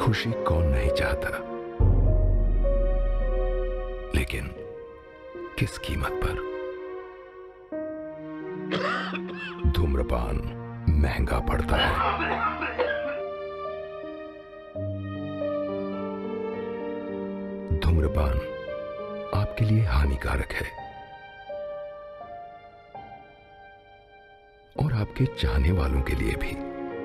खुशी कौन नहीं चाहता, लेकिन किस कीमत पर? धूम्रपान महंगा पड़ता है। धूम्रपान आपके लिए हानिकारक है और आपके चाहने वालों के लिए भी।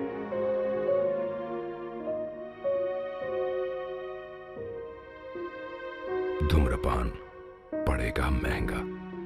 धूम्रपान पड़ेगा महंगा।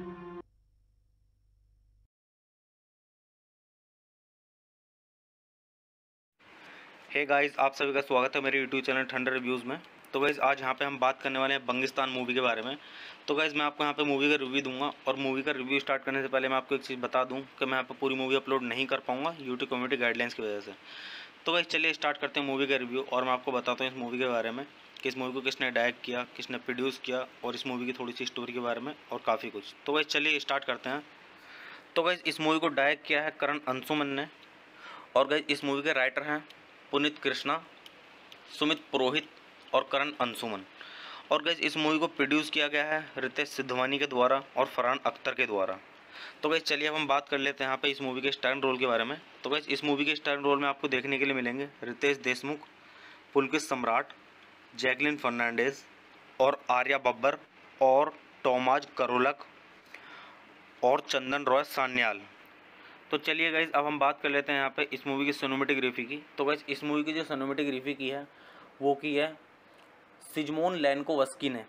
हे गाइस, आप सभी का स्वागत है मेरे यूट्यूब चैनल ठंडर रिव्यूज़ में। तो गाइस आज यहाँ पे हम बात करने वाले हैं बंगिस्तान मूवी के बारे में। तो गाइस मैं आपको यहाँ पे मूवी का रिव्यू दूंगा, और मूवी का रिव्यू स्टार्ट करने से पहले मैं आपको एक चीज़ बता दूं कि मैं यहाँ पे पूरी मूवी अपलोड नहीं कर पाऊँगा यूट्यूब कम्युनिटी गाइडलाइंस की वजह से। तो गाइस चलिए स्टार्ट करते हैं मूवी का रिव्यू, और मैं आपको बताता हूँ इस मूवी के बारे में कि इस मूवी को किसने डायरेक्ट किया, किसने प्रोड्यूस किया, और इस मूवी की थोड़ी सी स्टोरी के बारे में और काफ़ी कुछ। तो गाइस चलिए स्टार्ट करते हैं। तो गाइस इस मूवी को डायरेक्ट किया है करण अंशुमन ने, और गाइस इस मूवी के राइटर हैं पुनीत कृष्णा, सुमित पुरोहित और करण अंशुमन। और गाइस इस मूवी को प्रोड्यूस किया गया है रितेश सिद्धवानी के द्वारा और फरहान अख्तर के द्वारा। तो गाइस चलिए अब हम बात कर लेते हैं यहाँ पे इस मूवी के स्टार रोल के बारे में। तो गाइस इस मूवी के स्टार रोल में आपको देखने के लिए मिलेंगे रितेश देशमुख, पुलकित सम्राट, जैकलिन फर्नांडिस और आर्या बब्बर और टॉमाज करोलक और चंदन रॉय सान्याल। तो चलिए गाइस अब हम बात कर लेते हैं यहाँ पे इस मूवी की सिनेमेटोग्राफी की। तो गाइस इस मूवी की जो सिनेमेटोग्राफी की है वो की है सिजमोन लैनकोवस्की ने,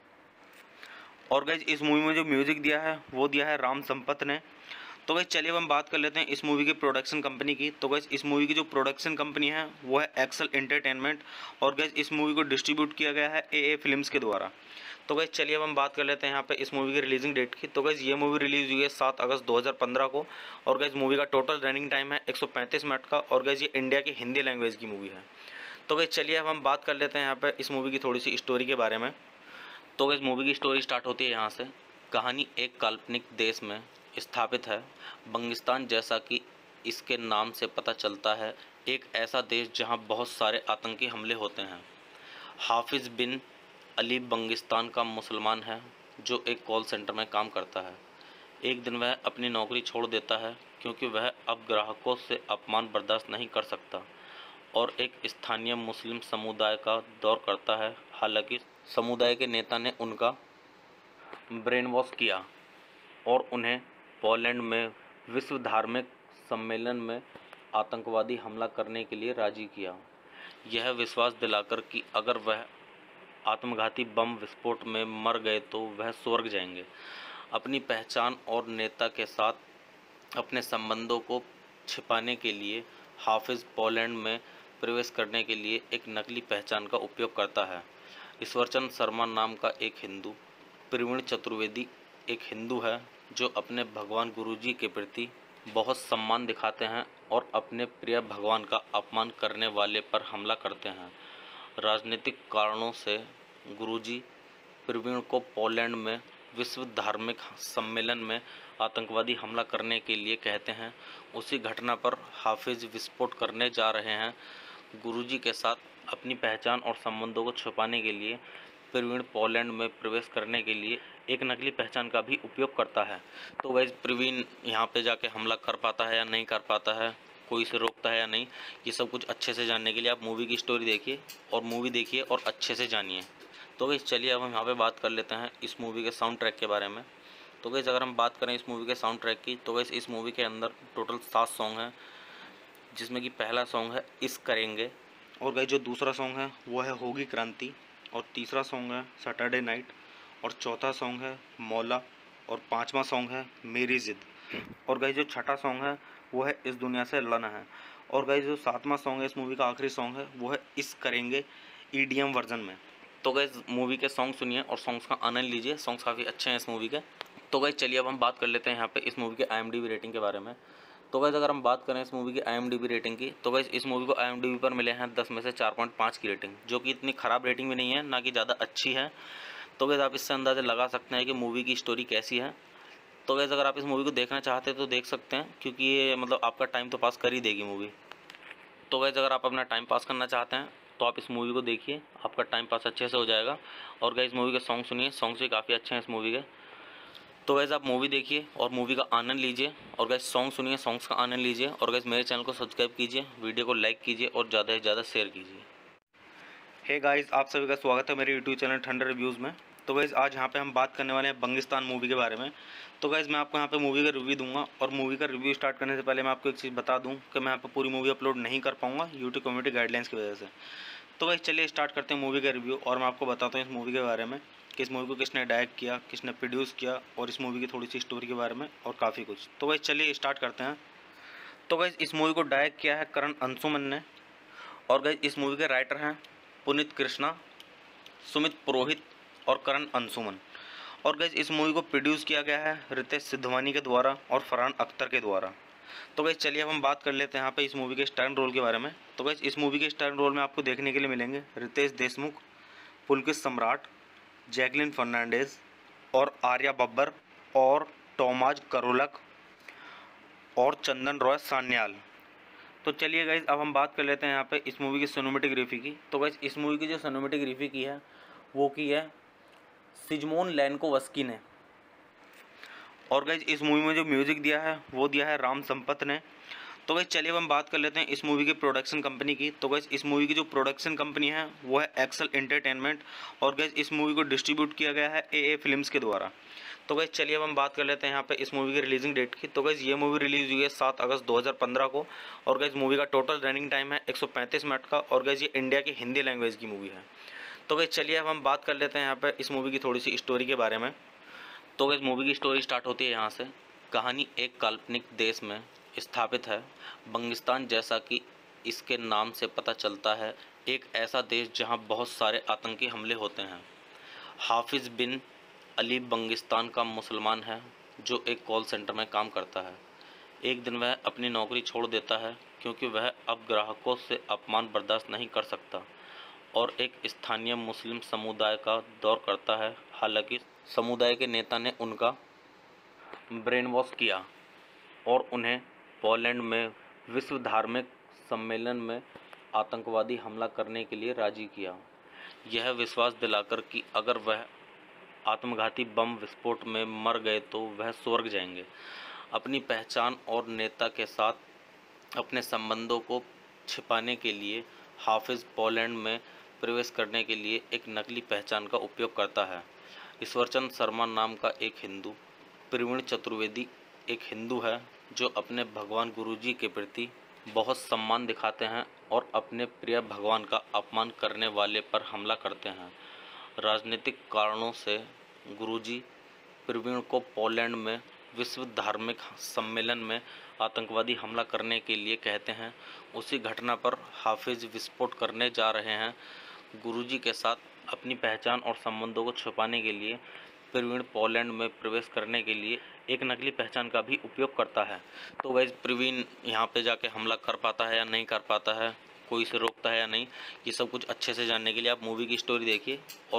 और गाइस इस मूवी में जो म्यूज़िक दिया है वो दिया है राम संपत ने। तो गाइस चलिए अब हम बात कर लेते हैं इस मूवी की प्रोडक्शन कंपनी की। तो गाइस इस मूवी की जो प्रोडक्शन कंपनी है वो है एक्सेल एंटरटेनमेंट, और गाइस इस मूवी को डिस्ट्रीब्यूट किया गया है ए फिल्म्स के द्वारा। तो गाइस चलिए अब हम बात कर लेते हैं यहाँ पे इस मूवी की रिलीजिंग डेट की। तो गाइस ये मूवी रिलीज हुई है 7 अगस्त 2015 को, और गाइस मूवी का टोटल रनिंग टाइम है 135 मिनट का, और गाइस ये इंडिया की हिंदी लैंग्वेज की मूवी है। तो गाइस चलिए अब हम बात कर लेते हैं यहाँ पे इस मूवी की थोड़ी सी स्टोरी के बारे में। तो गाइस मूवी की स्टोरी स्टार्ट होती है यहाँ से। कहानी एक काल्पनिक देश में स्थापित है, बंगिस्तान, जैसा कि इसके नाम से पता चलता है, एक ऐसा देश जहाँ बहुत सारे आतंकी हमले होते हैं। हाफिज़ बिन अली बंगिस्तान का मुसलमान है जो एक कॉल सेंटर में काम करता है। एक दिन वह अपनी नौकरी छोड़ देता है क्योंकि वह अब ग्राहकों से अपमान बर्दाश्त नहीं कर सकता, और एक स्थानीय मुस्लिम समुदाय का दौर करता है। हालांकि समुदाय के नेता ने उनका ब्रेन वॉश किया और उन्हें पोलैंड में विश्व धार्मिक सम्मेलन में आतंकवादी हमला करने के लिए राजी किया, यह विश्वास दिलाकर कि अगर वह आत्मघाती बम विस्फोट में मर गए तो वह स्वर्ग जाएंगे। अपनी पहचान और नेता के साथ अपने संबंधों को छिपाने के लिए हाफिज़ पोलैंड में प्रवेश करने के लिए एक नकली पहचान का उपयोग करता है। ईश्वरचंद शर्मा नाम का एक हिंदू, प्रवीण चतुर्वेदी एक हिंदू है जो अपने भगवान गुरुजी के प्रति बहुत सम्मान दिखाते हैं और अपने प्रिय भगवान का अपमान करने वाले पर हमला करते हैं। राजनीतिक कारणों से गुरुजी प्रवीण को पोलैंड में विश्व धार्मिक सम्मेलन में आतंकवादी हमला करने के लिए कहते हैं। उसी घटना पर हाफिज़ विस्फोट करने जा रहे हैं। गुरुजी के साथ अपनी पहचान और संबंधों को छुपाने के लिए प्रवीण पोलैंड में प्रवेश करने के लिए एक नकली पहचान का भी उपयोग करता है। तो वैसे प्रवीण यहाँ पे जाके हमला कर पाता है या नहीं कर पाता है, कोई इसे रोकता है या नहीं, ये सब कुछ अच्छे से जानने के लिए आप मूवी की स्टोरी देखिए और मूवी देखिए और अच्छे से जानिए। तो गाइस चलिए अब हम यहाँ पे बात कर लेते हैं इस मूवी के साउंड ट्रैक के बारे में। तो गाइस अगर हम बात करें इस मूवी के साउंड ट्रैक की, तो गाइस इस मूवी के अंदर टोटल 7 सॉन्ग हैं, जिसमें कि पहला सॉन्ग है इस करेंगे, और गाइस जो दूसरा सॉन्ग है वो है होगी क्रांति, और तीसरा सॉन्ग है सैटरडे नाइट, और चौथा सॉन्ग है मौला, और पाँचवा सॉन्ग है मेरी ज़िद, और गाइस जो छठा सॉन्ग है वो है इस दुनिया से लना है, और गाइस जो 7वां सॉन्ग है इस मूवी का आखिरी सॉन्ग है वो है इस करेंगे ईडीएम वर्जन में। तो गाइस मूवी के सॉन्ग सुनिए और सॉन्ग्स का आनंद लीजिए, सॉन्ग्स काफ़ी अच्छे हैं इस मूवी के। तो गाइस चलिए अब हम बात कर लेते हैं यहाँ पे इस मूवी के IMDb रेटिंग के बारे में। तो गाइस अगर हम बात करें इस मूवी की IMDb रेटिंग की, तो गाइस इस मूवी को IMDb पर मिले हैं 10 में से 4.5 की रेटिंग, जो कि इतनी ख़राब रेटिंग भी नहीं है, ना कि ज़्यादा अच्छी है। तो गाइस आप इससे अंदाज़ा लगा सकते हैं कि मूवी की स्टोरी कैसी है। तो गाइस अगर आप इस मूवी को देखना चाहते हैं तो देख सकते हैं, क्योंकि ये मतलब आपका टाइम तो पास कर ही देगी मूवी। तो गाइस अगर आप अपना टाइम पास करना चाहते हैं तो आप इस मूवी को देखिए, आपका टाइम पास अच्छे से हो जाएगा। और गाइस मूवी के सॉन्ग सुनिए, सॉन्ग्स भी काफ़ी अच्छे हैं इस मूवी के। तो गाइस आप मूवी देखिए और मूवी का आनंद लीजिए, और गाइस सॉन्ग सुनिए, सॉन्ग्स का आनंद लीजिए। और गाइस मेरे चैनल को सब्सक्राइब कीजिए, वीडियो को लाइक कीजिए और ज़्यादा से ज़्यादा शेयर कीजिए। हे गाइस, आप सभी का स्वागत है मेरे यूट्यूब चैनल ठंडर रिव्यूज़ में। तो गाइस आज यहाँ पे हम बात करने वाले हैं बंगिस्तान मूवी के बारे में। तो गाइस मैं आपको यहाँ पे मूवी का रिव्यू दूंगा, और मूवी का रिव्यू स्टार्ट करने से पहले मैं आपको एक चीज़ बता दूं कि मैं यहाँ पे पूरी मूवी अपलोड नहीं कर पाऊँगा यूट्यूब कम्युनिटी गाइडलाइंस की वजह से। तो गाइस चलिए स्टार्ट करते हैं मूवी का रिव्यू, और मैं आपको बताता हूँ इस मूवी के बारे में कि इस मूवी को किसने डायरेक्ट किया, किसने प्रोड्यूस किया, और इस मूवी की थोड़ी सी स्टोरी के बारे में और काफ़ी कुछ। तो गाइस चलिए स्टार्ट करते हैं। तो गाइस इस मूवी को डायरेक्ट किया है करण अंशुमन ने, और गाइस इस मूवी के राइटर हैं पुनीत कृष्णा, सुमित पुरोहित और करण अंशुमन। और गाइस इस मूवी को प्रोड्यूस किया गया है रितेश सिद्धवानी के द्वारा और फरहान अख्तर के द्वारा। तो गाइस चलिए अब हम बात कर लेते हैं यहाँ पे इस मूवी के स्टार रोल के बारे में। तो गाइस इस मूवी के स्टार रोल में आपको देखने के लिए मिलेंगे रितेश देशमुख, पुलकित सम्राट, जैकलिन फर्नांडिस और आर्या बब्बर और टॉमाज करोलक और चंदन रॉय सान्याल। तो चलिए गाइस अब हम बात कर लेते हैं यहाँ पे इस मूवी की सिनेमेटोग्राफी की। तो गाइस इस मूवी की जो सिनेमेटोग्राफी की है वो की है सिजमोन लैनकोवस्की ने। और गाइस इस मूवी में जो म्यूज़िक दिया है वो दिया है राम संपत ने। तो गाइस चलिए अब हम बात कर लेते हैं इस मूवी की प्रोडक्शन कंपनी की। तो गाइस इस मूवी की जो प्रोडक्शन कंपनी है वो है एक्सेल एंटरटेनमेंट, और गाइस इस मूवी को डिस्ट्रीब्यूट किया गया है ए फिल्म्स के द्वारा। तो गाइस चलिए अब हम बात कर लेते हैं यहाँ पे इस मूवी की रिलीजिंग डेट की। तो गाइस ये मूवी रिलीज हुई है 7 अगस्त 2015 को, और गाइस मूवी का टोटल रनिंग टाइम है 135 मिनट का, और गाइस ये इंडिया की हिंदी लैंग्वेज की मूवी है। तो गाइस चलिए अब हम बात कर लेते हैं यहाँ पे इस मूवी की थोड़ी सी स्टोरी के बारे में। तो गाइस मूवी की स्टोरी स्टार्ट होती है यहाँ से। कहानी एक काल्पनिक देश में स्थापित है, बंगिस्तान, जैसा कि इसके नाम से पता चलता है, एक ऐसा देश जहाँ बहुत सारे आतंकी हमले होते हैं। हाफिज़ बिन अली बंगिस्तान का मुसलमान है जो एक कॉल सेंटर में काम करता है। एक दिन वह अपनी नौकरी छोड़ देता है क्योंकि वह अब ग्राहकों से अपमान बर्दाश्त नहीं कर सकता, और एक स्थानीय मुस्लिम समुदाय का दौर करता है। हालांकि समुदाय के नेता ने उनका ब्रेन वॉश किया और उन्हें पोलैंड में विश्व धार्मिक सम्मेलन में आतंकवादी हमला करने के लिए राजी किया, यह विश्वास दिलाकर कि अगर वह आत्मघाती बम विस्फोट में मर गए तो वह स्वर्ग जाएंगे। अपनी पहचान और नेता के साथ अपने संबंधों को छिपाने के लिए हाफिज़ पोलैंड में प्रवेश करने के लिए एक नकली पहचान का उपयोग करता है। ईश्वरचंद शर्मा नाम का एक हिंदू, प्रवीण चतुर्वेदी एक हिंदू है जो अपने भगवान गुरुजी के प्रति बहुत सम्मान दिखाते हैं और अपने प्रिय भगवान का अपमान करने वाले पर हमला करते हैं। राजनीतिक कारणों से गुरुजी प्रवीण को पोलैंड में विश्व धार्मिक सम्मेलन में आतंकवादी हमला करने के लिए कहते हैं। उसी घटना पर हाफिज़ विस्फोट करने जा रहे हैं। गुरुजी के साथ अपनी पहचान और संबंधों को छुपाने के लिए प्रवीण पोलैंड में प्रवेश करने के लिए एक नकली पहचान का भी उपयोग करता है। तो वैसे प्रवीण यहाँ पे जाके हमला कर पाता है या नहीं कर पाता है, कोई इसे रोकता है या नहीं, ये सब कुछ अच्छे से जानने के लिए आप मूवी की स्टोरी देखिए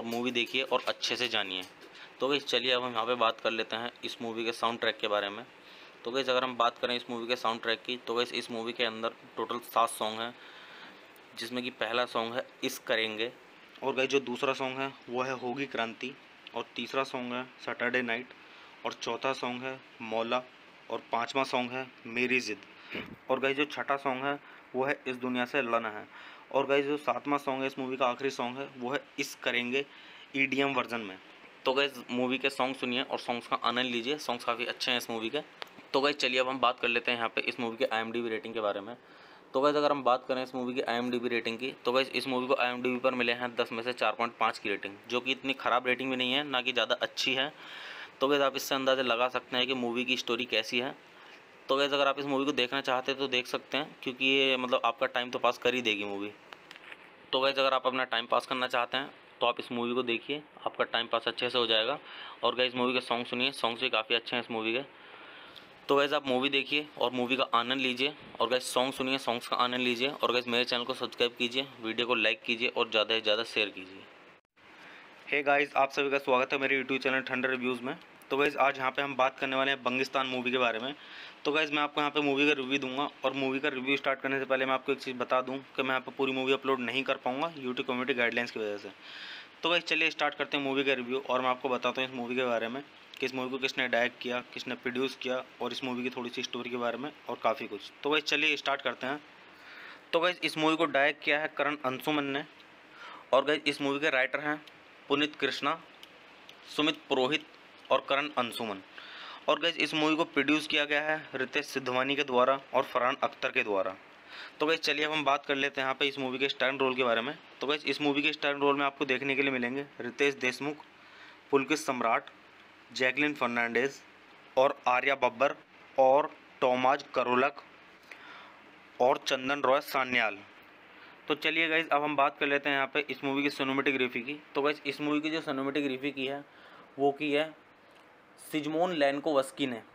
और अच्छे से जानिए। तो गाइस चलिए अब हम यहाँ पे बात कर लेते हैं इस मूवी के साउंड ट्रैक के बारे में। तो गाइस अगर हम बात करें इस मूवी के साउंड ट्रैक की, तो गाइस इस मूवी के अंदर टोटल 7 सॉन्ग हैं, जिसमें कि पहला सॉन्ग है इस करेंगे, और गाइस जो दूसरा सॉन्ग है वो है होगी क्रांति, और तीसरा सॉन्ग है सैटरडे नाइट, और चौथा सॉन्ग है मौला, और पाँचवा सॉन्ग है मेरी ज़िद, और गाइस जो छठा सॉन्ग है वो है इस दुनिया से लना है, और गाइस जो 7वां सॉन्ग है इस मूवी का आखिरी सॉन्ग है वो है इस करेंगे EDM वर्जन में। तो गाइस मूवी के सॉन्ग सुनिए और सॉन्ग्स का आनंद लीजिए, सॉन्ग्स काफ़ी अच्छे हैं इस मूवी के। तो गाइस चलिए अब हम बात कर लेते हैं यहाँ पे इस मूवी के IMDb रेटिंग के बारे में। तो गाइस अगर हम बात करें इस मूवी की IMDb रेटिंग की, तो गाइस इस मूवी को IMDb पर मिले हैं 10 में से 4.5 की रेटिंग, जो कि इतनी ख़राब रेटिंग भी नहीं है, ना कि ज़्यादा अच्छी है। तो गाइस आप इससे अंदाज़ा लगा सकते हैं कि मूवी की स्टोरी कैसी है। तो गाइस अगर आप इस मूवी को देखना चाहते हैं तो देख सकते हैं, क्योंकि ये मतलब आपका टाइम तो पास कर ही देगी मूवी। तो गाइस अगर आप अपना टाइम पास करना चाहते हैं तो आप इस मूवी को देखिए, आपका टाइम पास अच्छे से हो जाएगा। और गाइस मूवी के सॉन्ग सुनिए, सॉन्ग्स भी काफ़ी अच्छे हैं इस मूवी के। तो गाइस आप मूवी देखिए और मूवी का आनंद लीजिए, और गाइस सॉन्ग सुनिए, सॉन्ग्स का आनंद लीजिए, और गाइस मेरे चैनल को सब्सक्राइब कीजिए, वीडियो को लाइक कीजिए और ज़्यादा से ज़्यादा शेयर कीजिए। हे गाइस, आप सभी का स्वागत है मेरे यूट्यूब चैनल ठंडर रिव्यूज़ में। तो गाइज़ आज यहाँ पे हम बात करने वाले हैं बंगिस्तान मूवी के बारे में। तो गाइज़ मैं आपको यहाँ पे मूवी का रिव्यू दूंगा, और मूवी का रिव्यू स्टार्ट करने से पहले मैं आपको एक चीज़ बता दूं कि मैं यहाँ पे पूरी मूवी अपलोड नहीं कर पाऊँगा यूट्यूब कम्युनिटी गाइडलाइंस की वजह से। तो गाइज़ चलिए स्टार्ट करते हैं मूवी का रिव्यू, और मैं आपको बताता हूँ इस मूवी के बारे में कि इस मूवी को किसने डायरेक्ट किया, किसने प्रोड्यूस किया, और इस मूवी की थोड़ी सी स्टोरी के बारे में और काफ़ी कुछ। तो गाइज़ चलिए स्टार्ट करते हैं। तो गाइज़ इस मूवी को डायरेक्ट किया है करण अंशुमन ने, और गाइज़ इस मूवी के राइटर हैं पुनीत कृष्णा, सुमित पुरोहित और करण अंशुमन। और गाइज़ इस मूवी को प्रोड्यूस किया गया है रितेश सिद्धवानी के द्वारा और फरहान अख्तर के द्वारा। तो गाइज़ चलिए अब हम बात कर लेते हैं यहाँ पे इस मूवी के स्टार रोल के बारे में। तो गाइज़ इस मूवी के स्टार रोल में आपको देखने के लिए मिलेंगे रितेश देशमुख, पुलकित सम्राट, जैकलिन फर्नांडिस और आर्या बब्बर और टॉमाज करोलक और चंदन रॉय सान्याल। तो चलिए गाइज़ अब हम बात कर लेते हैं यहाँ पे इस मूवी की सिनेमेटोग्राफी की। तो गाइज़ इस मूवी की जो सिनेमेटोग्राफी की है वो की है सिजमोन लैनकोवस्की ने,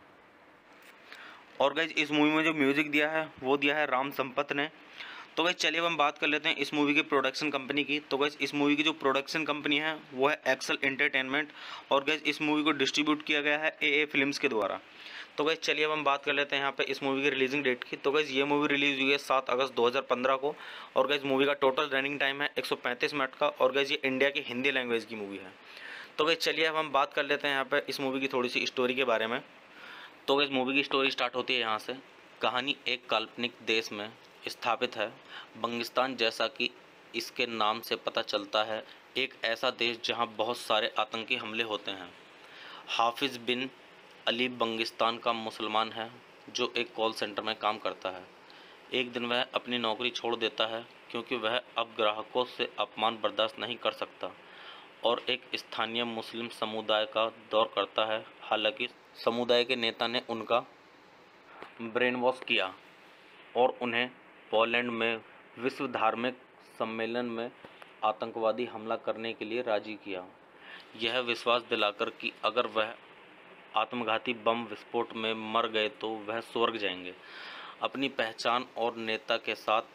और गाइज़ इस मूवी में जो म्यूज़िक दिया है वो दिया है राम संपत ने। तो गाइज़ चलिए अब हम बात कर लेते हैं इस मूवी की प्रोडक्शन कंपनी की। तो गाइज़ इस मूवी की जो प्रोडक्शन कंपनी है वो है एक्सेल एंटरटेनमेंट, और गाइज़ इस मूवी को डिस्ट्रीब्यूट किया गया है ए फिल्म्स के द्वारा। तो गाइज़ चलिए अब हम बात कर लेते हैं यहाँ पे इस मूवी की रिलीजिंग डेट की। तो गाइज़ ये मूवी रिलीज़ हुई है 7 अगस्त 2015 को, और गाइज़ मूवी का टोटल रनिंग टाइम है 135 मिनट का, और गाइज़ ये इंडिया की हिंदी लैंग्वेज की मूवी है। तो गाइज़ चलिए अब हम बात कर लेते हैं यहाँ पे इस मूवी की थोड़ी सी स्टोरी के बारे में। तो गाइज़ मूवी की स्टोरी स्टार्ट होती है यहाँ से। कहानी एक काल्पनिक देश में स्थापित है, बंगिस्तान, जैसा कि इसके नाम से पता चलता है, एक ऐसा देश जहाँ बहुत सारे आतंकी हमले होते हैं। हाफिज़ बिन अली बंगिस्तान का मुसलमान है जो एक कॉल सेंटर में काम करता है। एक दिन वह अपनी नौकरी छोड़ देता है क्योंकि वह अब ग्राहकों से अपमान बर्दाश्त नहीं कर सकता, और एक स्थानीय मुस्लिम समुदाय का दौर करता है। हालांकि समुदाय के नेता ने उनका ब्रेन वॉश किया और उन्हें पोलैंड में विश्व धार्मिक सम्मेलन में आतंकवादी हमला करने के लिए राजी किया, यह विश्वास दिलाकर कि अगर वह आत्मघाती बम विस्फोट में मर गए तो वह स्वर्ग जाएंगे। अपनी पहचान और नेता के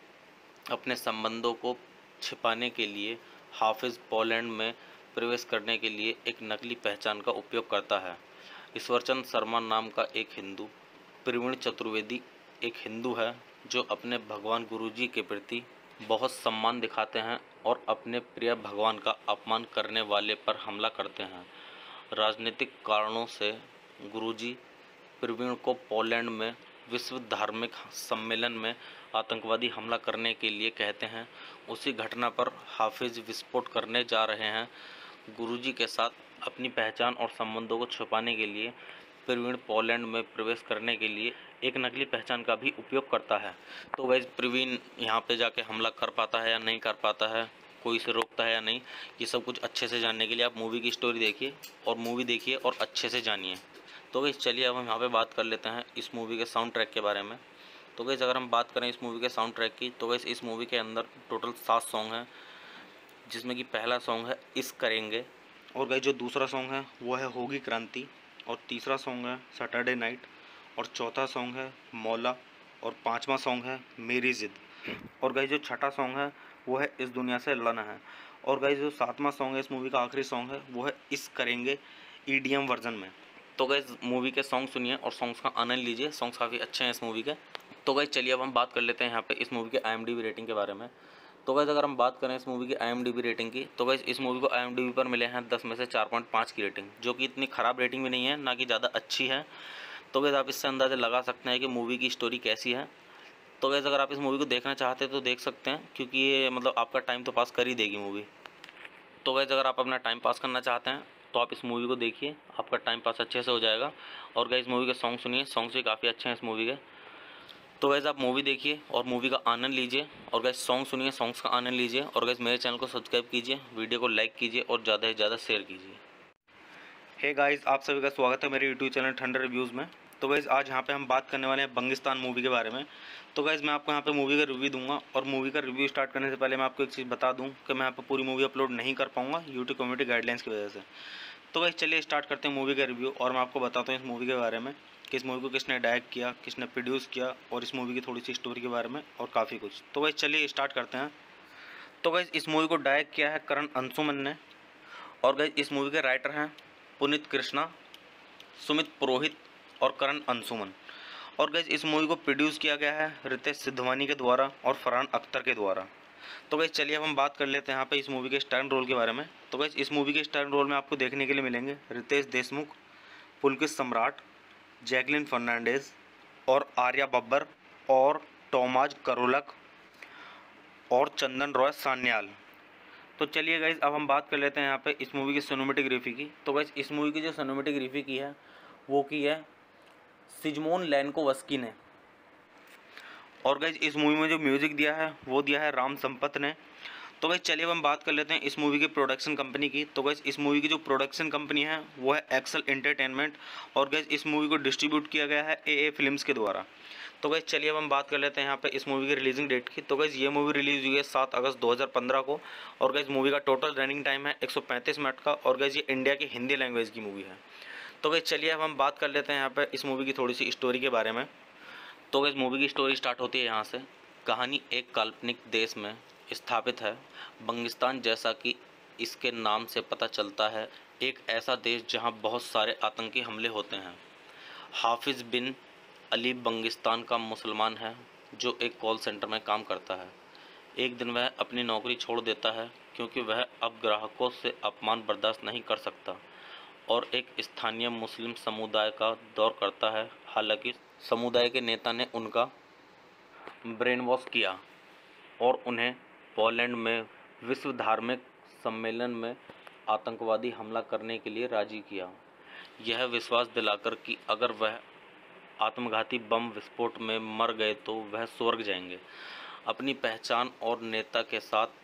साथ अपने संबंधों को छिपाने के लिए हाफिज़ पोलैंड में प्रवेश करने के लिए एक नकली पहचान का उपयोग करता है। ईश्वरचंद शर्मा नाम का एक हिंदू, प्रवीण चतुर्वेदी एक हिंदू है जो अपने भगवान गुरुजी के प्रति बहुत सम्मान दिखाते हैं और अपने प्रिय भगवान का अपमान करने वाले पर हमला करते हैं। राजनीतिक कारणों से गुरुजी प्रवीण को पोलैंड में विश्व धार्मिक सम्मेलन में आतंकवादी हमला करने के लिए कहते हैं। उसी घटना पर हाफिज़ विस्फोट करने जा रहे हैं। गुरुजी के साथ अपनी पहचान और संबंधों को छुपाने के लिए प्रवीण पोलैंड में प्रवेश करने के लिए एक नकली पहचान का भी उपयोग करता है। तो वैसे प्रवीण यहाँ पे जाके हमला कर पाता है या नहीं कर पाता है, कोई इसे रोकता है या नहीं, ये सब कुछ अच्छे से जानने के लिए आप मूवी की स्टोरी देखिए और मूवी देखिए और अच्छे से जानिए। तो गाइस चलिए अब हम यहाँ पे बात कर लेते हैं इस मूवी के साउंड ट्रैक के बारे में। तो गाइस अगर हम बात करें इस मूवी के साउंड ट्रैक की, तो गाइस इस मूवी के अंदर टोटल 7 सॉन्ग हैं, जिसमें कि पहला सॉन्ग है इस करेंगे, और गाइस जो दूसरा सॉन्ग है वो है होगी क्रांति, और तीसरा सॉन्ग है सैटरडे नाइट, और चौथा सॉन्ग है मौला, और पाँचवा सॉन्ग है मेरी ज़िद, और गाइस जो छठा सॉन्ग है वो है इस दुनिया से लड़ना है, और गाइस जो 7वां सॉन्ग है इस मूवी का आखिरी सॉन्ग है वो है इस करेंगे EDM वर्जन में। तो गाइस मूवी के सॉन्ग सुनिए और सॉन्ग्स का आनंद लीजिए, सॉन्ग्स काफ़ी अच्छे हैं इस मूवी के। तो गाइस चलिए अब हम बात कर लेते हैं यहाँ पे इस मूवी के IMDb रेटिंग के बारे में। तो गाइस अगर हम बात करें इस मूवी की IMDb रेटिंग की, तो गाइस इस मूवी को IMDb पर मिले हैं 10 में से 4.5 की रेटिंग, जो कि इतनी ख़राब रेटिंग भी नहीं है, ना कि ज़्यादा अच्छी है। तो गाइस आप इससे अंदाज़ा लगा सकते हैं कि मूवी की स्टोरी कैसी है। तो गाइस अगर आप इस मूवी को देखना चाहते हैं तो देख सकते हैं, क्योंकि ये मतलब आपका टाइम तो पास कर ही देगी मूवी। तो गाइस अगर आप अपना टाइम पास करना चाहते हैं तो आप इस मूवी को देखिए, आपका टाइम पास अच्छे से हो जाएगा। और गाइस मूवी के सॉन्ग सुनिए, सॉन्ग्स भी काफ़ी अच्छे हैं इस मूवी के। तो गाइस आप मूवी देखिए और मूवी का आनंद लीजिए, और गाइस सॉन्ग सुनिए, सॉन्ग्स का आनंद लीजिए, और गाइस मेरे चैनल को सब्सक्राइब कीजिए, वीडियो को लाइक कीजिए और ज़्यादा से ज़्यादा शेयर कीजिए। हे गाइस, आप सभी का स्वागत है मेरे यूट्यूब चैनल ठंडर रिव्यूज़ में। तो गाइस आज यहाँ पे हम बात करने वाले हैं बंगिस्तान मूवी के बारे में। तो गाइस मैं आपको यहाँ पे मूवी का रिव्यू दूंगा, और मूवी का रिव्यू स्टार्ट करने से पहले मैं आपको एक चीज़ बता दूं कि मैं यहाँ पे पूरी मूवी अपलोड नहीं कर पाऊँगा यूट्यूब कम्युनिटी गाइडलाइंस की वजह से। तो गाइस चलिए स्टार्ट करते हैं मूवी का रिव्यू, और मैं आपको बताता हूँ इस मूवी के बारे में कि इस मूवी को किसने डायरेक्ट किया, किसने प्रोड्यूस किया, और इस मूवी की थोड़ी सी स्टोरी के बारे में और काफ़ी कुछ। तो गाइस चलिए स्टार्ट करते हैं। तो गाइस इस मूवी को डायरेक्ट किया है करण अंशुमन ने, और गाइस इस मूवी के राइटर हैं पुनीत कृष्णा, सुमित पुरोहित और करण अंशुमन। और गाइस इस मूवी को प्रोड्यूस किया गया है रितेश सिद्धवानी के द्वारा और फरहान अख्तर के द्वारा। तो गाइस चलिए अब हम बात कर लेते हैं यहाँ पे इस मूवी के स्टार रोल के बारे में। तो गाइस इस मूवी के स्टार रोल में आपको देखने के लिए मिलेंगे रितेश देशमुख, पुलकित सम्राट, जैकलिन फर्नांडिस और आर्या बब्बर और टॉमाज करोलक और चंदन रॉय सान्याल। तो चलिए गाइस अब हम बात कर लेते हैं यहाँ पे इस मूवी की सिनेमेटोग्राफी की। तो गाइस इस मूवी की जो सिनेमेटोग्राफी की है वो की है सिजमोन लैनकोवस्की ने। और गाइस इस मूवी में जो म्यूज़िक दिया है वो दिया है राम संपत ने। तो गाइस चलिए अब हम बात कर लेते हैं इस मूवी की प्रोडक्शन कंपनी की। तो गाइस इस मूवी की जो प्रोडक्शन कंपनी है वो है एक्सेल एंटरटेनमेंट। और गाइस इस मूवी को डिस्ट्रीब्यूट किया गया है ए फिल्म्स के द्वारा। तो गाइस चलिए अब हम बात कर लेते हैं यहाँ पे इस मूवी की रिलीजिंग डेट की। तो गाइस ये मूवी रिलीज हुई है 7 अगस्त 2015 को। और गाइस मूवी का टोटल रनिंग टाइम है 135 मिनट का। और गाइस ये इंडिया की हिंदी लैंग्वेज की मूवी है। तो गाइस चलिए अब हम बात कर लेते हैं यहाँ पे इस मूवी की थोड़ी सी स्टोरी के बारे में। तो गाइस मूवी की स्टोरी स्टार्ट होती है यहाँ से। कहानी एक काल्पनिक देश में स्थापित है, बंगिस्तान, जैसा कि इसके नाम से पता चलता है, एक ऐसा देश जहां बहुत सारे आतंकी हमले होते हैं। हाफिज़ बिन अली बंगिस्तान का मुसलमान है जो एक कॉल सेंटर में काम करता है। एक दिन वह अपनी नौकरी छोड़ देता है क्योंकि वह अब ग्राहकों से अपमान बर्दाश्त नहीं कर सकता और एक स्थानीय मुस्लिम समुदाय का दौर करता है। हालांकि समुदाय के नेता ने उनका ब्रेन वॉश किया और उन्हें पोलैंड में विश्व धार्मिक सम्मेलन में आतंकवादी हमला करने के लिए राजी किया, यह विश्वास दिलाकर कि अगर वह आत्मघाती बम विस्फोट में मर गए तो वह स्वर्ग जाएंगे। अपनी पहचान और नेता के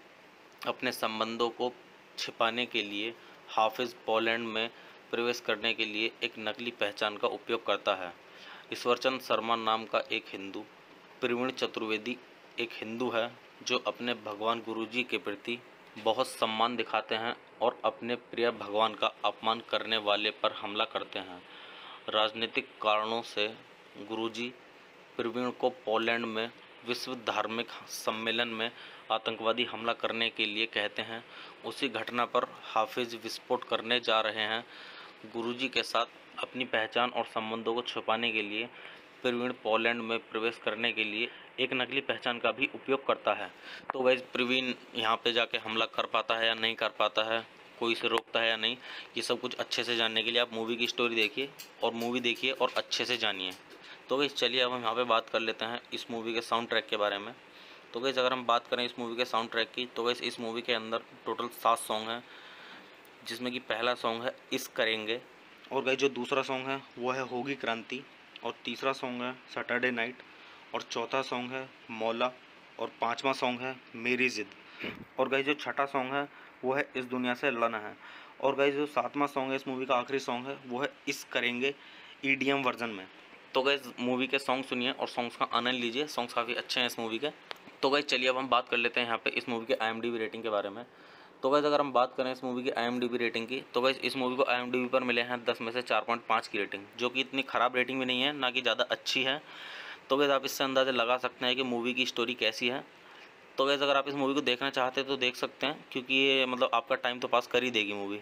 साथ अपने संबंधों को छिपाने के लिए हाफिज़ पोलैंड में प्रवेश करने के लिए एक नकली पहचान का उपयोग करता है। ईश्वरचंद शर्मा नाम का एक हिंदू, प्रवीण चतुर्वेदी एक हिंदू है जो अपने भगवान गुरुजी के प्रति बहुत सम्मान दिखाते हैं और अपने प्रिय भगवान का अपमान करने वाले पर हमला करते हैं। राजनीतिक कारणों से गुरुजी प्रवीण को पोलैंड में विश्व धार्मिक सम्मेलन में आतंकवादी हमला करने के लिए कहते हैं। उसी घटना पर हाफिज़ विस्फोट करने जा रहे हैं। गुरुजी के साथ अपनी पहचान और संबंधों को छुपाने के लिए प्रवीण पोलैंड में प्रवेश करने के लिए एक नकली पहचान का भी उपयोग करता है। तो वैसे प्रवीण यहाँ पे जाके हमला कर पाता है या नहीं कर पाता है, कोई इसे रोकता है या नहीं, ये सब कुछ अच्छे से जानने के लिए आप मूवी की स्टोरी देखिए और मूवी देखिए और अच्छे से जानिए। तो गाइस चलिए अब हम यहाँ पे बात कर लेते हैं इस मूवी के साउंड ट्रैक के बारे में। तो गाइस अगर हम बात करें इस मूवी के साउंड ट्रैक की, तो गाइस इस मूवी के अंदर टोटल 7 सॉन्ग हैं, जिसमें कि पहला सॉन्ग है इस करेंगे। और गाइस जो दूसरा सॉन्ग है वो है होगी क्रांति। और तीसरा सॉन्ग है सैटरडे नाइट। और चौथा सॉन्ग है मौला। और पांचवा सॉन्ग है मेरी ज़िद। और गाइस जो छठा सॉन्ग है वो है इस दुनिया से लड़ना है। और गाइस जो सातवां सॉन्ग है इस मूवी का आखिरी सॉन्ग है वो है इस करेंगे EDM वर्जन में। तो गाइस मूवी के सॉन्ग सुनिए और सॉन्ग्स का आनंद लीजिए, सॉन्ग्स काफ़ी अच्छे हैं इस मूवी के। तो गाइस चलिए अब हम बात कर लेते हैं यहाँ पे इस मूवी के IMDb रेटिंग के बारे में। तो गाइस अगर हम बात करें इस मूवी की IMDb रेटिंग की, तो गाइस इस मूवी को IMDb पर मिले हैं 10 में से 4.5 की रेटिंग, जो कि इतनी ख़राब रेटिंग भी नहीं है, ना कि ज़्यादा अच्छी है। तो गाइस आप इससे अंदाज़ा लगा सकते हैं कि मूवी की स्टोरी कैसी है। तो गाइस अगर आप इस मूवी को देखना चाहते हैं तो देख सकते हैं, क्योंकि ये मतलब आपका टाइम तो पास कर ही देगी मूवी।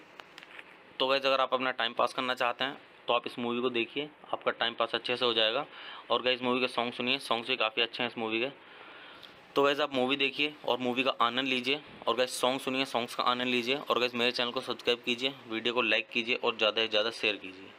तो गाइस अगर आप अपना टाइम पास करना चाहते हैं तो आप इस मूवी को देखिए, आपका टाइम पास अच्छे से हो जाएगा। और गाइस मूवी के सॉन्ग सुनिए, सॉन्ग्स भी काफ़ी अच्छे हैं इस मूवी के। तो गाइस आप मूवी देखिए और मूवी का आनंद लीजिए, और गाइस सॉन्ग सुनिए, सॉन्ग्स का आनंद लीजिए। और गाइस मेरे चैनल को सब्सक्राइब कीजिए, वीडियो को लाइक कीजिए और ज़्यादा से ज़्यादा शेयर कीजिए।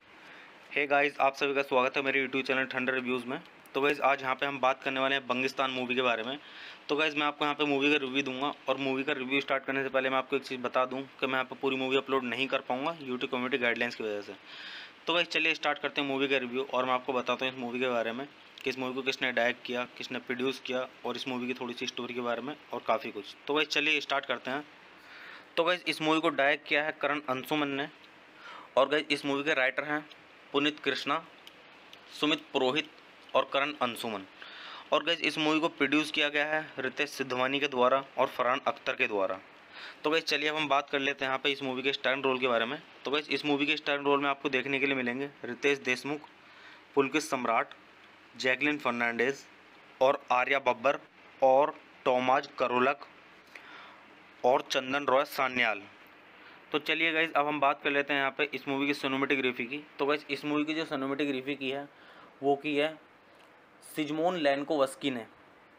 हे गाइस आप सभी का स्वागत है मेरे यूट्यूब चैनल ठंडर रिव्यूज़ में। तो गाइस आज यहाँ पे हम बात करने वाले हैं बंगिस्तान मूवी के बारे में। तो गाइस मैं आपको यहाँ पे मूवी का रिव्यू दूंगा, और मूवी का रिव्यू स्टार्ट करने से पहले मैं आपको एक चीज़ बता दूँ कि मैं यहाँ पर पूरी मूवी अपलोड नहीं कर पाऊँगा यूट्यूब कम्युनिटी गाइडलाइंस की वजह से। तो गाइस चलिए स्टार्ट करते हैं मूवी का रिव्यू, और मैं आपको बताता हूँ इस मूवी के बारे में कि इस मूवी को किसने डायरेक्ट किया, किसने प्रोड्यूस किया, और इस मूवी की थोड़ी सी स्टोरी के बारे में और काफ़ी कुछ। तो गाइस चलिए स्टार्ट करते हैं। तो गाइस इस मूवी को डायरेक्ट किया है करण अंशुमन ने। और गाइस इस मूवी के राइटर हैं पुनीत कृष्णा, सुमित पुरोहित और करण अंशुमन। और गाइस इस मूवी को प्रोड्यूस किया गया है रितेश सिद्धवानी के द्वारा और फरहान अख्तर के द्वारा। तो गाइस चलिए अब हम बात कर लेते हैं यहाँ पे इस मूवी के स्टार रोल के बारे में। तो गाइस इस मूवी के स्टार रोल में आपको देखने के लिए मिलेंगे रितेश देशमुख, पुलकित सम्राट, जैकलिन फर्नांडिस और आर्या बब्बर और टॉमाज करोलक और चंदन रॉय सान्याल। तो चलिए गाइज अब हम बात कर लेते हैं यहाँ पे इस मूवी की सिनेमैटोग्राफी की। तो गाइज इस मूवी की जो सिनेमैटोग्राफी की है वो की है सिजमोन लैनकोवस्की ने।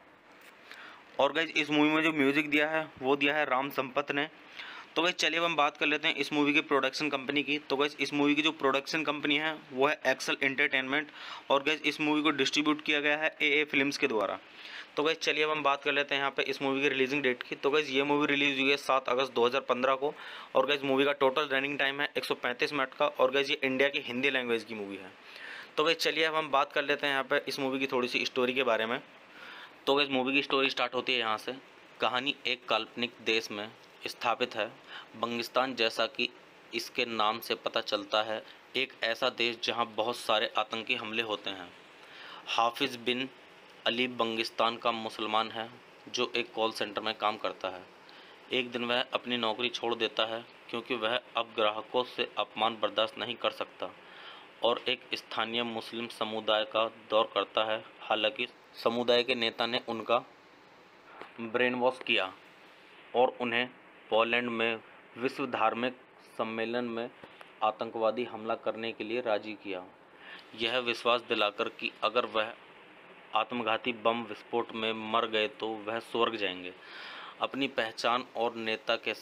और गाइज इस मूवी में जो म्यूज़िक दिया है वो दिया है राम संपत ने। तो गाइज चलिए अब हम बात कर लेते हैं इस मूवी की प्रोडक्शन कंपनी की। तो गाइज इस मूवी की जो प्रोडक्शन कंपनी है वो है एक्सेल एंटरटेनमेंट। और गाइज इस मूवी को डिस्ट्रीब्यूट किया गया है ए फिल्म्स के द्वारा। तो गाइज चलिए अब हम बात कर लेते हैं यहाँ पे इस मूवी की रिलीजिंग डेट की। तो गाइज ये मूवी रिलीज हुई है 7 अगस्त 2015 को। और गाइज मूवी का टोटल रनिंग टाइम है 135 मिनट का। और गाइज ये इंडिया की हिंदी लैंग्वेज की मूवी है। तो गाइज चलिए अब हम बात कर लेते हैं यहाँ पे इस मूवी की थोड़ी सी स्टोरी के बारे में। तो गाइज मूवी की स्टोरी स्टार्ट होती है यहाँ से। कहानी एक काल्पनिक देश में स्थापित है, बंगिस्तान, जैसा कि इसके नाम से पता चलता है, एक ऐसा देश जहां बहुत सारे आतंकी हमले होते हैं। हाफिज़ बिन अली बंगिस्तान का मुसलमान है जो एक कॉल सेंटर में काम करता है। एक दिन वह अपनी नौकरी छोड़ देता है क्योंकि वह अब ग्राहकों से अपमान बर्दाश्त नहीं कर सकता और एक स्थानीय मुस्लिम समुदाय का दौर करता है। हालांकि समुदाय के नेता ने उनका ब्रेन वॉश किया और उन्हें पोलैंड में विश्व धार्मिक सम्मेलन में आतंकवादी हमला करने के लिए राजी किया, यह विश्वास दिलाकर कि अगर वह आत्मघाती बम विस्फोट में मर गए तो वह स्वर्ग जाएंगे। अपनी पहचान और नेता के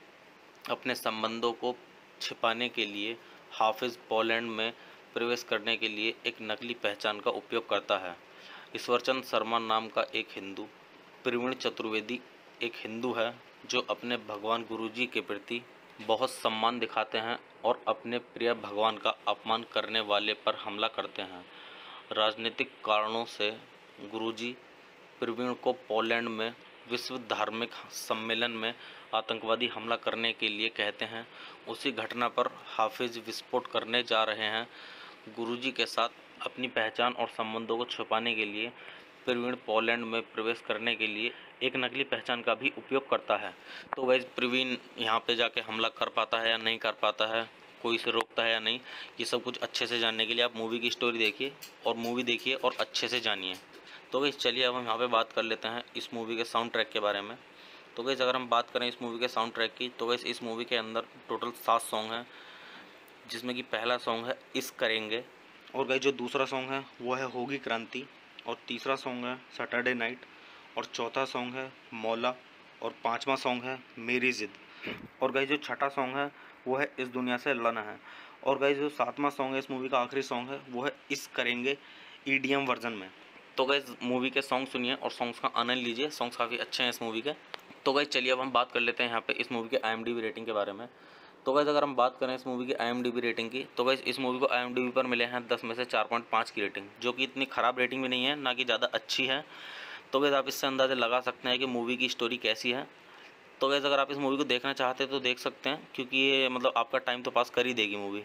साथ अपने संबंधों को छिपाने के लिए हाफिज़ पोलैंड में प्रवेश करने के लिए एक नकली पहचान का उपयोग करता है। ईश्वरचंद शर्मा नाम का एक हिंदू, प्रवीण चतुर्वेदी एक हिंदू है जो अपने भगवान गुरुजी के प्रति बहुत सम्मान दिखाते हैं और अपने प्रिय भगवान का अपमान करने वाले पर हमला करते हैं। राजनीतिक कारणों से गुरुजी प्रवीण को पोलैंड में विश्व धार्मिक सम्मेलन में आतंकवादी हमला करने के लिए कहते हैं। उसी घटना पर हाफिज़ विस्फोट करने जा रहे हैं। गुरुजी के साथ अपनी पहचान और संबंधों को छुपाने के लिए प्रवीण पोलैंड में प्रवेश करने के लिए एक नकली पहचान का भी उपयोग करता है। तो वैसे प्रवीण यहाँ पे जाके हमला कर पाता है या नहीं कर पाता है, कोई इसे रोकता है या नहीं, ये सब कुछ अच्छे से जानने के लिए आप मूवी की स्टोरी देखिए और मूवी देखिए और अच्छे से जानिए। तो वैसे चलिए अब हम यहाँ पे बात कर लेते हैं इस मूवी के साउंड ट्रैक के बारे में। तो वैसे अगर हम बात करें इस मूवी के साउंड ट्रैक की, तो वैसे इस मूवी के अंदर टोटल 7 सॉन्ग हैं, जिसमें कि पहला सॉन्ग है इस करेंगे। और गाइस जो दूसरा सॉन्ग है वो है होगी क्रांति। और तीसरा सॉन्ग है सैटरडे नाइट। और चौथा सॉन्ग है मौला। और पांचवा सॉन्ग है मेरी ज़िद। और गाइस जो छठा सॉन्ग है वो है इस दुनिया से लड़ना है। और गाइस जो सातवां सॉन्ग है इस मूवी का आखिरी सॉन्ग है वो है इस करेंगे EDM वर्जन में। तो गाइस मूवी के सॉन्ग सुनिए और सॉन्ग्स का आनंद लीजिए, सॉन्ग्स काफ़ी अच्छे हैं इस मूवी के। तो गाइस चलिए अब हम बात कर लेते हैं यहाँ पे इस मूवी के IMDb रेटिंग के बारे में। तो गाइस अगर हम बात करें इस मूवी की IMDb रेटिंग की, तो गाइस इस मूवी को IMDb पर मिले हैं 10 में से 4.5 की रेटिंग, जो कि इतनी ख़राब रेटिंग भी नहीं है, ना कि ज़्यादा अच्छी है। तो गाइस आप इससे अंदाज़ा लगा सकते हैं कि मूवी की स्टोरी कैसी है। तो गाइस अगर आप इस मूवी को देखना चाहते हैं तो देख सकते हैं, क्योंकि ये मतलब आपका टाइम तो पास कर ही देगी मूवी।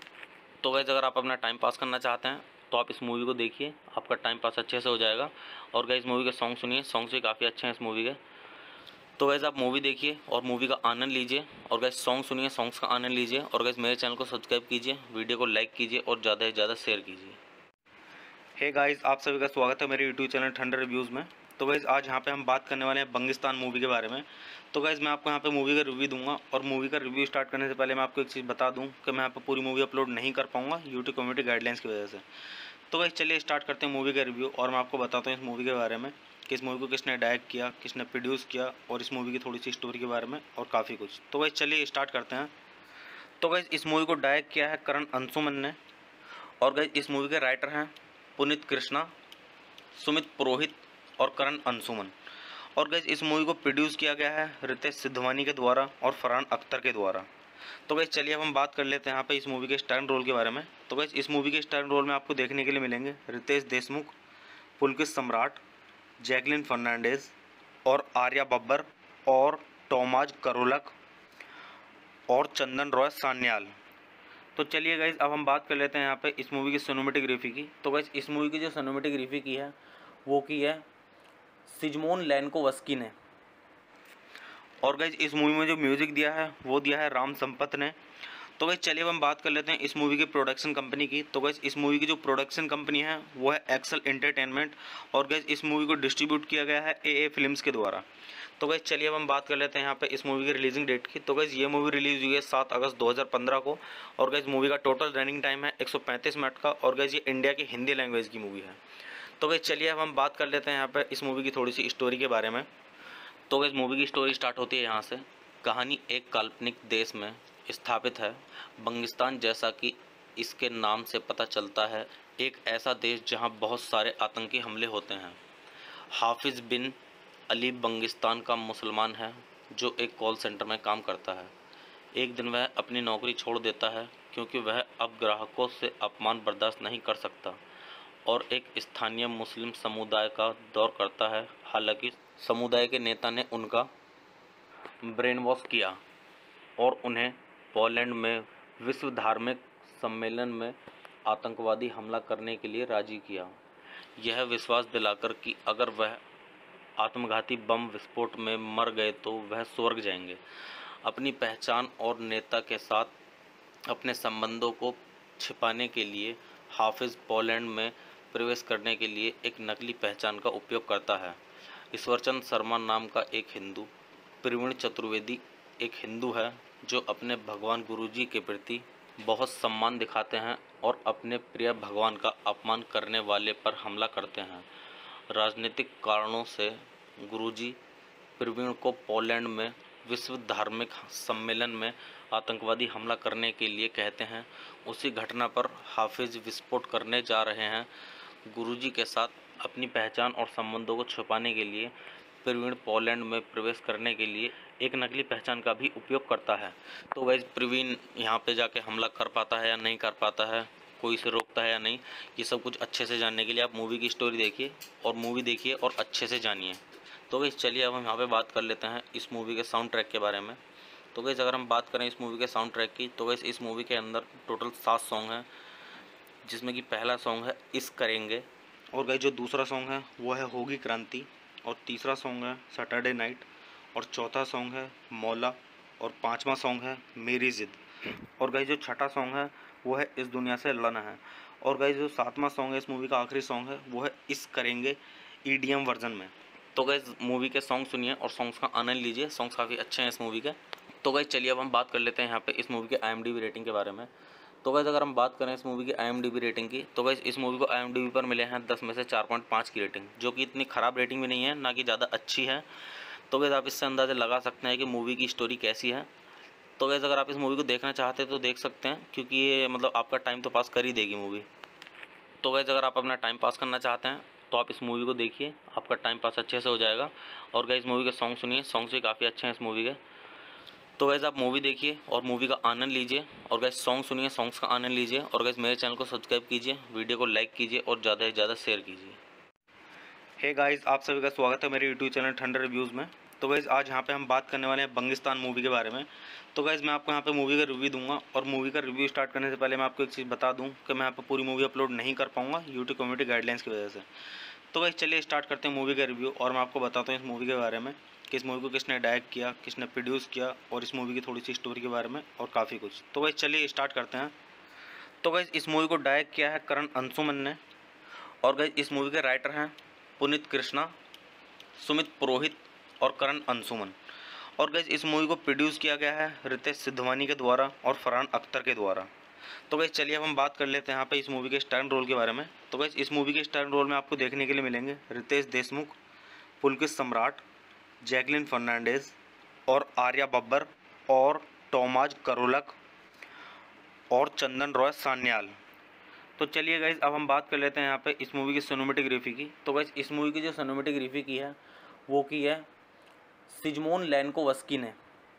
तो गाइस अगर आप अपना टाइम पास करना चाहते हैं तो आप इस मूवी को देखिए, आपका टाइम पास अच्छे से हो जाएगा। और गाइस मूवी के सॉन्ग सुनिए, सॉन्ग्स भी काफ़ी अच्छे हैं इस मूवी के। तो गाइस आप मूवी देखिए और मूवी का आनंद लीजिए, और गाइस सॉन्ग सुनिए, सॉन्ग्स का आनंद लीजिए। और गाइस मेरे चैनल को सब्सक्राइब कीजिए, वीडियो को लाइक कीजिए और ज़्यादा से ज़्यादा शेयर कीजिए। हे गाइस, आप सभी का स्वागत है मेरे यूट्यूब चैनल ठंडर रिव्यूज़ में। तो गाइस आज यहाँ पे हम बात करने वाले हैं बंगिस्तान मूवी के बारे में। तो गाइस मैं आपको यहाँ पे मूवी का रिव्यू दूंगा, और मूवी का रिव्यू स्टार्ट करने से पहले मैं आपको एक चीज़ बता दूँ कि मैं यहाँ पर पूरी मूवी अपलोड नहीं कर पाऊँगा यूट्यूब कम्युनिटी गाइडलाइंस की वजह से। तो गाइस चलिए स्टार्ट करते हैं मूवी का रिव्यू, और मैं आपको बताता हूँ इस मूवी के बारे में कि इस मूवी को किसने डायरेक्ट किया, किसने प्रोड्यूस किया, और इस मूवी की थोड़ी सी स्टोरी के बारे में और काफ़ी कुछ। तो गाइस चलिए स्टार्ट करते हैं। तो गाइस इस मूवी को डायरेक्ट किया है करण अंशुमन ने। और गाइस इस मूवी के राइटर हैं पुनीत कृष्णा, सुमित पुरोहित और करण अंशुमन। और गाइस इस मूवी को प्रोड्यूस किया गया है रितेश सिद्धवानी के द्वारा और फरहान अख्तर के द्वारा। तो गाइस चलिए अब हम बात कर लेते हैं यहाँ पे इस मूवी के स्टार रोल के बारे में। तो गाइस इस मूवी के स्टार रोल में आपको देखने के लिए मिलेंगे रितेश देशमुख, पुलकित सम्राट, जैकलिन फर्नांडिस और आर्या बब्बर और टॉमाज करोलक और चंदन रॉय सान्याल। तो चलिए गाइस अब हम बात कर लेते हैं यहाँ पे इस मूवी की सिनेमैटोग्राफी की। तो गाइस इस मूवी की जो सिनेमैटोग्राफी की है वो की है सिजमोन लैनकोवस्की ने। और गाइस इस मूवी में जो म्यूज़िक दिया है वो दिया है राम संपत ने। तो गाइस चलिए अब हम बात कर लेते हैं इस मूवी की प्रोडक्शन कंपनी की। तो गाइस इस मूवी की जो प्रोडक्शन कंपनी है वो है एक्सेल एंटरटेनमेंट। और गाइस इस मूवी को डिस्ट्रीब्यूट किया गया है ए फिल्म्स के द्वारा। तो गाइस चलिए अब हम बात कर लेते हैं यहाँ पे इस मूवी की रिलीजिंग डेट की। तो गाइस ये मूवी रिलीज हुई है 7 अगस्त 2015 को और गाइस मूवी का टोटल रनिंग टाइम है 135 मिनट का और गाइस ये इंडिया की हिंदी लैंग्वेज की मूवी है। तो गाइस चलिए अब हम बात कर लेते हैं यहाँ पे इस मूवी की थोड़ी सी स्टोरी के बारे में। तो गाइस मूवी की स्टोरी स्टार्ट होती है यहाँ से। कहानी एक काल्पनिक देश में स्थापित है, बंगिस्तान, जैसा कि इसके नाम से पता चलता है, एक ऐसा देश जहाँ बहुत सारे आतंकी हमले होते हैं। हाफिज़ बिन अली बंगिस्तान का मुसलमान है जो एक कॉल सेंटर में काम करता है। एक दिन वह अपनी नौकरी छोड़ देता है क्योंकि वह अब ग्राहकों से अपमान बर्दाश्त नहीं कर सकता और एक स्थानीय मुस्लिम समुदाय का दौर करता है। हालांकि समुदाय के नेता ने उनका ब्रेन वॉश किया और उन्हें पोलैंड में विश्व धार्मिक सम्मेलन में आतंकवादी हमला करने के लिए राजी किया, यह विश्वास दिलाकर कि अगर वह आत्मघाती बम विस्फोट में मर गए तो वह स्वर्ग जाएंगे। अपनी पहचान और नेता के साथ अपने संबंधों को छिपाने के लिए हाफिज़ पोलैंड में प्रवेश करने के लिए एक नकली पहचान का उपयोग करता है। ईश्वरचंद शर्मा नाम का एक हिंदू, प्रवीण चतुर्वेदी एक हिंदू है जो अपने भगवान गुरुजी के प्रति बहुत सम्मान दिखाते हैं और अपने प्रिय भगवान का अपमान करने वाले पर हमला करते हैं। राजनीतिक कारणों से गुरुजी प्रवीण को पोलैंड में विश्व धार्मिक सम्मेलन में आतंकवादी हमला करने के लिए कहते हैं। उसी घटना पर हाफिज़ विस्फोट करने जा रहे हैं। गुरुजी के साथ अपनी पहचान और संबंधों को छुपाने के लिए प्रवीण पोलैंड में प्रवेश करने के लिए एक नकली पहचान का भी उपयोग करता है। तो वैसे प्रवीण यहाँ पे जाके हमला कर पाता है या नहीं कर पाता है, कोई इसे रोकता है या नहीं, ये सब कुछ अच्छे से जानने के लिए आप मूवी की स्टोरी देखिए और मूवी देखिए और अच्छे से जानिए। तो गाइस चलिए अब हम यहाँ पे बात कर लेते हैं इस मूवी के साउंड ट्रैक के बारे में। तो गाइस अगर हम बात करें इस मूवी के साउंड ट्रैक की, तो गाइस इस मूवी के अंदर टोटल 7 सॉन्ग हैं, जिसमें कि पहला सॉन्ग है इस करेंगे और गाइस जो दूसरा सॉन्ग है वो है होगी क्रांति और तीसरा सॉन्ग है सैटरडे नाइट और चौथा सॉन्ग है मौला और पांचवा सॉन्ग है मेरी ज़िद और गाइस जो छठा सॉन्ग है वो है इस दुनिया से लड़ना है और गाइस जो सातवां सॉन्ग है इस मूवी का आखिरी सॉन्ग है वो है इस करेंगे ईडीएम वर्जन में। तो गाइस मूवी के सॉन्ग सुनिए और सॉन्ग्स का आनंद लीजिए, सॉन्ग्स काफ़ी अच्छे हैं इस मूवी के। तो गाइस चलिए अब हम बात कर लेते हैं यहाँ पे इस मूवी के IMDb रेटिंग के बारे में। तो गाइस अगर हम बात करें इस मूवी की IMDb रेटिंग की, तो गाइस इस मूवी को IMDb पर मिले हैं 10 में से 4.5 की रेटिंग, जो कि इतनी ख़राब रेटिंग भी नहीं है, ना कि ज़्यादा अच्छी है। तो गाइस आप इससे अंदाज़ा लगा सकते हैं कि मूवी की स्टोरी कैसी है। तो गाइस अगर आप इस मूवी को देखना चाहते हैं तो देख सकते हैं, क्योंकि ये मतलब आपका टाइम तो पास कर ही देगी मूवी। तो गाइस अगर आप अपना टाइम पास करना चाहते हैं तो आप इस मूवी को देखिए, आपका टाइम पास अच्छे से हो जाएगा। और गाइस मूवी के सॉन्ग सुनिए, सॉन्ग्स भी काफ़ी अच्छे हैं इस मूवी के। तो गाइस आप मूवी देखिए और मूवी का आनंद लीजिए और गाइस सॉन्ग सुनिए, सॉन्ग्स का आनंद लीजिए और गाइस मेरे चैनल को सब्सक्राइब कीजिए, वीडियो को लाइक कीजिए और ज़्यादा से ज़्यादा शेयर कीजिए। हे गाइस, आप सभी का स्वागत है मेरे यूट्यूब चैनल ठंडर रिव्यूज़ में। तो गाइस आज यहाँ पे हम बात करने वाले हैं बंगिस्तान मूवी के बारे में। तो गाइस मैं आपको यहाँ पे मूवी का रिव्यू दूंगा और मूवी का रिव्यू स्टार्ट करने से पहले मैं आपको एक चीज़ बता दूँ कि मैं यहाँ पे पूरी मूवी अपलोड नहीं कर पाऊँगा यूट्यूब कम्युनिटी गाइडलाइंस की वजह से। तो गाइस चलिए स्टार्ट करते हैं मूवी का रिव्यू और मैं आपको बताता हूँ इस मूवी के बारे में कि इस मूवी को किसने डायरेक्ट किया, किसने प्रोड्यूस किया और इस मूवी की थोड़ी सी स्टोरी के बारे में और काफ़ी कुछ। तो गाइस चलिए स्टार्ट करते हैं। तो गाइस इस मूवी को डायरेक्ट किया है करण अंशुमन ने और गाइस इस मूवी के राइटर हैं पुनीत कृष्णा, सुमित पुरोहित और करण अंशुमन। और गाइस इस मूवी को प्रोड्यूस किया गया है रितेश सिद्धवानी के द्वारा और फरहान अख्तर के द्वारा। तो गाइस चलिए अब हम बात कर लेते हैं यहाँ पे इस मूवी के स्टार रोल के बारे में। तो गाइस इस मूवी के स्टार रोल में आपको देखने के लिए मिलेंगे रितेश देशमुख, पुलकित सम्राट, जैकलिन फर्नांडिस और आर्या बब्बर और टॉमाज करोलक और चंदन रॉय सान्याल। तो चलिए गाइस अब हम बात कर लेते हैं यहाँ पे इस मूवी की सिनेमेटोग्राफी की। तो गाइस इस मूवी की जो सिनेमेटोग्राफी की है वो की है सिजमोन लैनकोवस्की ने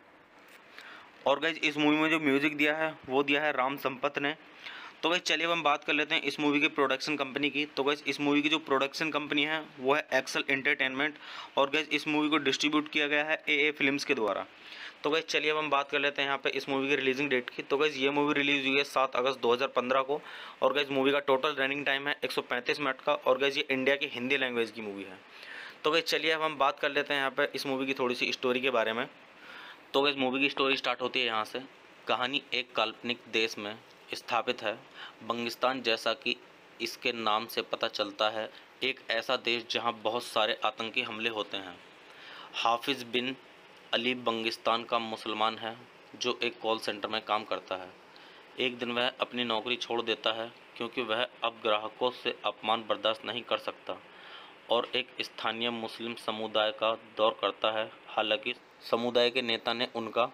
और गाइस इस मूवी में जो म्यूज़िक दिया है वो दिया है राम संपत ने। तो गाइस चलिए अब हम बात कर लेते हैं इस मूवी की प्रोडक्शन कंपनी की। तो गाइस इस मूवी की जो प्रोडक्शन कंपनी है वो है एक्सेल एंटरटेनमेंट और गाइस इस मूवी को डिस्ट्रीब्यूट किया गया है AA फिल्म्स के द्वारा। तो गाइस चलिए अब हम बात कर लेते हैं यहाँ पे इस मूवी की रिलीजिंग डेट की। तो गाइस ये मूवी रिलीज हुई है 7 अगस्त 2015 को और गाइस मूवी का टोटल रनिंग टाइम है 135 मिनट का और गाइस ये इंडिया की हिंदी लैंग्वेज की मूवी है। तो गाइस चलिए अब हम बात कर लेते हैं यहाँ पे इस मूवी की थोड़ी सी स्टोरी के बारे में। तो गाइस मूवी की स्टोरी स्टार्ट होती है यहाँ से। कहानी एक काल्पनिक देश में स्थापित है, बंगिस्तान, जैसा कि इसके नाम से पता चलता है, एक ऐसा देश जहाँ बहुत सारे आतंकी हमले होते हैं। हाफिज़ बिन अली बंगिस्तान का मुसलमान है जो एक कॉल सेंटर में काम करता है। एक दिन वह अपनी नौकरी छोड़ देता है क्योंकि वह अब ग्राहकों से अपमान बर्दाश्त नहीं कर सकता और एक स्थानीय मुस्लिम समुदाय का दौर करता है। हालांकि समुदाय के नेता ने उनका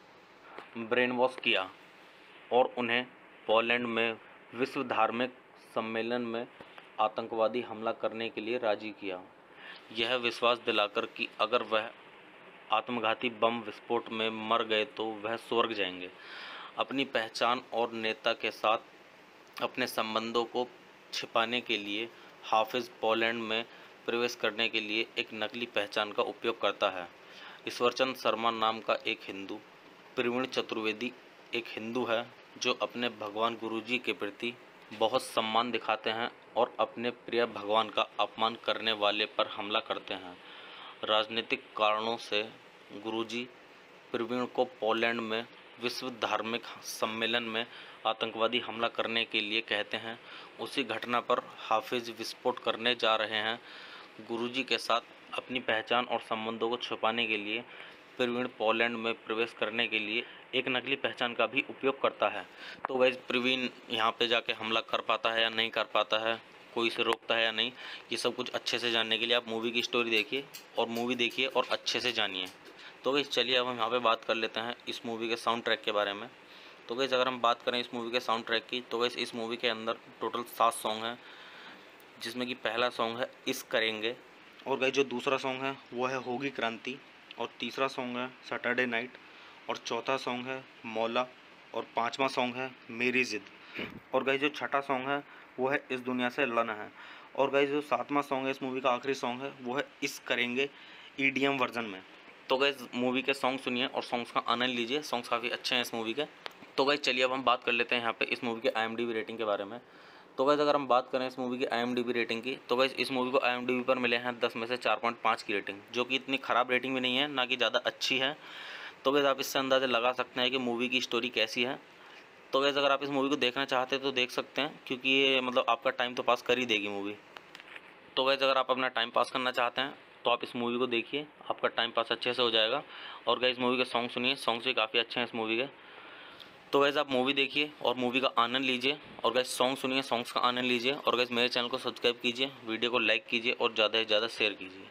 ब्रेन वॉश किया और उन्हें पोलैंड में विश्व धार्मिक सम्मेलन में आतंकवादी हमला करने के लिए राजी किया, यह विश्वास दिलाकर कि अगर वह आत्मघाती बम विस्फोट में मर गए तो वह स्वर्ग जाएंगे। अपनी पहचान और नेता के साथ अपने संबंधों को छिपाने के लिए हाफिज़ पोलैंड में प्रवेश करने के लिए एक नकली पहचान का उपयोग करता है। ईश्वरचंद शर्मा नाम का एक हिंदू, प्रवीण चतुर्वेदी एक हिंदू है जो अपने भगवान गुरुजी के प्रति बहुत सम्मान दिखाते हैं और अपने प्रिय भगवान का अपमान करने वाले पर हमला करते हैं। राजनीतिक कारणों से गुरुजी प्रवीण को पोलैंड में विश्व धार्मिक सम्मेलन में आतंकवादी हमला करने के लिए कहते हैं। उसी घटना पर हाफिज़ विस्फोट करने जा रहे हैं। गुरुजी के साथ अपनी पहचान और संबंधों को छुपाने के लिए प्रवीण पोलैंड में प्रवेश करने के लिए एक नकली पहचान का भी उपयोग करता है। तो वैसे प्रवीण यहाँ पे जाके हमला कर पाता है या नहीं कर पाता है, कोई इसे रोकता है या नहीं, ये सब कुछ अच्छे से जानने के लिए आप मूवी की स्टोरी देखिए और अच्छे से जानिए। तो गाइस चलिए अब हम यहाँ पे बात कर लेते हैं इस मूवी के साउंड ट्रैक के बारे में। तो गाइस अगर हम बात करें इस मूवी के साउंड ट्रैक की, तो गाइस इस मूवी के अंदर टोटल 7 सॉन्ग हैं, जिसमें कि पहला सॉन्ग है इस करेंगे, और गाइस जो दूसरा सॉन्ग है वो है होगी क्रांति, और तीसरा सॉन्ग है सैटरडे नाइट, और चौथा सॉन्ग है मौला, और पांचवा सॉन्ग है मेरी ज़िद, और गाइस जो छठा सॉन्ग है वो है इस दुनिया से लड़ना है, और गाइस जो सातवां सॉन्ग है इस मूवी का आखिरी सॉन्ग है वो है इस करेंगे EDM वर्जन में। तो गाइस मूवी के सॉन्ग सुनिए और सॉन्ग्स का आनंद लीजिए, सॉन्ग्स काफ़ी अच्छे हैं इस मूवी के। तो गाइस चलिए अब हम बात कर लेते हैं यहाँ पे इस मूवी के IMDb रेटिंग के बारे में। तो गाइस अगर हम बात करें इस मूवी की IMDb रेटिंग की, तो गाइस इस मूवी को IMDb पर मिले हैं 10 में से 4.5 की रेटिंग, जो कि इतनी ख़राब रेटिंग भी नहीं है, ना कि ज़्यादा अच्छी है। तो गाइस आप इससे अंदाज़ा लगा सकते हैं कि मूवी की स्टोरी कैसी है। तो गाइस अगर आप इस मूवी को देखना चाहते हैं तो देख सकते हैं, क्योंकि ये मतलब आपका टाइम तो पास कर ही देगी मूवी। तो गाइस अगर आप अपना टाइम पास करना चाहते हैं तो आप इस मूवी को देखिए, आपका टाइम पास अच्छे से हो जाएगा। और गाइस मूवी के सॉन्ग सुनिए, सॉन्ग्स भी काफ़ी अच्छे हैं इस मूवी के। तो गाइस आप मूवी देखिए और मूवी का आनंद लीजिए, और गाइस सॉन्ग सुनिए, सॉन्ग्स का आनंद लीजिए, और गाइस मेरे चैनल को सब्सक्राइब कीजिए, वीडियो को लाइक कीजिए और ज़्यादा से ज़्यादा शेयर कीजिए।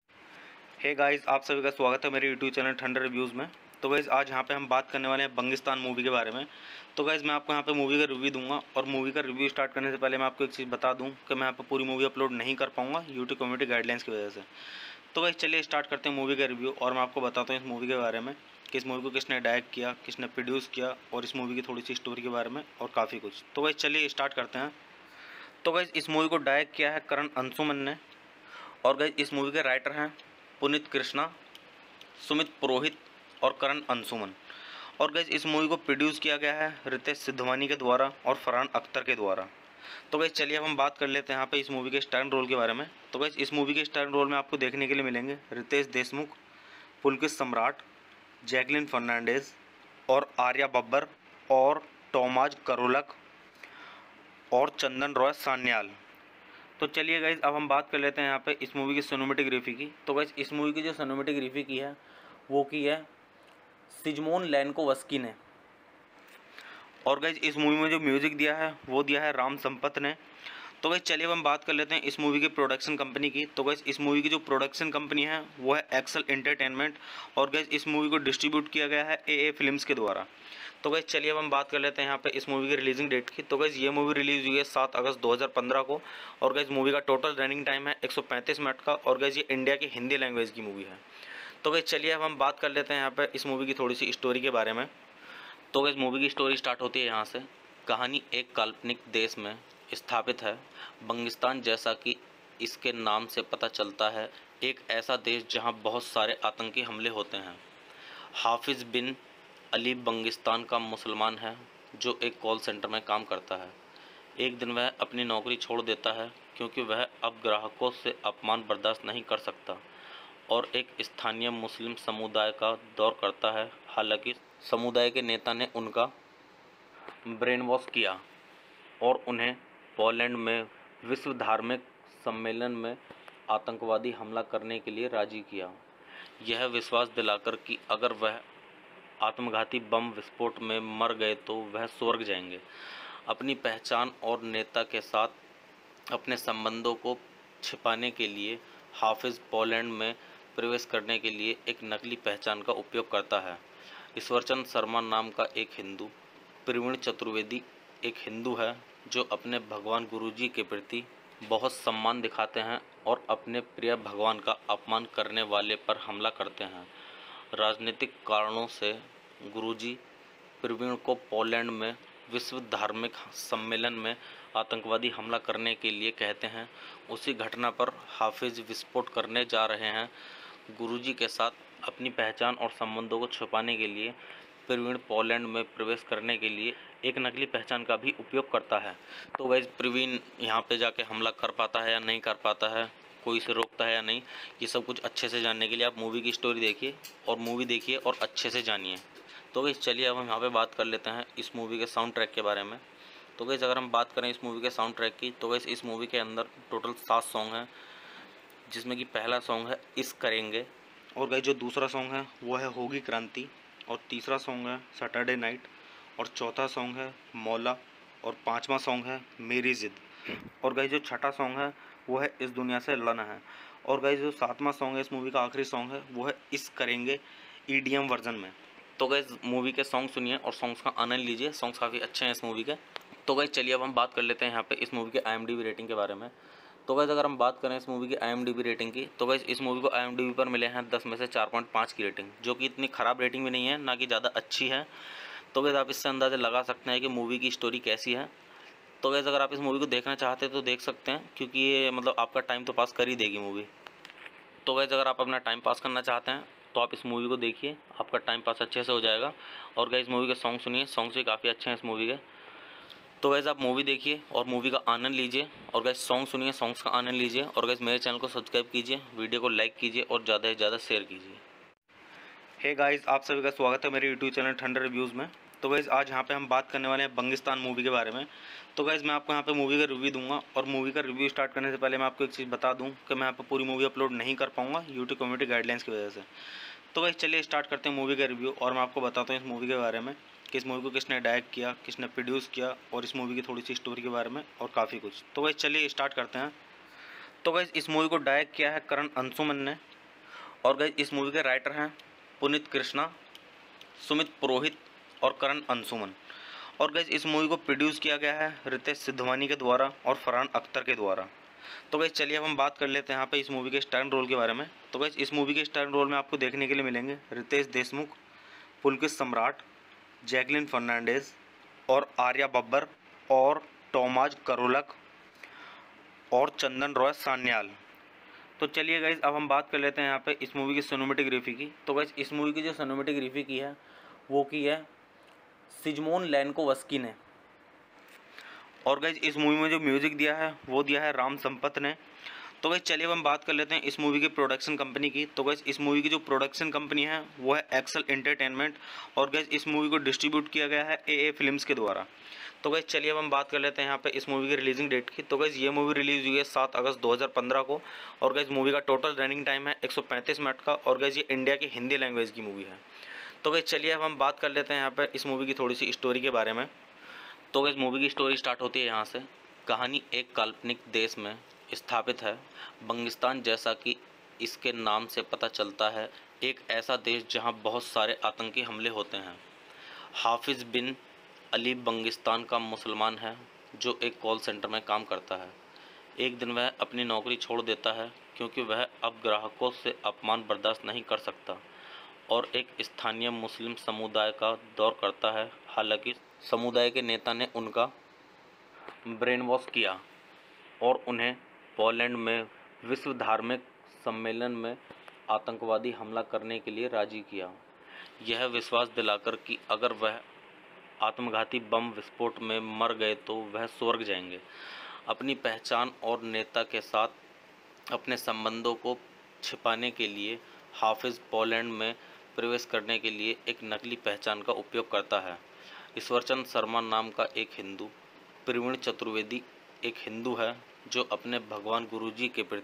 हे गाइस आप सभी का स्वागत है मेरे यूट्यूब चैनल ठंडर रिव्यूज़ में। तो गाइस आज यहाँ पे हम बात करने वाले हैं बंगिस्तान मूवी के बारे में। तो गाइस मैं आपको यहाँ पे मूवी का रिव्यू दूंगा, और मूवी का रिव्यू स्टार्ट करने से पहले मैं आपको एक चीज़ बता दूं कि मैं यहाँ पे पूरी मूवी अपलोड नहीं कर पाऊँगा यूट्यूब कम्युनिटी गाइडलाइंस की वजह से। तो गाइस चलिए स्टार्ट करते हैं मूवी का रिव्यू, और मैं आपको बताता हूँ इस मूवी के बारे में कि इस मूवी को किसने डायरेक्ट किया, किसने प्रोड्यूस किया, और इस मूवी की थोड़ी सी स्टोरी के बारे में और काफ़ी कुछ। तो गाइस चलिए स्टार्ट करते हैं। तो गाइस इस मूवी को डायरेक्ट किया है करण अंशुमन ने, और गाइस इस मूवी के राइटर हैं पुनीत कृष्णा, सुमित पुरोहित और करण अंशुमन। और गाइस इस मूवी को प्रोड्यूस किया गया है रितेश सिद्धवानी के द्वारा और फरहान अख्तर के द्वारा। तो गाइस चलिए अब हम बात कर लेते हैं यहाँ पे इस मूवी के स्टार रोल के बारे में। तो गाइस इस मूवी के स्टार रोल में आपको देखने के लिए मिलेंगे रितेश देशमुख, पुलकित सम्राट, जैकलिन फर्नांडिस और आर्या बब्बर और टॉमाज करोलक और चंदन रॉय सान्याल। तो चलिए गाइस अब हम बात कर लेते हैं यहाँ पे इस मूवी की सिनेमेटोग्राफी की। तो गाइस इस मूवी की जो सिनेमेटोग्राफी की है वो की है सिजमोन लैनकोवस्की ने, और गाइस इस मूवी में जो म्यूज़िक दिया है वो दिया है राम संपत ने। तो गाइस चलिए अब हम बात कर लेते हैं इस मूवी की प्रोडक्शन कंपनी की। तो गाइस इस मूवी की जो प्रोडक्शन कंपनी है वो है एक्सेल एंटरटेनमेंट, और गाइस इस मूवी को डिस्ट्रीब्यूट किया गया है AA फिल्म्स के द्वारा। तो गाइस चलिए अब हम बात कर लेते हैं यहाँ पे इस मूवी की रिलीजिंग डेट की। तो गाइस ये मूवी रिलीज हुई है 7 अगस्त 2015 को, और गाइस मूवी का टोटल रनिंग टाइम है 135 मिनट का, और गाइस ये इंडिया की हिंदी लैंग्वेज की मूवी है। तो गाइस चलिए अब हम बात कर लेते हैं यहाँ पे इस मूवी की थोड़ी सी स्टोरी के बारे में। तो गाइस मूवी की स्टोरी स्टार्ट होती है यहाँ से। कहानी एक काल्पनिक देश में स्थापित है, बंगिस्तान, जैसा कि इसके नाम से पता चलता है, एक ऐसा देश जहाँ बहुत सारे आतंकी हमले होते हैं। हाफिज़ बिन अली बंगिस्तान का मुसलमान है जो एक कॉल सेंटर में काम करता है। एक दिन वह अपनी नौकरी छोड़ देता है क्योंकि वह अब ग्राहकों से अपमान बर्दाश्त नहीं कर सकता और एक स्थानीय मुस्लिम समुदाय का दौर करता है। हालांकि समुदाय के नेता ने उनका ब्रेन वॉश किया और उन्हें पोलैंड में विश्व धार्मिक सम्मेलन में आतंकवादी हमला करने के लिए राजी किया, यह विश्वास दिलाकर कि अगर वह आत्मघाती बम विस्फोट में मर गए तो वह स्वर्ग जाएंगे। अपनी पहचान और नेता के साथ अपने संबंधों को छिपाने के लिए हाफिज पोलैंड में प्रवेश करने के लिए एक नकली पहचान का उपयोग करता है। ईश्वरचंद शर्मा नाम का एक हिंदू, प्रवीण चतुर्वेदी एक हिंदू है जो अपने भगवान गुरुजी के प्रति बहुत सम्मान दिखाते हैं और अपने प्रिय भगवान का अपमान करने वाले पर हमला करते हैं। राजनीतिक कारणों से गुरुजी प्रवीण को पोलैंड में विश्व धार्मिक सम्मेलन में आतंकवादी हमला करने के लिए कहते हैं। उसी घटना पर हाफिज विस्फोट करने जा रहे हैं। गुरुजी के साथ अपनी पहचान और संबंधों को छुपाने के लिए प्रवीण पोलैंड में प्रवेश करने के लिए एक नकली पहचान का भी उपयोग करता है। तो वैसे प्रवीण यहाँ पे जाके हमला कर पाता है या नहीं कर पाता है, कोई इसे रोकता है या नहीं, ये सब कुछ अच्छे से जानने के लिए आप मूवी की स्टोरी देखिए और मूवी देखिए और अच्छे से जानिए। तो गाइस चलिए अब हम यहाँ पे बात कर लेते हैं इस मूवी के साउंड ट्रैक के बारे में। तो गाइस अगर हम बात करें इस मूवी के साउंड ट्रैक की, तो गाइस इस मूवी के अंदर टोटल 7 सॉन्ग हैं, जिसमें कि पहला सॉन्ग है इस करेंगे, और गाइस जो दूसरा सॉन्ग है वो है होगी क्रांति, और तीसरा सॉन्ग है सैटरडे नाइट, और चौथा सॉन्ग है मौला, और पाँचवा सॉन्ग है मेरी ज़िद, और गाइस जो छठा सॉन्ग है वो है इस दुनिया से लड़ना है, और गाइस जो 7वां सॉन्ग है इस मूवी का आखिरी सॉन्ग है वो है इस करेंगे EDM वर्जन में। तो गाइस मूवी के सॉन्ग सुनिए और सॉन्ग्स का आनंद लीजिए, सॉन्ग्स काफ़ी अच्छे हैं इस मूवी के। तो गाइस चलिए अब हम बात कर लेते हैं यहाँ पे इस मूवी के IMDb रेटिंग के बारे में। तो गाइस अगर हम बात करें इस मूवी की IMDb रेटिंग की, तो गाइस इस मूवी को IMDb पर मिले हैं 10 में से 4.5 की रेटिंग, जो कि इतनी ख़राब रेटिंग भी नहीं है, ना कि ज़्यादा अच्छी है। तो गाइस आप इससे अंदाज़ा लगा सकते हैं कि मूवी की स्टोरी कैसी है। तो गाइस अगर आप इस मूवी को देखना चाहते हैं तो देख सकते हैं, क्योंकि ये मतलब आपका टाइम तो पास कर ही देगी मूवी। तो गाइस अगर आप अपना टाइम पास करना चाहते हैं तो आप इस मूवी को देखिए, आपका टाइम पास अच्छे से हो जाएगा। और गाइस मूवी के सॉन्ग सुनिए, सॉन्ग्स भी काफ़ी अच्छे हैं इस मूवी के। तो गाइस आप मूवी देखिए और मूवी का आनंद लीजिए, और गाइस सॉन्ग सुनिए, सॉन्ग्स का आनंद लीजिए, और गाइस मेरे चैनल को सब्सक्राइब कीजिए, वीडियो को लाइक कीजिए और ज़्यादा से ज़्यादा शेयर कीजिए। हे गाइस आप सभी का स्वागत है मेरे यूट्यूब चैनल ठंडर रिव्यूज़ में। तो गाइस आज यहाँ पे हम बात करने वाले हैं बंगिस्तान मूवी के बारे में। तो गाइस मैं आपको यहाँ पे मूवी का रिव्यू दूंगा, और मूवी का रिव्यू स्टार्ट करने से पहले मैं आपको एक चीज़ बता दूं कि मैं यहाँ पे पूरी मूवी अपलोड नहीं कर पाऊँगा यूट्यूब कम्युनिटी गाइडलाइंस की वजह से। तो गाइस चलिए स्टार्ट करते हैं मूवी का रिव्यू, और मैं आपको बताता हूँ इस मूवी के बारे में कि इस मूवी को किसने डायरेक्ट किया, किसने प्रोड्यूस किया, और इस मूवी की थोड़ी सी स्टोरी के बारे में और काफ़ी कुछ। तो गाइस चलिए स्टार्ट करते हैं। तो गाइस इस मूवी को डायरेक्ट किया है करण अंशुमन ने, और गाइस इस मूवी के राइटर हैं पुनीत कृष्णा, सुमित पुरोहित और करण अंशुमन। और गाइस इस मूवी को प्रोड्यूस किया गया है रितेश सिद्धवानी के द्वारा और फरहान अख्तर के द्वारा। तो गाइस चलिए अब हम बात कर लेते हैं यहाँ पे इस मूवी के स्टार रोल के बारे में। तो गाइस इस मूवी के स्टार रोल में आपको देखने के लिए मिलेंगे रितेश देशमुख, पुलकित सम्राट, जैकलिन फर्नांडिस और आर्या बब्बर और टॉमाज करोलक और चंदन रॉय सान्याल। तो चलिए गाइस अब हम बात कर लेते हैं यहाँ पे इस मूवी की सिनेमेटोग्राफी की। तो गाइस इस मूवी की जो सिनेमेटोग्राफी की है वो की है सिजमोन लैनकोवस्की ने, और गाइस इस मूवी में जो म्यूज़िक दिया है वो दिया है राम संपत ने। तो गाइस चलिए अब हम बात कर लेते हैं इस मूवी की प्रोडक्शन कंपनी की। तो गाइस इस मूवी की जो प्रोडक्शन कंपनी है वो है एक्सेल एंटरटेनमेंट, और गाइस इस मूवी को डिस्ट्रीब्यूट किया गया है AA फिल्म्स के द्वारा। तो गाइस चलिए अब हम बात कर लेते हैं यहाँ पे इस मूवी की रिलीजिंग डेट की। तो गाइस ये मूवी रिलीज हुई है 7 अगस्त 2015 को, और गाइस मूवी का टोटल रनिंग टाइम है 135 मिनट का, और गाइस ये इंडिया की हिंदी लैंग्वेज की मूवी है। तो गाइस चलिए अब हम बात कर लेते हैं यहाँ पे इस मूवी की थोड़ी सी स्टोरी के बारे में। तो गाइस मूवी की स्टोरी स्टार्ट होती है यहाँ से। कहानी एक काल्पनिक देश में स्थापित है, बंगिस्तान, जैसा कि इसके नाम से पता चलता है, एक ऐसा देश जहाँ बहुत सारे आतंकी हमले होते हैं। हाफिज बिन अली बंगिस्तान का मुसलमान है जो एक कॉल सेंटर में काम करता है। एक दिन वह अपनी नौकरी छोड़ देता है क्योंकि वह अब ग्राहकों से अपमान बर्दाश्त नहीं कर सकता, और एक स्थानीय मुस्लिम समुदाय का दौर करता है। हालांकि समुदाय के नेता ने उनका ब्रेन वॉश किया और उन्हें पोलैंड में विश्व धार्मिक सम्मेलन में आतंकवादी हमला करने के लिए राजी किया, यह विश्वास दिलाकर कि अगर वह आत्मघाती बम विस्फोट में मर गए तो वह स्वर्ग जाएंगे। अपनी पहचान और नेता के साथ अपने संबंधों को छिपाने के लिए हाफिज पोलैंड में प्रवेश करने के लिए एक नकली पहचान का उपयोग करता है। ईश्वरचंद शर्मा नाम का एक हिंदू, प्रवीण चतुर्वेदी एक हिंदू है जो अपने भगवान गुरुजी के प्रति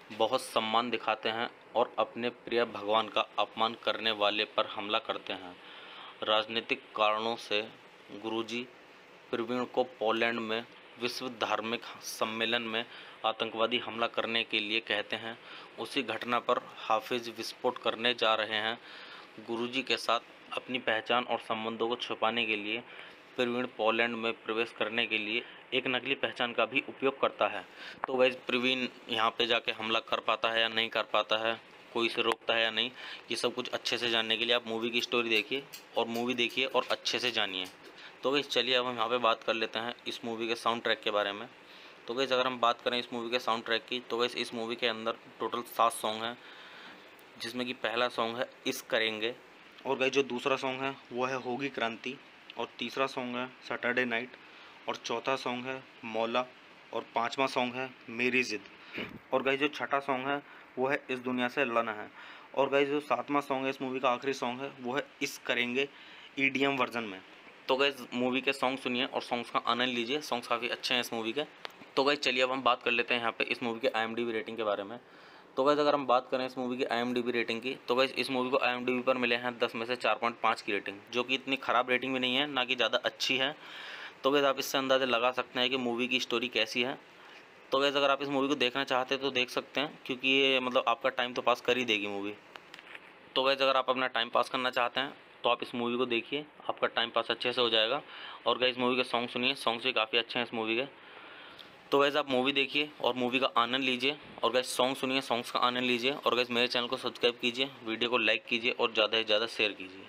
बहुत सम्मान दिखाते हैं और अपने प्रिय भगवान का अपमान करने वाले पर हमला करते हैं। राजनीतिक कारणों से गुरुजी प्रवीण को पोलैंड में विश्व धार्मिक सम्मेलन में आतंकवादी हमला करने के लिए कहते हैं। उसी घटना पर हाफिज विस्फोट करने जा रहे हैं। गुरुजी के साथ अपनी पहचान और संबंधों को छुपाने के लिए प्रवीण पोलैंड में प्रवेश करने के लिए एक नकली पहचान का भी उपयोग करता है। तो वैसे प्रवीण यहाँ पे जाके हमला कर पाता है या नहीं कर पाता है, कोई इसे रोकता है या नहीं, ये सब कुछ अच्छे से जानने के लिए आप मूवी की स्टोरी देखिए और मूवी देखिए और अच्छे से जानिए। तो वैसे चलिए अब हम यहाँ पे बात कर लेते हैं इस मूवी के साउंड ट्रैक के बारे में। तो वैसे अगर हम बात करें इस मूवी के साउंड ट्रैक की, तो वैसे इस मूवी के अंदर टोटल 7 सॉन्ग हैं, जिसमें कि पहला सॉन्ग है इस करेंगे, और गई जो दूसरा सॉन्ग है वो है होगी क्रांति, और तीसरा सॉन्ग है सैटरडे नाइट, और चौथा सॉन्ग है मौला, और पांचवा सॉन्ग है मेरी ज़िद, और गई जो छठा सॉन्ग है वो है इस दुनिया से लड़ना है, और गई जो सातवां सॉन्ग है इस मूवी का आखिरी सॉन्ग है वो है इस करेंगे EDM वर्जन में। तो गई मूवी के सॉन्ग सुनिए और सॉन्ग्स का आनंद लीजिए, सॉन्ग्स काफ़ी अच्छे हैं इस मूवी के। तो गई चलिए अब हम बात कर लेते हैं यहाँ पे इस मूवी के IMDb रेटिंग के बारे में। तो गैस अगर हम बात करें इस मूवी की IMDb रेटिंग की, तो गैस इस मूवी को IMDb पर मिले हैं 10 में से 4.5 की रेटिंग, जो कि इतनी ख़राब रेटिंग भी नहीं है, ना कि ज़्यादा अच्छी है। तो गैस आप इससे अंदाज़ा लगा सकते हैं कि मूवी की स्टोरी कैसी है। तो गैस अगर आप इस मूवी को देखना चाहते हैं तो देख सकते हैं, क्योंकि ये मतलब आपका टाइम तो पास कर ही देगी मूवी। तो गैस अगर आप अपना टाइम पास करना चाहते हैं तो आप इस मूवी को देखिए, आपका टाइम पास अच्छे से हो जाएगा। और गैस मूवी के सॉन्ग सुनिए, सॉन्ग्स भी काफ़ी अच्छे हैं इस मूवी के। तो गैस आप मूवी देखिए और मूवी का आनंद लीजिए, और गैस सॉन्ग सुनिए, सॉन्ग्स का आनंद लीजिए, और गैस मेरे चैनल को सब्सक्राइब कीजिए, वीडियो को लाइक कीजिए और ज़्यादा से ज़्यादा शेयर कीजिए।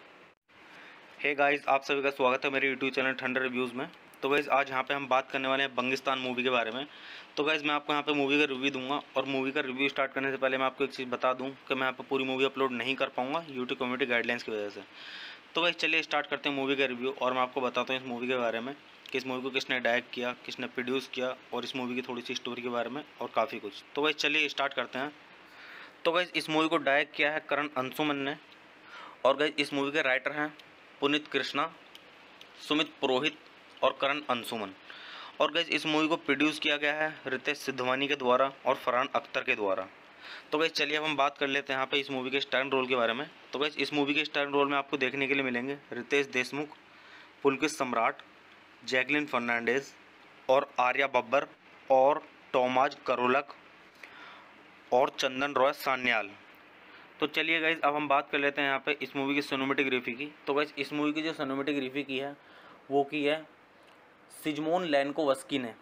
हे गाइस, आप सभी का स्वागत है मेरे यूट्यूब चैनल ठंडर रिव्यूज़ में। तो गैस आज यहाँ पे हम बात करने वाले हैं बंगिस्तान मूवी के बारे में। तो गैस मैं आपको यहाँ पे मूवी का रिव्यू दूंगा, और मूवी का रिव्यू स्टार्ट करने से पहले मैं आपको एक चीज़ बता दूँ कि मैं यहाँ पे पूरी मूवी अपलोड नहीं कर पाऊँगा यूट्यूब कम्युनिटी गाइडलाइंस की वजह से। तो गैस चलिए स्टार्ट करते हैं मूवी का रिव्यू, और मैं आपको बताता हूँ इस मूवी के बारे में कि इस मूवी को किसने डायरेक्ट किया, किसने प्रोड्यूस किया, और इस मूवी की थोड़ी सी स्टोरी के बारे में और काफ़ी कुछ। तो गैस चलिए स्टार्ट करते हैं। तो गैस इस मूवी को डायरेक्ट किया है करण अंशुमन ने, और गैस इस मूवी के राइटर हैं पुनीत कृष्णा, सुमित पुरोहित और करण अंशुमन। और गैस इस मूवी को प्रोड्यूस किया गया है रितेश सिद्धवानी के द्वारा और फरहान अख्तर के द्वारा। तो गैस चलिए अब हम बात कर लेते हैं यहाँ पे इस मूवी के स्टार रोल के बारे में। तो गैस इस मूवी के स्टार रोल में आपको देखने के लिए मिलेंगे रितेश देशमुख, पुलकित सम्राट, जैकलिन फर्नांडिस और आर्या बब्बर और टॉमाज करोलक और चंदन रॉय सान्याल। तो चलिए गाइज अब हम बात कर लेते हैं यहाँ पे इस मूवी की सिनेमेटोग्राफी की। तो गाइज इस मूवी की जो सिनेमेटोग्राफी की है वो की है सिजमोन लैनकोवस्की ने,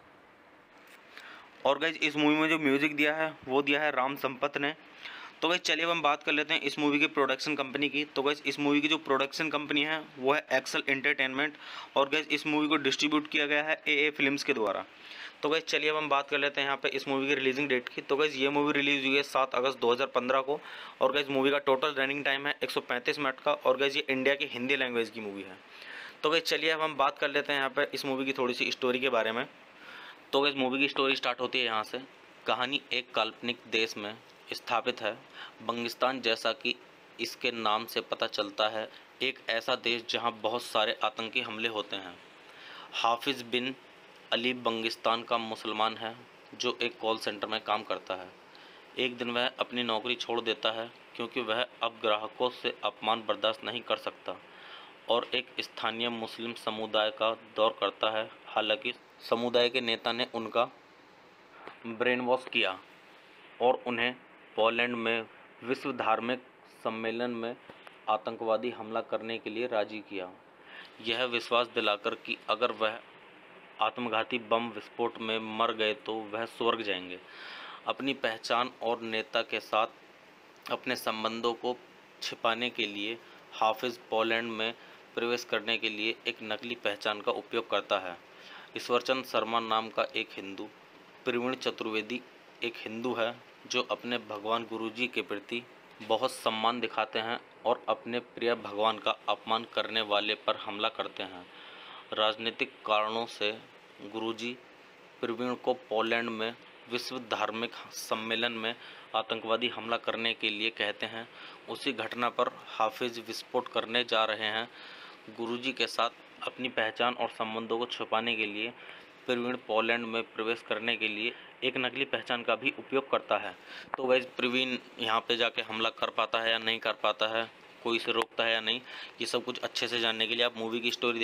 और गाइज इस मूवी में जो म्यूज़िक दिया है वो दिया है राम संपत ने। तो गाइज चलिए अब हम बात कर लेते हैं इस मूवी की प्रोडक्शन कंपनी की। तो गाइज इस मूवी की जो प्रोडक्शन कंपनी है वो है एक्सेल एंटरटेनमेंट, और गाइज इस मूवी को डिस्ट्रीब्यूट किया गया है AA फिल्म्स के द्वारा। तो गाइज चलिए अब हम बात कर लेते हैं यहाँ पे इस मूवी की रिलीजिंग डेट की। तो गाइज ये मूवी रिलीज हुई है 7 अगस्त 2015 को, और गाइज मूवी का टोटल रनिंग टाइम है 135 मिनट का, और गाइज ये इंडिया की हिंदी लैंग्वेज की मूवी है। तो गाइज चलिए अब हम बात कर लेते हैं यहाँ पे इस मूवी की थोड़ी सी स्टोरी के बारे में। तो गाइज मूवी की स्टोरी स्टार्ट होती है यहाँ से। कहानी एक काल्पनिक देश में स्थापित है, बंगिस्तान, जैसा कि इसके नाम से पता चलता है, एक ऐसा देश जहाँ बहुत सारे आतंकी हमले होते हैं। हाफिज़ बिन अली बंगिस्तान का मुसलमान है जो एक कॉल सेंटर में काम करता है। एक दिन वह अपनी नौकरी छोड़ देता है क्योंकि वह अब ग्राहकों से अपमान बर्दाश्त नहीं कर सकता, और एक स्थानीय मुस्लिम समुदाय का दौर करता है। हालांकि समुदाय के नेता ने उनका ब्रेन वॉश किया और उन्हें पोलैंड में विश्व धार्मिक सम्मेलन में आतंकवादी हमला करने के लिए राजी किया, यह विश्वास दिलाकर कि अगर वह आत्मघाती बम विस्फोट में मर गए तो वह स्वर्ग जाएंगे। अपनी पहचान और नेता के साथ अपने संबंधों को छिपाने के लिए हाफिज़ पोलैंड में प्रवेश करने के लिए एक नकली पहचान का उपयोग करता है। ईश्वरचंद शर्मा नाम का एक हिंदू, प्रवीण चतुर्वेदी एक हिंदू है जो अपने भगवान गुरुजी के प्रति बहुत सम्मान दिखाते हैं और अपने प्रिय भगवान का अपमान करने वाले पर हमला करते हैं। राजनीतिक कारणों से गुरुजी प्रवीण को पोलैंड में विश्व धार्मिक सम्मेलन में आतंकवादी हमला करने के लिए कहते हैं। उसी घटना पर हाफिज विस्फोट करने जा रहे हैं। गुरुजी के साथ अपनी पहचान और संबंधों को छुपाने के लिए प्रवीण पोलैंड में प्रवेश करने के लिए एक नकली पहचान का भी उपयोग करता है। तो गाइस प्रवीण यहाँ पे जाके हमला कर पाता है या नहीं कर पाता है, कोई इसे रोकता है या नहीं, ये सब कुछ अच्छे से जानने के लिए आप मूवी की स्टोरी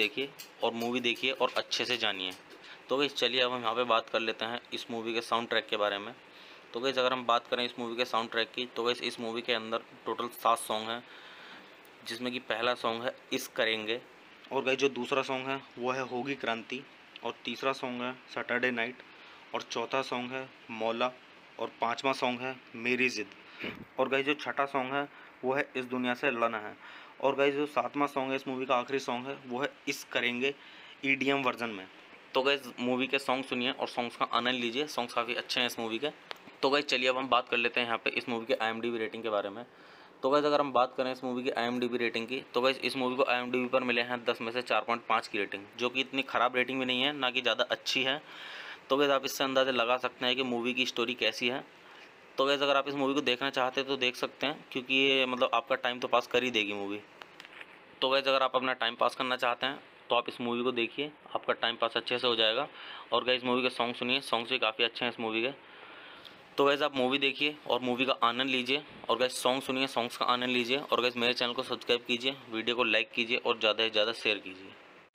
देखिए और अच्छे से जानिए। तो गाइस चलिए अब हम यहाँ पे बात कर लेते हैं इस मूवी के साउंड ट्रैक के बारे में। तो गाइस अगर हम बात करें इस मूवी के साउंड ट्रैक की, तो गाइस इस मूवी के अंदर टोटल 7 सॉन्ग हैं, जिसमें कि पहला सॉन्ग है इस करेंगे, और गाइस जो दूसरा सॉन्ग है वो है होगी क्रांति, और तीसरा सॉन्ग है सैटरडे नाइट, और चौथा सॉन्ग है मौला, और पांचवा सॉन्ग है मेरी ज़िद, और गाइस जो छठा सॉन्ग है वो है इस दुनिया से लड़ना है, और गाइस जो सातवां सॉन्ग है इस मूवी का आखिरी सॉन्ग है वो है इस करेंगे EDM वर्जन में। तो गाइस मूवी के सॉन्ग सुनिए और सॉन्ग्स का आनंद लीजिए, सॉन्ग्स काफ़ी अच्छे हैं इस मूवी के। तो गाइस चलिए अब हम बात कर लेते हैं यहाँ पे इस मूवी के IMDb रेटिंग के बारे में। तो गाइस अगर हम बात करें इस मूवी की IMDb रेटिंग की, तो गाइस इस मूवी को IMDb पर मिले हैं 10 में से 4.5 की रेटिंग, जो कि इतनी ख़राब रेटिंग भी नहीं है, ना कि ज़्यादा अच्छी है। तो गाइस आप इससे अंदाज़ा लगा सकते हैं कि मूवी की स्टोरी कैसी है। तो गाइस अगर आप इस मूवी को देखना चाहते हैं तो देख सकते हैं, क्योंकि ये मतलब आपका टाइम तो पास कर ही देगी मूवी। तो गाइस अगर आप अपना टाइम पास करना चाहते हैं तो आप इस मूवी को देखिए, आपका टाइम पास अच्छे से हो जाएगा। और गाइस मूवी के सॉन्ग सुनिए, सॉन्ग्स भी काफ़ी अच्छे हैं इस मूवी के। तो गाइस आप मूवी देखिए और मूवी का आनंद लीजिए, और गाइस सॉन्ग सुनिए, सॉन्ग्स का आनंद लीजिए, और गाइस मेरे चैनल को सब्सक्राइब कीजिए, वीडियो को लाइक कीजिए और ज़्यादा से ज़्यादा शेयर कीजिए।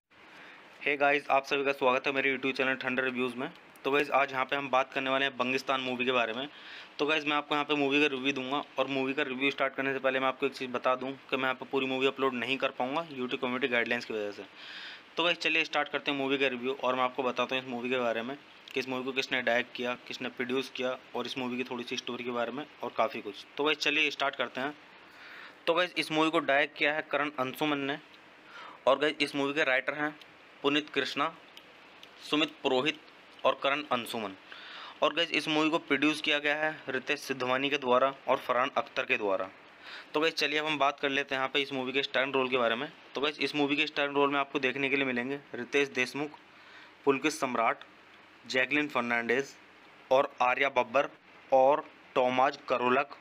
हे गाइस, आप सभी का स्वागत है मेरे यूट्यूब चैनल ठंडर रिव्यूज़ में। तो गाइस आज यहाँ पे हम बात करने वाले हैं बंगिस्तान मूवी के बारे में। तो गाइस मैं आपको यहाँ पे मूवी का रिव्यू दूंगा, और मूवी का रिव्यू स्टार्ट करने से पहले मैं आपको एक चीज़ बता दूँ कि मैं यहाँ पे पूरी मूवी अपलोड नहीं कर पाऊँगा यूट्यूब कम्युनिटी गाइडलाइंस की वजह से। तो गाइस चलिए स्टार्ट करते हैं मूवी का रिव्यू, और मैं आपको बताता हूँ इस मूवी के बारे में कि इस मूवी को किसने डायरेक्ट किया, किसने प्रोड्यूस किया, और इस मूवी की थोड़ी सी स्टोरी के बारे में और काफ़ी कुछ। तो गाइस चलिए स्टार्ट करते हैं। तो गाइस इस मूवी को डायरेक्ट किया है करण अंशुमन ने, और गाइस इस मूवी के राइटर हैं पुनीत कृष्णा, सुमित पुरोहित और करण अंशुमन। और गाइस इस मूवी को प्रोड्यूस किया गया है रितेश सिद्धवानी के द्वारा और फरहान अख्तर के द्वारा। तो गाइस चलिए अब हम बात कर लेते हैं यहाँ पे इस मूवी के स्टार रोल के बारे में। तो गाइस इस मूवी के स्टार रोल में आपको देखने के लिए मिलेंगे रितेश देशमुख, पुलकित सम्राट, जैकलिन फर्नांडिस और आर्या बब्बर और टोमाज करोलक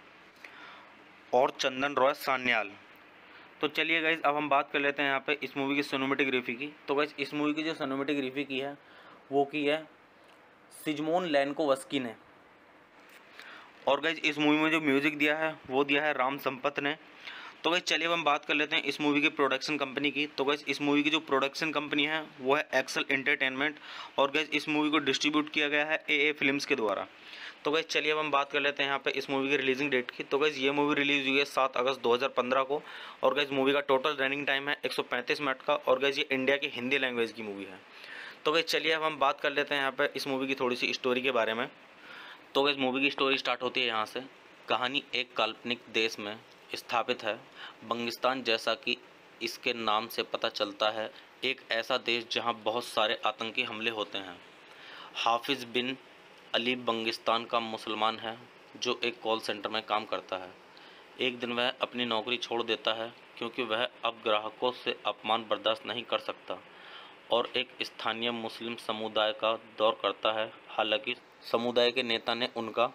और चंदन रॉय सान्याल। तो चलिए गाइस अब हम बात कर लेते हैं यहाँ पे इस मूवी की सिनेमेटोग्राफी की। तो गाइस इस मूवी की जो सिनेमेटोग्राफी की है वो की है सिजमोन लैनकोवस्की ने, और गाइस इस मूवी में जो म्यूज़िक दिया है वो दिया है राम संपत ने। तो गाइस चलिए अब हम बात कर लेते हैं इस मूवी की प्रोडक्शन कंपनी की। तो गाइस इस मूवी की जो प्रोडक्शन कंपनी है वो है एक्सेल एंटरटेनमेंट, और गाइस इस मूवी को डिस्ट्रीब्यूट किया गया है AA फिल्म्स के द्वारा। तो गाइस चलिए अब हम बात कर लेते हैं यहाँ पे इस मूवी की रिलीजिंग डेट की। तो गाइस ये मूवी रिलीज़ हुई है 7 अगस्त 2015 को, और गाइस मूवी का टोटल रनिंग टाइम है 135 मिनट का, और गाइस ये इंडिया की हिंदी लैंग्वेज की मूवी है। तो गाइस चलिए अब हम बात कर लेते हैं यहाँ पे इस मूवी की थोड़ी सी स्टोरी के बारे में। तो गाइस मूवी की स्टोरी स्टार्ट होती है यहाँ से। कहानी एक काल्पनिक देश में स्थापित है, बंगिस्तान, जैसा कि इसके नाम से पता चलता है, एक ऐसा देश जहाँ बहुत सारे आतंकी हमले होते हैं। हाफिज़ बिन अली बंगिस्तान का मुसलमान है जो एक कॉल सेंटर में काम करता है। एक दिन वह अपनी नौकरी छोड़ देता है क्योंकि वह अब ग्राहकों से अपमान बर्दाश्त नहीं कर सकता, और एक स्थानीय मुस्लिम समुदाय का दौर करता है। हालांकि समुदाय के नेता ने उनका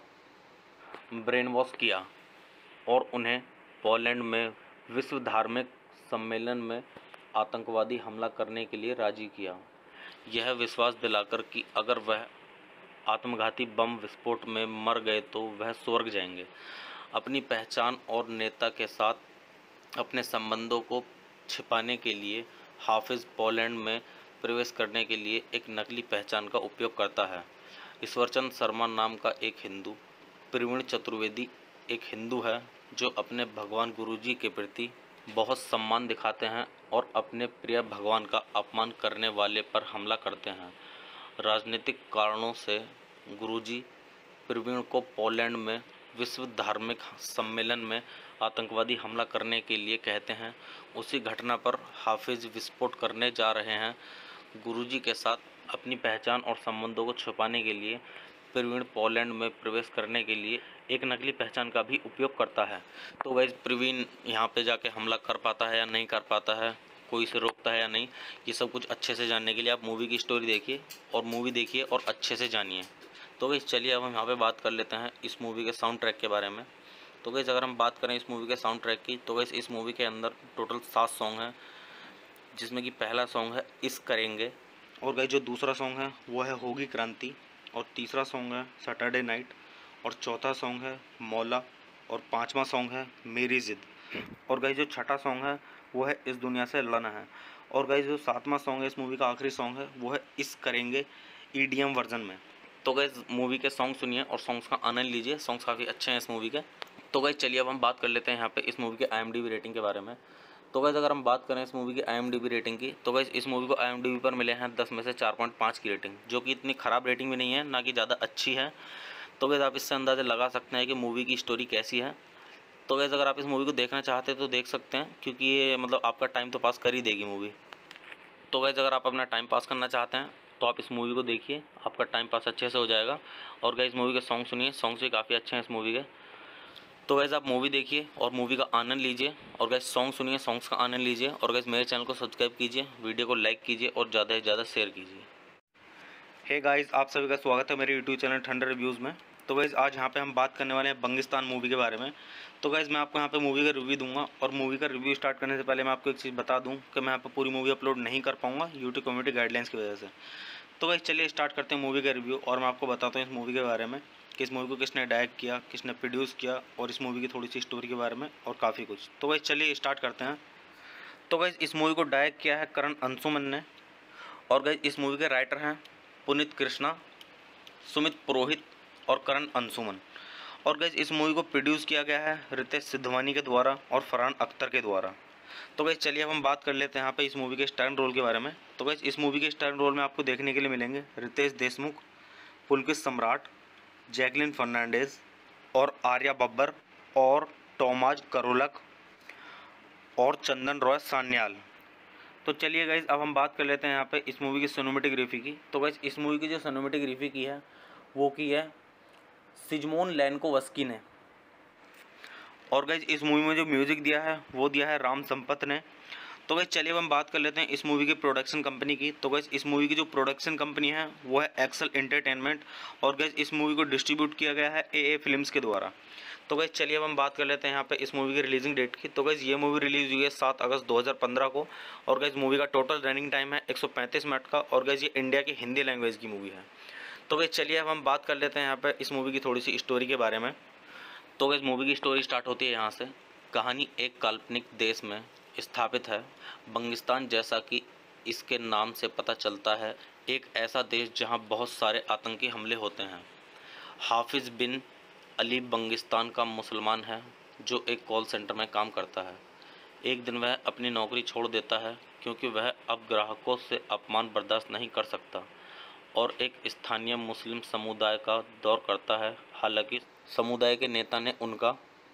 ब्रेन वॉश किया और उन्हें पोलैंड में विश्व धार्मिक सम्मेलन में आतंकवादी हमला करने के लिए राजी किया, यह विश्वास दिलाकर कि अगर वह आत्मघाती बम विस्फोट में मर गए तो वह स्वर्ग जाएंगे। अपनी पहचान और नेता के साथ अपने संबंधों को छिपाने के लिए हाफिज़ पोलैंड में प्रवेश करने के लिए एक नकली पहचान का उपयोग करता है। ईश्वरचंद शर्मा नाम का एक हिंदू, प्रवीण चतुर्वेदी एक हिंदू है जो अपने भगवान गुरुजी के प्रति बहुत सम्मान दिखाते हैं और अपने प्रिय भगवान का अपमान करने वाले पर हमला करते हैं। राजनीतिक कारणों से गुरुजी प्रवीण को पोलैंड में विश्व धार्मिक सम्मेलन में आतंकवादी हमला करने के लिए कहते हैं। उसी घटना पर हाफिज़ विस्फोट करने जा रहे हैं। गुरुजी के साथ अपनी पहचान और संबंधों को छुपाने के लिए प्रवीण पोलैंड में प्रवेश करने के लिए एक नकली पहचान का भी उपयोग करता है। तो गाइस प्रवीण यहाँ पे जाके हमला कर पाता है या नहीं कर पाता है, कोई इसे रोकता है या नहीं, ये सब कुछ अच्छे से जानने के लिए आप मूवी की स्टोरी देखिए और अच्छे से जानिए। तो गाइस चलिए अब हम यहाँ पे बात कर लेते हैं इस मूवी के साउंड ट्रैक के बारे में। तो गाइस अगर हम बात करें इस मूवी के साउंड ट्रैक की, तो गाइस इस मूवी के अंदर टोटल 7 सॉन्ग हैं, जिसमें कि पहला सॉन्ग है इस करेंगे, और गाइस जो दूसरा सॉन्ग है वो है होगी क्रांति, और तीसरा सॉन्ग है सैटरडे नाइट, और चौथा सॉन्ग है मौला, और पांचवा सॉन्ग है मेरी ज़िद, और गाइस जो छठा सॉन्ग है वो है इस दुनिया से लना है, और गाइस जो सातवां सॉन्ग है इस मूवी का आखिरी सॉन्ग है वो है इस करेंगे ईडीएम वर्जन में। तो गाइस मूवी के सॉन्ग सुनिए और सॉन्ग्स का आनंद लीजिए, सॉन्ग्स काफ़ी अच्छे हैं इस मूवी के। तो गाइस चलिए अब हम बात कर लेते हैं यहाँ पे इस मूवी के IMDb रेटिंग के बारे में। तो गाइस अगर हम बात करें इस मूवी की IMDb रेटिंग की, तो गाइस इस मूवी को IMDb पर मिले हैं 10 में से 4.5 की रेटिंग, जो कि इतनी ख़राब रेटिंग भी नहीं है, ना कि ज़्यादा अच्छी है। तो गाइस आप इससे अंदाज़ा लगा सकते हैं कि मूवी की स्टोरी कैसी है। तो गाइस अगर आप इस मूवी को देखना चाहते हैं तो देख सकते हैं, क्योंकि ये मतलब आपका टाइम तो पास कर ही देगी मूवी। तो गाइस अगर आप अपना टाइम पास करना चाहते हैं तो आप इस मूवी को देखिए, आपका टाइम पास अच्छे से हो जाएगा। और गाइस मूवी के सॉन्ग सुनिए, सॉन्ग्स भी काफ़ी अच्छे हैं इस मूवी के। तो गाइस आप मूवी देखिए और मूवी का आनंद लीजिए, और गाइस सॉन्ग सुनिए, सॉन्ग्स का आनंद लीजिए, और गाइस मेरे चैनल को सब्सक्राइब कीजिए, वीडियो को लाइक कीजिए और ज़्यादा से ज़्यादा शेयर कीजिए। हे गाइस, आप सभी का स्वागत है मेरे यूट्यूब चैनल ठंडर रिव्यूज़ में। तो गाइस आज यहाँ पे हम बात करने वाले हैं बंगिस्तान मूवी के बारे में। तो गाइस मैं आपको यहाँ पे मूवी का रिव्यू दूंगा, और मूवी का रिव्यू स्टार्ट करने से पहले मैं आपको एक चीज़ बता दूं कि मैं यहाँ पे पूरी मूवी अपलोड नहीं कर पाऊँगा यूट्यूब कम्युनिटी गाइडलाइंस की वजह से। तो गाइस चलिए स्टार्ट करते हैं मूवी का रिव्यू, और मैं आपको बताता हूँ इस मूवी के बारे में कि इस मूवी को किसने डायरेक्ट किया, किसने प्रोड्यूस किया, और इस मूवी की थोड़ी सी स्टोरी के बारे में और काफ़ी कुछ। तो गाइस चलिए स्टार्ट करते हैं। तो गाइस इस मूवी को डायरेक्ट किया है करण अंशुमन ने, और गाइस इस मूवी के राइटर हैं पुनीत कृष्णा, सुमित पुरोहित और करण अंशुमन। और गाइस इस मूवी को प्रोड्यूस किया गया है रितेश सिद्धवानी के द्वारा और फरहान अख्तर के द्वारा। तो गाइस चलिए अब हम बात कर लेते हैं यहाँ पे इस मूवी के स्टार रोल के बारे में। तो गाइस इस मूवी के स्टार रोल में आपको देखने के लिए मिलेंगे रितेश देशमुख, पुलकित सम्राट, जैकलिन फर्नांडिस और आर्या बब्बर और टोमाज करोलक और चंदन रॉय सान्याल। तो चलिए गाइस अब हम बात कर लेते हैं यहाँ पे इस मूवी की सिनेमेटोग्राफी की। तो गाइस इस मूवी की जो सिनेमेटोग्राफी की है वो की है सिजमोन लैनकोवस्की ने, और गाइस इस मूवी में जो म्यूज़िक दिया है वो दिया है राम संपत ने। तो गाइस चलिए अब हम बात कर लेते हैं इस मूवी की प्रोडक्शन कंपनी की। तो गाइस इस मूवी की जो प्रोडक्शन कंपनी है वो है एक्सेल एंटरटेनमेंट, और गाइस इस मूवी को डिस्ट्रीब्यूट किया गया है AA फिल्म्स के द्वारा। तो गाइस चलिए अब हम बात कर लेते हैं यहाँ पे इस मूवी की रिलीजिंग डेट की। तो गाइस ये मूवी रिलीज़ हुई है 7 अगस्त 2015 को, और गाइस मूवी का टोटल रनिंग टाइम है 135 मिनट का, और गाइस ये इंडिया की हिंदी लैंग्वेज की मूवी है। तो गाइस चलिए अब हम बात कर लेते हैं यहाँ पे इस मूवी की थोड़ी सी स्टोरी के बारे में। तो गाइस मूवी की स्टोरी स्टार्ट होती है यहाँ से। कहानी एक काल्पनिक देश में स्थापित है, बंगिस्तान, जैसा कि इसके नाम से पता चलता है, एक ऐसा देश जहाँ बहुत सारे आतंकी हमले होते हैं। हाफिज़ बिन अली बंगिस्तान का मुसलमान है जो एक कॉल सेंटर में काम करता है। एक दिन वह अपनी नौकरी छोड़ देता है क्योंकि वह अब ग्राहकों से अपमान बर्दाश्त नहीं कर सकता, और एक स्थानीय मुस्लिम समुदाय का दौर करता है। हालांकि समुदाय के नेता ने उनका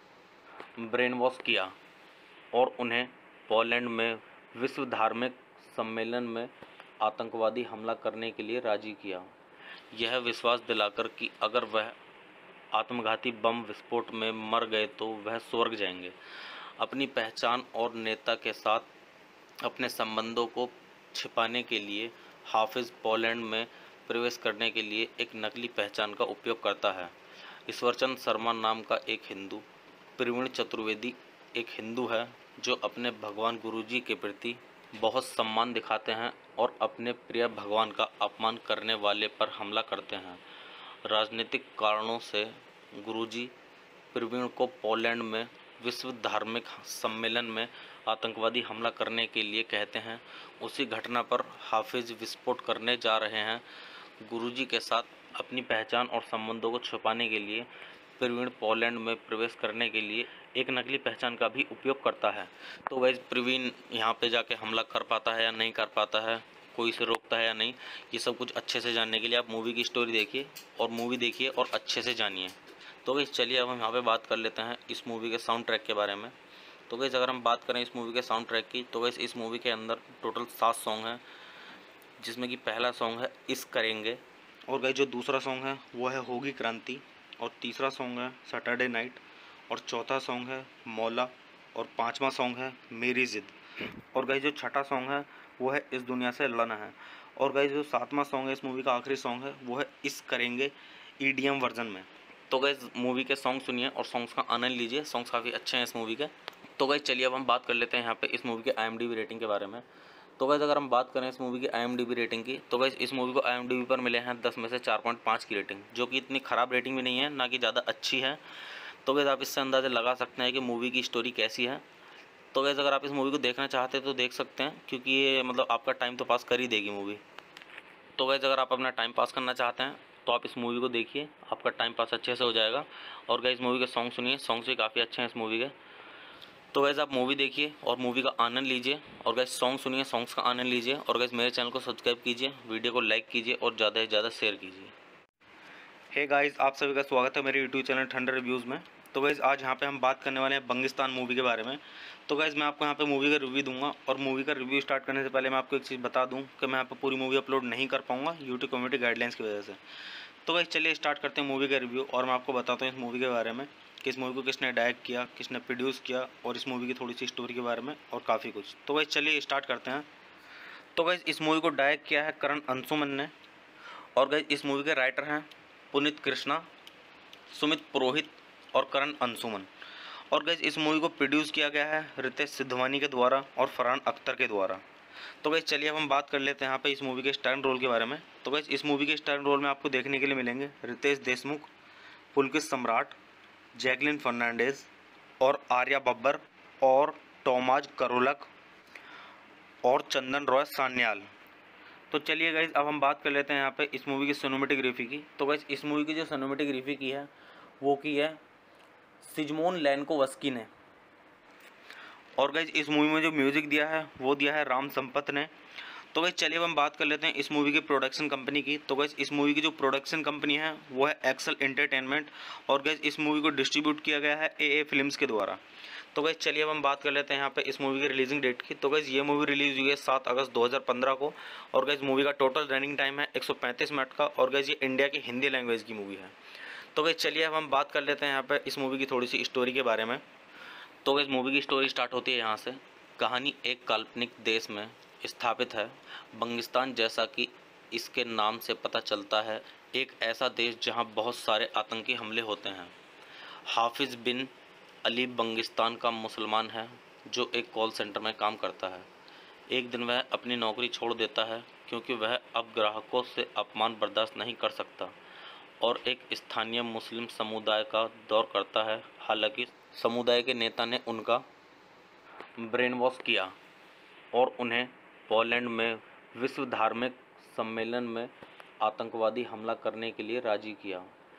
ब्रेन वॉश किया और उन्हें पोलैंड में विश्व धार्मिक सम्मेलन में आतंकवादी हमला करने के लिए राजी किया, यह विश्वास दिलाकर कि अगर वह आत्मघाती बम विस्फोट में मर गए तो वह स्वर्ग जाएंगे। अपनी पहचान और नेता के साथ अपने संबंधों को छिपाने के लिए हाफिज़ पोलैंड में प्रवेश करने के लिए एक नकली पहचान का उपयोग करता है। ईश्वरचंद शर्मा नाम का एक हिंदू, प्रवीण चतुर्वेदी एक हिंदू है जो अपने भगवान गुरुजी के प्रति बहुत सम्मान दिखाते हैं और अपने प्रिय भगवान का अपमान करने वाले पर हमला करते हैं। राजनीतिक कारणों से गुरुजी प्रवीण को पोलैंड में विश्व धार्मिक सम्मेलन में आतंकवादी हमला करने के लिए कहते हैं। उसी घटना पर हाफिज़ विस्फोट करने जा रहे हैं। गुरुजी के साथ अपनी पहचान और संबंधों को छुपाने के लिए प्रवीण पोलैंड में प्रवेश करने के लिए एक नकली पहचान का भी उपयोग करता है। तो वैसे प्रवीण यहाँ पे जाके हमला कर पाता है या नहीं कर पाता है, कोई इसे रोकता है या नहीं, ये सब कुछ अच्छे से जानने के लिए आप मूवी की स्टोरी देखिए और मूवी देखिए और अच्छे से जानिए। तो गाइस चलिए अब हम यहाँ पे बात कर लेते हैं इस मूवी के साउंड ट्रैक के बारे में। तो गाइस अगर हम बात करें इस मूवी के साउंड ट्रैक की, तो गाइस इस मूवी के अंदर टोटल 7 सॉन्ग हैं, जिसमें कि पहला सॉन्ग है इस करेंगे, और गाइस जो दूसरा सॉन्ग है वो है होगी क्रांति, और तीसरा सॉन्ग है सैटरडे नाइट, और चौथा सॉन्ग है मौला, और पांचवा सॉन्ग है मेरी ज़िद, और गाइस जो छठा सॉन्ग है वो है इस दुनिया से लना है, और गाइस जो सातवां सॉन्ग है इस मूवी का आखिरी सॉन्ग है वो है इस करेंगे EDM वर्जन में। तो गाइस मूवी के सॉन्ग सुनिए और सॉन्ग्स का आनंद लीजिए, सॉन्ग्स काफ़ी अच्छे हैं इस मूवी के। तो गाइस चलिए अब हम बात कर लेते हैं यहाँ पे इस मूवी के IMDb रेटिंग के बारे में। तो गाइस अगर हम बात करें इस मूवी की IMDb रेटिंग की, तो गाइस इस मूवी को IMDb पर मिले हैं 10 में से 4.5 की रेटिंग, जो कि इतनी ख़राब रेटिंग भी नहीं है, ना कि ज़्यादा अच्छी है। तो गाइस आप इससे अंदाज़ा लगा सकते हैं कि मूवी की स्टोरी कैसी है। तो गाइस अगर आप इस मूवी को देखना चाहते हैं तो देख सकते हैं, क्योंकि ये मतलब आपका टाइम तो पास कर ही देगी मूवी। तो गाइस अगर आप अपना टाइम पास करना चाहते हैं तो आप इस मूवी को देखिए, आपका टाइम पास अच्छे से हो जाएगा। और गाइस मूवी के सॉन्ग सुनिए, सॉन्ग्स भी काफ़ी अच्छे हैं इस मूवी के। तो गाइस आप मूवी देखिए और मूवी का आनंद लीजिए, और गाइस सॉन्ग सुनिए, सॉन्ग्स का आनंद लीजिए। और गाइस मेरे चैनल को सब्सक्राइब कीजिए, वीडियो को लाइक कीजिए और ज़्यादा से ज़्यादा शेयर कीजिए। हे गाइस, आप सभी का स्वागत है मेरे यूट्यूब चैनल ठंडर रिव्यूज़ में। तो गाइस आज यहाँ पे हम बात करने वाले हैं बंगिस्तान मूवी के बारे में। तो गाइस मैं आपको यहाँ पे मूवी का रिव्यू दूंगा, और मूवी का रिव्यू स्टार्ट करने से पहले मैं आपको एक चीज़ बता दूं कि मैं यहाँ पे पूरी मूवी अपलोड नहीं कर पाऊँगा यूट्यूब कम्युनिटी गाइडलाइंस की वजह से। तो गाइस चलिए स्टार्ट करते हैं मूवी का रिव्यू, और मैं आपको बताता हूँ इस मूवी के बारे में कि इस मूवी को किसने डायरेक्ट किया, किसने प्रोड्यूस किया, और इस मूवी की थोड़ी सी स्टोरी के बारे में और काफ़ी कुछ। तो गाइस चलिए स्टार्ट करते हैं। तो गाइस इस मूवी को डायरेक्ट किया है करण अंशुमन ने, और गाइस इस मूवी के राइटर हैं पुनीत कृष्णा, सुमित पुरोहित और करण अंशुमन। और गाइस इस मूवी को प्रोड्यूस किया गया है रितेश सिद्धवानी के द्वारा और फरहान अख्तर के द्वारा। तो गाइस चलिए अब हम बात कर लेते हैं यहाँ पे इस मूवी के स्टार रोल के बारे में। तो गाइस इस मूवी के स्टार रोल में आपको देखने के लिए मिलेंगे रितेश देशमुख, पुलकित सम्राट, जैकलिन फर्नांडिस और आर्या बब्बर और टोमाज करोलक और चंदन रॉय सान्याल। तो चलिए गाइस अब हम बात कर लेते हैं यहाँ पे इस मूवी की सिनेमेटोग्राफी की। तो गाइस इस मूवी की जो सिनेमेटोग्राफी की है वो की है सिजमोन लैनकोवस्की ने। और गाइस इस मूवी में जो म्यूज़िक दिया है वो दिया है राम संपत ने। तो गाइस चलिए अब हम बात कर लेते हैं इस मूवी की प्रोडक्शन कंपनी की। तो गाइस इस मूवी की जो प्रोडक्शन कंपनी है वो है एक्सेल एंटरटेनमेंट, और गाइस इस मूवी को डिस्ट्रीब्यूट किया गया है AA फिल्म्स के द्वारा। तो गाइस चलिए अब हम बात कर लेते हैं यहाँ पे इस मूवी की रिलीजिंग डेट की। तो गाइस ये मूवी रिलीज हुई है 7 अगस्त 2015 को, और गाइस मूवी का टोटल रनिंग टाइम है 135 मिनट का, और गाइस ये इंडिया की हिंदी लैंग्वेज की मूवी है। तो गाइस चलिए अब हम बात कर लेते हैं यहाँ पे इस मूवी की थोड़ी सी स्टोरी के बारे में। तो गाइस मूवी की स्टोरी स्टार्ट होती है यहाँ से। कहानी एक काल्पनिक देश में स्थापित है, बंगिस्तान, जैसा कि इसके नाम से पता चलता है, एक ऐसा देश जहाँ बहुत सारे आतंकी हमले होते हैं। हाफिज़ बिन अली बंगिस्तान का मुसलमान है जो एक कॉल सेंटर में काम करता है। एक दिन वह अपनी नौकरी छोड़ देता है क्योंकि वह अब ग्राहकों से अपमान बर्दाश्त नहीं कर सकता, और एक स्थानीय मुस्लिम समुदाय का दौर करता है। हालांकि समुदाय के नेता ने उनका ब्रेन वॉश किया और उन्हें पोलैंड में विश्व धार्मिक सम्मेलन में आतंकवादी हमला करने के लिए राजी किया,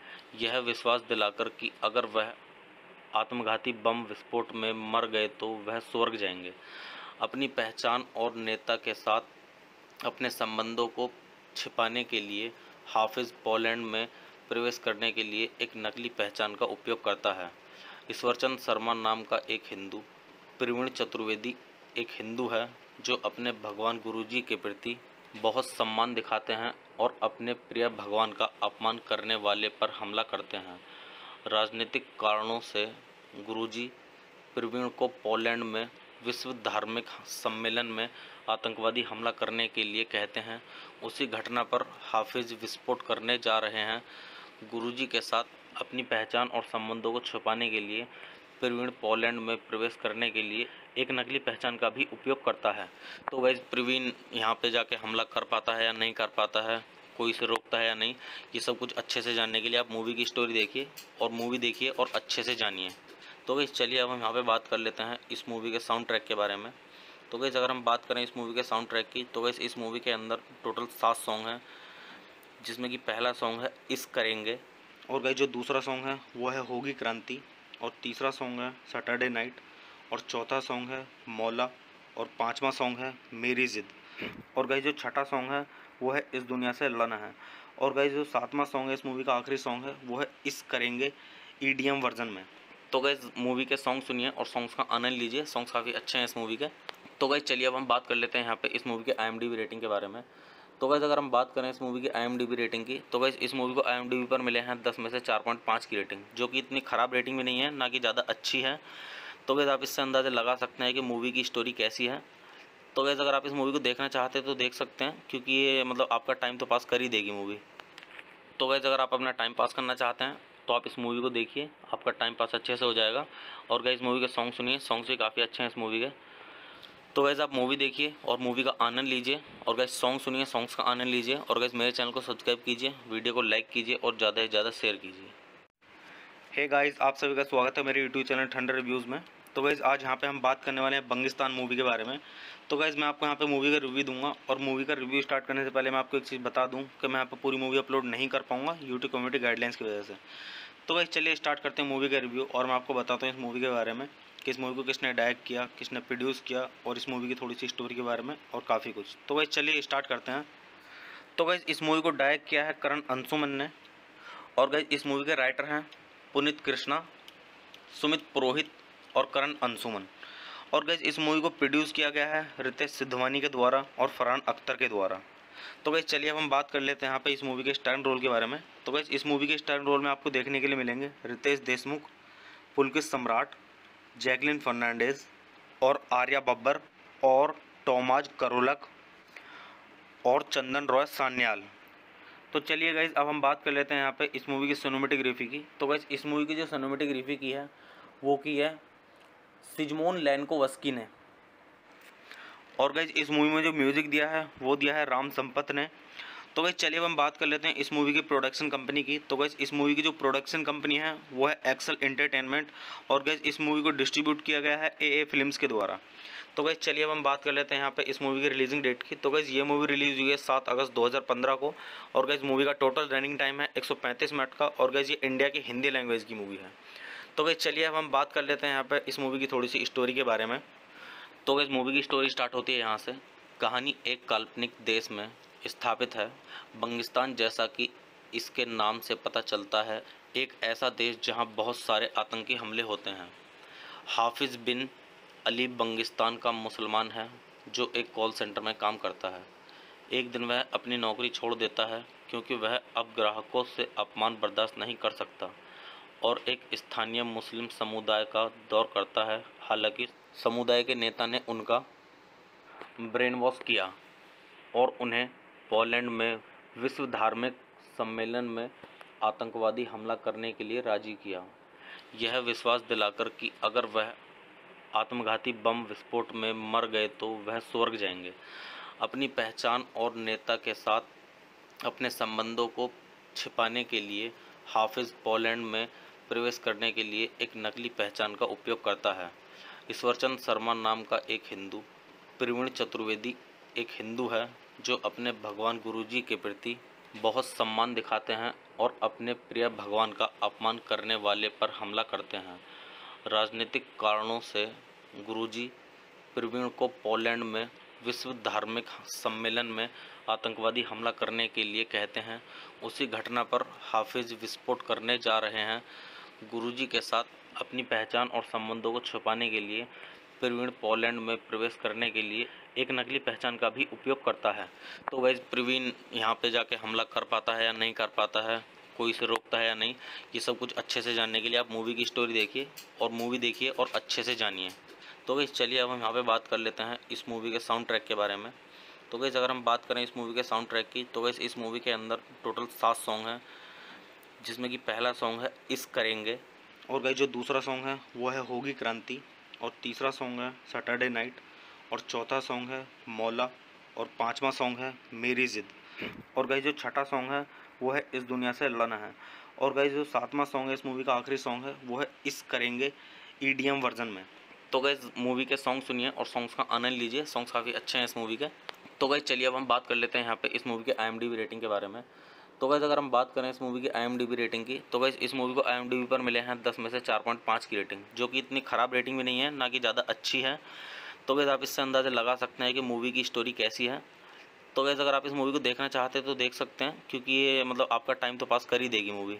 यह विश्वास दिलाकर कि अगर वह आत्मघाती बम विस्फोट में मर गए तो वह स्वर्ग जाएंगे। अपनी पहचान और नेता के साथ अपने संबंधों को छिपाने के लिए हाफिज़ पोलैंड में प्रवेश करने के लिए एक नकली पहचान का उपयोग करता है। ईश्वरचंद शर्मा नाम का एक हिंदू, प्रवीण चतुर्वेदी एक हिंदू है जो अपने भगवान गुरुजी के प्रति बहुत सम्मान दिखाते हैं और अपने प्रिय भगवान का अपमान करने वाले पर हमला करते हैं। राजनीतिक कारणों से गुरुजी प्रवीण को पोलैंड में विश्व धार्मिक सम्मेलन में आतंकवादी हमला करने के लिए कहते हैं। उसी घटना पर हाफिज़ विस्फोट करने जा रहे हैं। गुरुजी के साथ अपनी पहचान और संबंधों को छुपाने के लिए प्रवीण पोलैंड में प्रवेश करने के लिए एक नकली पहचान का भी उपयोग करता है। तो गाइस प्रवीण यहाँ पे जाके हमला कर पाता है या नहीं कर पाता है, कोई इसे रोकता है या नहीं, ये सब कुछ अच्छे से जानने के लिए आप मूवी की स्टोरी देखिए और मूवी देखिए और अच्छे से जानिए। तो गाइस चलिए अब हम यहाँ पे बात कर लेते हैं इस मूवी के साउंड ट्रैक के बारे में। तो गाइस अगर हम बात करें इस मूवी के साउंड ट्रैक की, तो गाइस इस मूवी के अंदर टोटल 7 सॉन्ग हैं, जिसमें कि पहला सॉन्ग है इस करेंगे, और गाइस जो दूसरा सॉन्ग है वो है होगी क्रांति, और तीसरा सॉन्ग है सैटरडे नाइट, और चौथा सॉन्ग है मौला, और पाँचवा सॉन्ग है मेरी ज़िद, और गाइस जो छठा सॉन्ग है वो है इस दुनिया से लना है, और गाइस जो 7वां सॉन्ग है इस मूवी का आखिरी सॉन्ग है वो है इस करेंगे EDM वर्जन में। तो गाइस मूवी के सॉन्ग सुनिए और सॉन्ग्स का आनंद लीजिए, सॉन्ग्स काफ़ी अच्छे हैं इस मूवी के। तो गाइस चलिए अब हम बात कर लेते हैं यहाँ पे इस मूवी के IMDb रेटिंग के बारे में। तो गाइस अगर हम बात करें इस मूवी की IMDb रेटिंग की, तो गाइस इस मूवी को IMDb पर मिले हैं 10 में से 4.5 की रेटिंग, जो कि इतनी ख़राब रेटिंग भी नहीं है, ना कि ज़्यादा अच्छी है। तो गाइस आप इससे अंदाज़ा लगा सकते हैं कि मूवी की स्टोरी कैसी है। तो गाइस अगर आप इस मूवी को देखना चाहते हैं तो देख सकते हैं, क्योंकि ये मतलब आपका टाइम तो पास कर ही देगी मूवी। तो गाइस अगर आप अपना टाइम पास करना चाहते हैं तो आप इस मूवी को देखिए, आपका टाइम पास अच्छे से हो जाएगा। और गाइस मूवी के सॉन्ग सुनिए, सॉन्ग्स भी काफ़ी अच्छे हैं इस मूवी के। तो गाइस आप मूवी देखिए और मूवी का आनंद लीजिए, और गाइस सॉन्ग सुनिए, सॉन्ग्स का आनंद लीजिए, और गाइस मेरे चैनल को सब्सक्राइब कीजिए, वीडियो को लाइक कीजिए और ज़्यादा से ज़्यादा शेयर कीजिए। हे गाइस, आप सभी का स्वागत है मेरे यूट्यूब चैनल ठंडर रिव्यूज़ में। तो गाइस आज यहाँ पे हम बात करने वाले हैं बंगिस्तान मूवी के बारे में। तो गाइस मैं आपको यहाँ पे मूवी का रिव्यू दूंगा, और मूवी का रिव्यू स्टार्ट करने से पहले मैं आपको एक चीज़ बता दूं कि मैं यहाँ पे पूरी मूवी अपलोड नहीं कर पाऊँगा यूट्यूब कम्युनिटी गाइडलाइंस की वजह से। तो गाइस चलिए स्टार्ट करते हैं मूवी का रिव्यू, और मैं आपको बताता हूँ इस मूवी के बारे में कि इस मूवी को किसने डायरेक्ट किया, किसने प्रोड्यूस किया, और इस मूवी की थोड़ी सी स्टोरी के बारे में और काफ़ी कुछ। तो गाइस चलिए स्टार्ट करते हैं। तो गाइस इस मूवी को डायरेक्ट किया है करण अंशुमन ने, और गाइस इस मूवी के राइटर हैं पुनीत कृष्णा, सुमित पुरोहित और करण अंशुमन। और गाइस इस मूवी को प्रोड्यूस किया गया है रितेश सिद्धवानी के द्वारा और फरहान अख्तर के द्वारा। तो गाइस चलिए अब हम बात कर लेते हैं यहाँ पे इस मूवी के स्टार रोल के बारे में। तो गाइस इस मूवी के स्टार रोल में आपको देखने के लिए मिलेंगे रितेश देशमुख, पुलकित सम्राट, जैकलिन फर्नांडिस और आर्या बब्बर और टॉमाज करोलक और चंदन रॉय सान्याल। तो चलिए गाइस अब हम बात कर लेते हैं यहाँ पे इस मूवी की सिनेमेटोग्राफी की। तो गाइस इस मूवी की जो सिनेमेटोग्राफी की है वो की है सिजमोन लैनकोवस्की ने, और गाइस इस मूवी में जो म्यूज़िक दिया है वो दिया है राम संपत ने। तो गाइस चलिए अब हम बात कर लेते हैं इस मूवी की प्रोडक्शन कंपनी की। तो गाइस इस मूवी की जो प्रोडक्शन कंपनी है वो है एक्सेल एंटरटेनमेंट, और गाइस इस मूवी को डिस्ट्रीब्यूट किया गया है ए फिल्म्स के द्वारा। तो गाइस चलिए अब हम बात कर लेते हैं यहाँ पे इस मूवी की रिलीजिंग डेट की। तो गाइस ये मूवी रिलीज़ हुई है 7 अगस्त 2015 को, और गाइस मूवी का टोटल रनिंग टाइम है 135 मिनट का, और गाइस ये इंडिया की हिंदी लैंग्वेज की मूवी है। तो गाइस चलिए अब हम बात कर लेते हैं यहाँ पे इस मूवी की थोड़ी सी स्टोरी के बारे में। तो गाइस मूवी की स्टोरी स्टार्ट होती है यहाँ से। कहानी एक काल्पनिक देश में स्थापित है, बंगिस्तान, जैसा कि इसके नाम से पता चलता है, एक ऐसा देश जहाँ बहुत सारे आतंकी हमले होते हैं। हाफिज़ बिन अली बंगिस्तान का मुसलमान है जो एक कॉल सेंटर में काम करता है। एक दिन वह अपनी नौकरी छोड़ देता है क्योंकि वह अब ग्राहकों से अपमान बर्दाश्त नहीं कर सकता, और एक स्थानीय मुस्लिम समुदाय का दौर करता है। हालांकि समुदाय के नेता ने उनका ब्रेन वॉश किया और उन्हें पोलैंड में विश्व धार्मिक सम्मेलन में आतंकवादी हमला करने के लिए राजी किया, यह विश्वास दिलाकर कि अगर वह आत्मघाती बम विस्फोट में मर गए तो वह स्वर्ग जाएंगे। अपनी पहचान और नेता के साथ अपने संबंधों को छिपाने के लिए हाफिज़ पोलैंड में प्रवेश करने के लिए एक नकली पहचान का उपयोग करता है। ईश्वरचंद शर्मा नाम का एक हिंदू, प्रवीण चतुर्वेदी एक हिंदू है जो अपने भगवान गुरुजी के प्रति बहुत सम्मान दिखाते हैं और अपने प्रिय भगवान का अपमान करने वाले पर हमला करते हैं। राजनीतिक कारणों से गुरुजी प्रवीण को पोलैंड में विश्व धार्मिक सम्मेलन में आतंकवादी हमला करने के लिए कहते हैं। उसी घटना पर हाफिज़ विस्फोट करने जा रहे हैं। गुरुजी के साथ अपनी पहचान और संबंधों को छुपाने के लिए प्रवीण पोलैंड में प्रवेश करने के लिए एक नकली पहचान का भी उपयोग करता है। तो गाइस प्रवीण यहाँ पे जाके हमला कर पाता है या नहीं कर पाता है, कोई इसे रोकता है या नहीं, ये सब कुछ अच्छे से जानने के लिए आप मूवी की स्टोरी देखिए और मूवी देखिए और अच्छे से जानिए। तो गाइस चलिए अब हम यहाँ पे बात कर लेते हैं इस मूवी के साउंड ट्रैक के बारे में। तो गाइस अगर हम बात करें इस मूवी के साउंड ट्रैक की, तो गाइस इस मूवी के अंदर टोटल 7 सॉन्ग हैं, जिसमें कि पहला सॉन्ग है इस करेंगे, और गाइस जो दूसरा सॉन्ग है वो है होगी क्रांति, और तीसरा सॉन्ग है सैटरडे नाइट, और चौथा सॉन्ग है मौला, और पांचवा सॉन्ग है मेरी ज़िद, और गाइस जो छठा सॉन्ग है वो है इस दुनिया से लड़ना है, और गाइस जो 7वां सॉन्ग है इस मूवी का आखिरी सॉन्ग है वो है इस करेंगे EDM वर्जन में। तो गाइस मूवी के सॉन्ग सुनिए और सॉन्ग्स का आनंद लीजिए, सॉन्ग्स काफ़ी अच्छे हैं इस मूवी के। तो गाइस चलिए अब हम बात कर लेते हैं यहाँ पे इस मूवी के IMDb रेटिंग के बारे में। तो गाइस अगर हम बात करें इस मूवी की IMDb रेटिंग की, तो गाइस इस मूवी को IMDb पर मिले हैं 10 में से 4.5 की रेटिंग, जो कि इतनी ख़राब रेटिंग भी नहीं है, ना कि ज़्यादा अच्छी है। तो गाइस आप इससे अंदाज़ा लगा सकते हैं कि मूवी की स्टोरी कैसी है। तो गाइस अगर आप इस मूवी को देखना चाहते हैं तो देख सकते हैं, क्योंकि ये मतलब आपका टाइम तो पास कर ही देगी मूवी।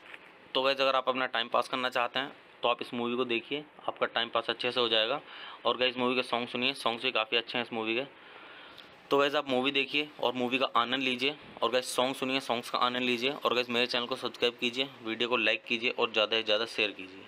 तो गाइस अगर आप अपना टाइम पास करना चाहते हैं तो आप इस मूवी को देखिए, आपका टाइम पास अच्छे से हो जाएगा। और गाइस मूवी के सॉन्ग सुनिए, सॉन्ग्स भी काफ़ी अच्छे हैं इस मूवी के। तो गाइस आप मूवी देखिए और मूवी का आनंद लीजिए, और गाइस सॉन्ग सुनिए, सॉन्ग्स का आनंद लीजिए, और गाइस मेरे चैनल को सब्सक्राइब कीजिए, वीडियो को लाइक कीजिए और ज़्यादा से ज़्यादा शेयर कीजिए।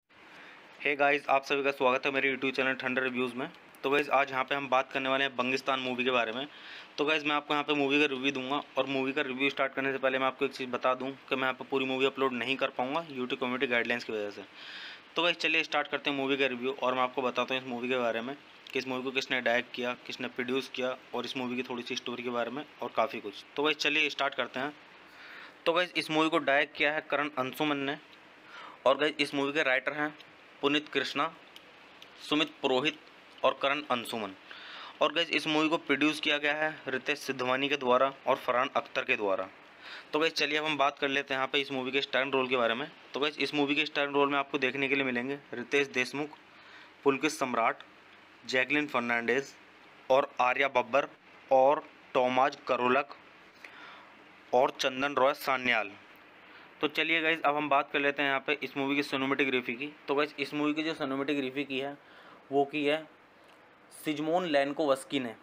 हे गाइस, आप सभी का स्वागत है मेरे यूट्यूब चैनल ठंडर रिव्यूज़ में। तो गाइस आज यहाँ पे हम बात करने वाले हैं बंगिस्तान मूवी के बारे में। तो गाइस मैं आपको यहाँ पे मूवी का रिव्यू दूंगा, और मूवी का रिव्यू स्टार्ट करने से पहले मैं आपको एक चीज़ बता दूं कि मैं यहाँ पे पूरी मूवी अपलोड नहीं कर पाऊँगा यूट्यूब कम्युनिटी गाइडलाइंस की वजह से। तो गाइस चलिए स्टार्ट करते हैं मूवी का रिव्यू, और मैं आपको बताता हूँ इस मूवी के बारे में कि इस मूवी को किसने डायरेक्ट किया, किसने प्रोड्यूस किया, और इस मूवी की थोड़ी सी स्टोरी के बारे में और काफ़ी कुछ। तो गाइस चलिए स्टार्ट करते हैं। तो गाइस इस मूवी को डायरेक्ट किया है करण अंशुमन ने, और गाइस इस मूवी के राइटर हैं पुनीत कृष्णा, सुमित पुरोहित और करण अंशुमन। और गाइस इस मूवी को प्रोड्यूस किया गया है रितेश सिद्धवानी के द्वारा और फरहान अख्तर के द्वारा। तो गाइस चलिए अब हम बात कर लेते हैं यहाँ पे इस मूवी के स्टारर रोल के बारे में। तो गाइस इस मूवी के स्टारर रोल में आपको देखने के लिए मिलेंगे रितेश देशमुख, पुलकित सम्राट, जैकलिन फर्नांडिस और आर्या बब्बर और टॉमाज करोलक और चंदन रॉय सान्याल। तो चलिए गाइस अब हम बात कर लेते हैं यहाँ पे इस मूवी की सिनेमेटोग्राफी की। तो गाइस इस मूवी की जो सिनेमेटोग्राफी की है वो की है सिजमोन लैनकोवस्की ने।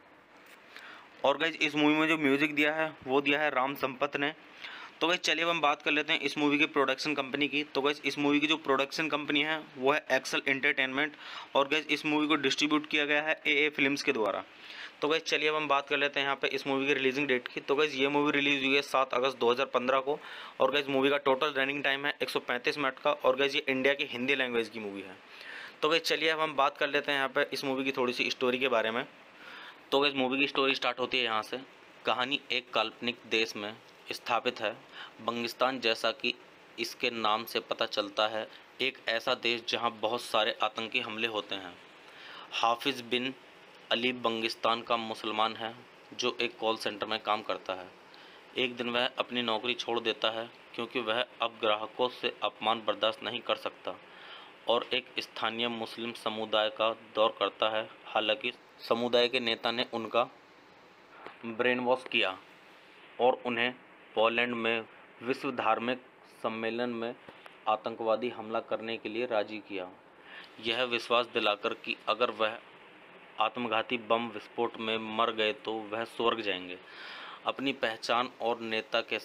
और गाइस इस मूवी में जो म्यूज़िक दिया है वो दिया है राम संपत ने। तो गाइस चलिए अब हम बात कर लेते हैं इस मूवी की प्रोडक्शन कंपनी की। तो गाइस इस मूवी की जो प्रोडक्शन कंपनी है वो है एक्सेल एंटरटेनमेंट, और गाइस इस मूवी को डिस्ट्रीब्यूट किया गया है AA फिल्म्स के द्वारा। तो गाइस चलिए अब हम बात कर लेते हैं यहाँ पे इस मूवी की रिलीजिंग डेट की। तो गाइस ये मूवी रिलीज़ हुई है 7 अगस्त 2015 को, और गाइस मूवी का टोटल रनिंग टाइम है 135 मिनट का, और गाइस ये इंडिया की हिंदी लैंग्वेज की मूवी है। तो गाइस चलिए अब हम बात कर लेते हैं यहाँ पे इस मूवी की थोड़ी सी स्टोरी के बारे में। तो गाइस मूवी की स्टोरी स्टार्ट होती है यहाँ से। कहानी एक काल्पनिक देश में स्थापित है, बंगिस्तान, जैसा कि इसके नाम से पता चलता है, एक ऐसा देश जहाँ बहुत सारे आतंकी हमले होते हैं। हाफिज़ बिन अली बंगिस्तान का मुसलमान है जो एक कॉल सेंटर में काम करता है। एक दिन वह अपनी नौकरी छोड़ देता है क्योंकि वह अब ग्राहकों से अपमान बर्दाश्त नहीं कर सकता और एक स्थानीय मुस्लिम समुदाय का दौर करता है। हालांकि समुदाय के नेता ने उनका ब्रेन वॉश किया और उन्हें पोलैंड में विश्व धार्मिक सम्मेलन में आतंकवादी हमला करने के लिए राजी किया, यह विश्वास दिलाकर कि अगर वह आत्मघाती बम विस्फोट में मर गए तो वह स्वर्ग जाएंगे। अपनी पहचान और नेता के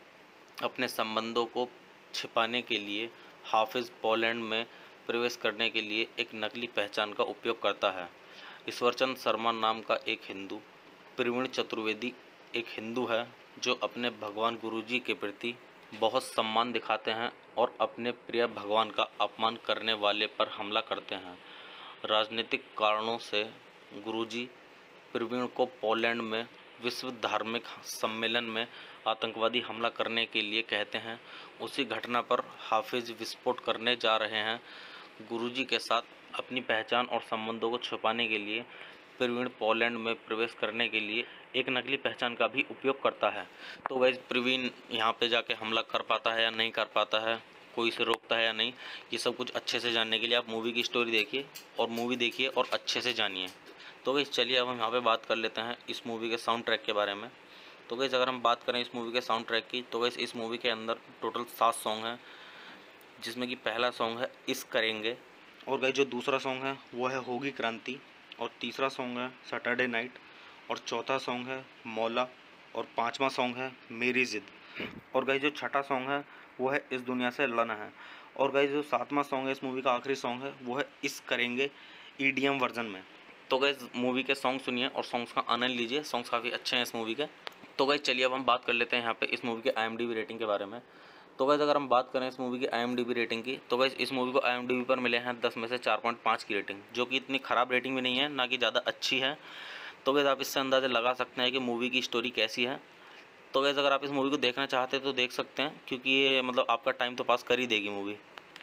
साथ अपने संबंधों को छिपाने के लिए हाफिज़ पोलैंड में प्रवेश करने के लिए एक नकली पहचान का उपयोग करता है। ईश्वरचंद शर्मा नाम का एक हिंदू, प्रवीण चतुर्वेदी एक हिंदू है जो अपने भगवान गुरुजी के प्रति बहुत सम्मान दिखाते हैं और अपने प्रिय भगवान का अपमान करने वाले पर हमला करते हैं। राजनीतिक कारणों से गुरुजी प्रवीण को पोलैंड में विश्व धार्मिक सम्मेलन में आतंकवादी हमला करने के लिए कहते हैं। उसी घटना पर हाफिज़ विस्फोट करने जा रहे हैं। गुरुजी के साथ अपनी पहचान और संबंधों को छुपाने के लिए प्रवीण पोलैंड में प्रवेश करने के लिए एक नकली पहचान का भी उपयोग करता है। तो वैसे प्रवीण यहाँ पे जाके हमला कर पाता है या नहीं कर पाता है, कोई इसे रोकता है या नहीं, ये सब कुछ अच्छे से जानने के लिए आप मूवी की स्टोरी देखिए और मूवी देखिए और अच्छे से जानिए। तो गाइस चलिए अब हम यहाँ पे बात कर लेते हैं इस मूवी के साउंड ट्रैक के बारे में। तो गाइस अगर हम बात करें इस मूवी के साउंड ट्रैक की, तो गाइस इस मूवी के अंदर टोटल 7 सॉन्ग हैं, जिसमें कि पहला सॉन्ग है इस करेंगे, और गाइस जो दूसरा सॉन्ग है वो है होगी क्रांति, और तीसरा सॉन्ग है सैटरडे नाइट, और चौथा सॉन्ग है मौला, और पांचवा सॉन्ग है मेरी ज़िद, और गाइस जो छठा सॉन्ग है वो है इस दुनिया से लना है, और गाइस जो 7वां सॉन्ग है इस मूवी का आखिरी सॉन्ग है वो है इस करेंगे EDM वर्जन में। तो गाइस मूवी के सॉन्ग सुनिए और सॉन्ग्स का आनंद लीजिए, सॉन्ग्स काफ़ी अच्छे हैं इस मूवी के। तो गाइस चलिए अब हम बात कर लेते हैं यहाँ पे इस मूवी के IMDb रेटिंग के बारे में। तो गाइस अगर हम बात करें इस मूवी की IMDb रेटिंग की, तो गाइस इस मूवी को IMDb पर मिले हैं 10 में से 4.5 की रेटिंग, जो कि इतनी ख़राब रेटिंग भी नहीं है, ना कि ज़्यादा अच्छी है। तो गाइस आप इससे अंदाज़ा लगा सकते हैं कि मूवी की स्टोरी कैसी है। तो गाइस अगर आप इस मूवी को देखना चाहते हैं तो देख सकते हैं, क्योंकि ये मतलब आपका टाइम तो पास कर ही देगी मूवी।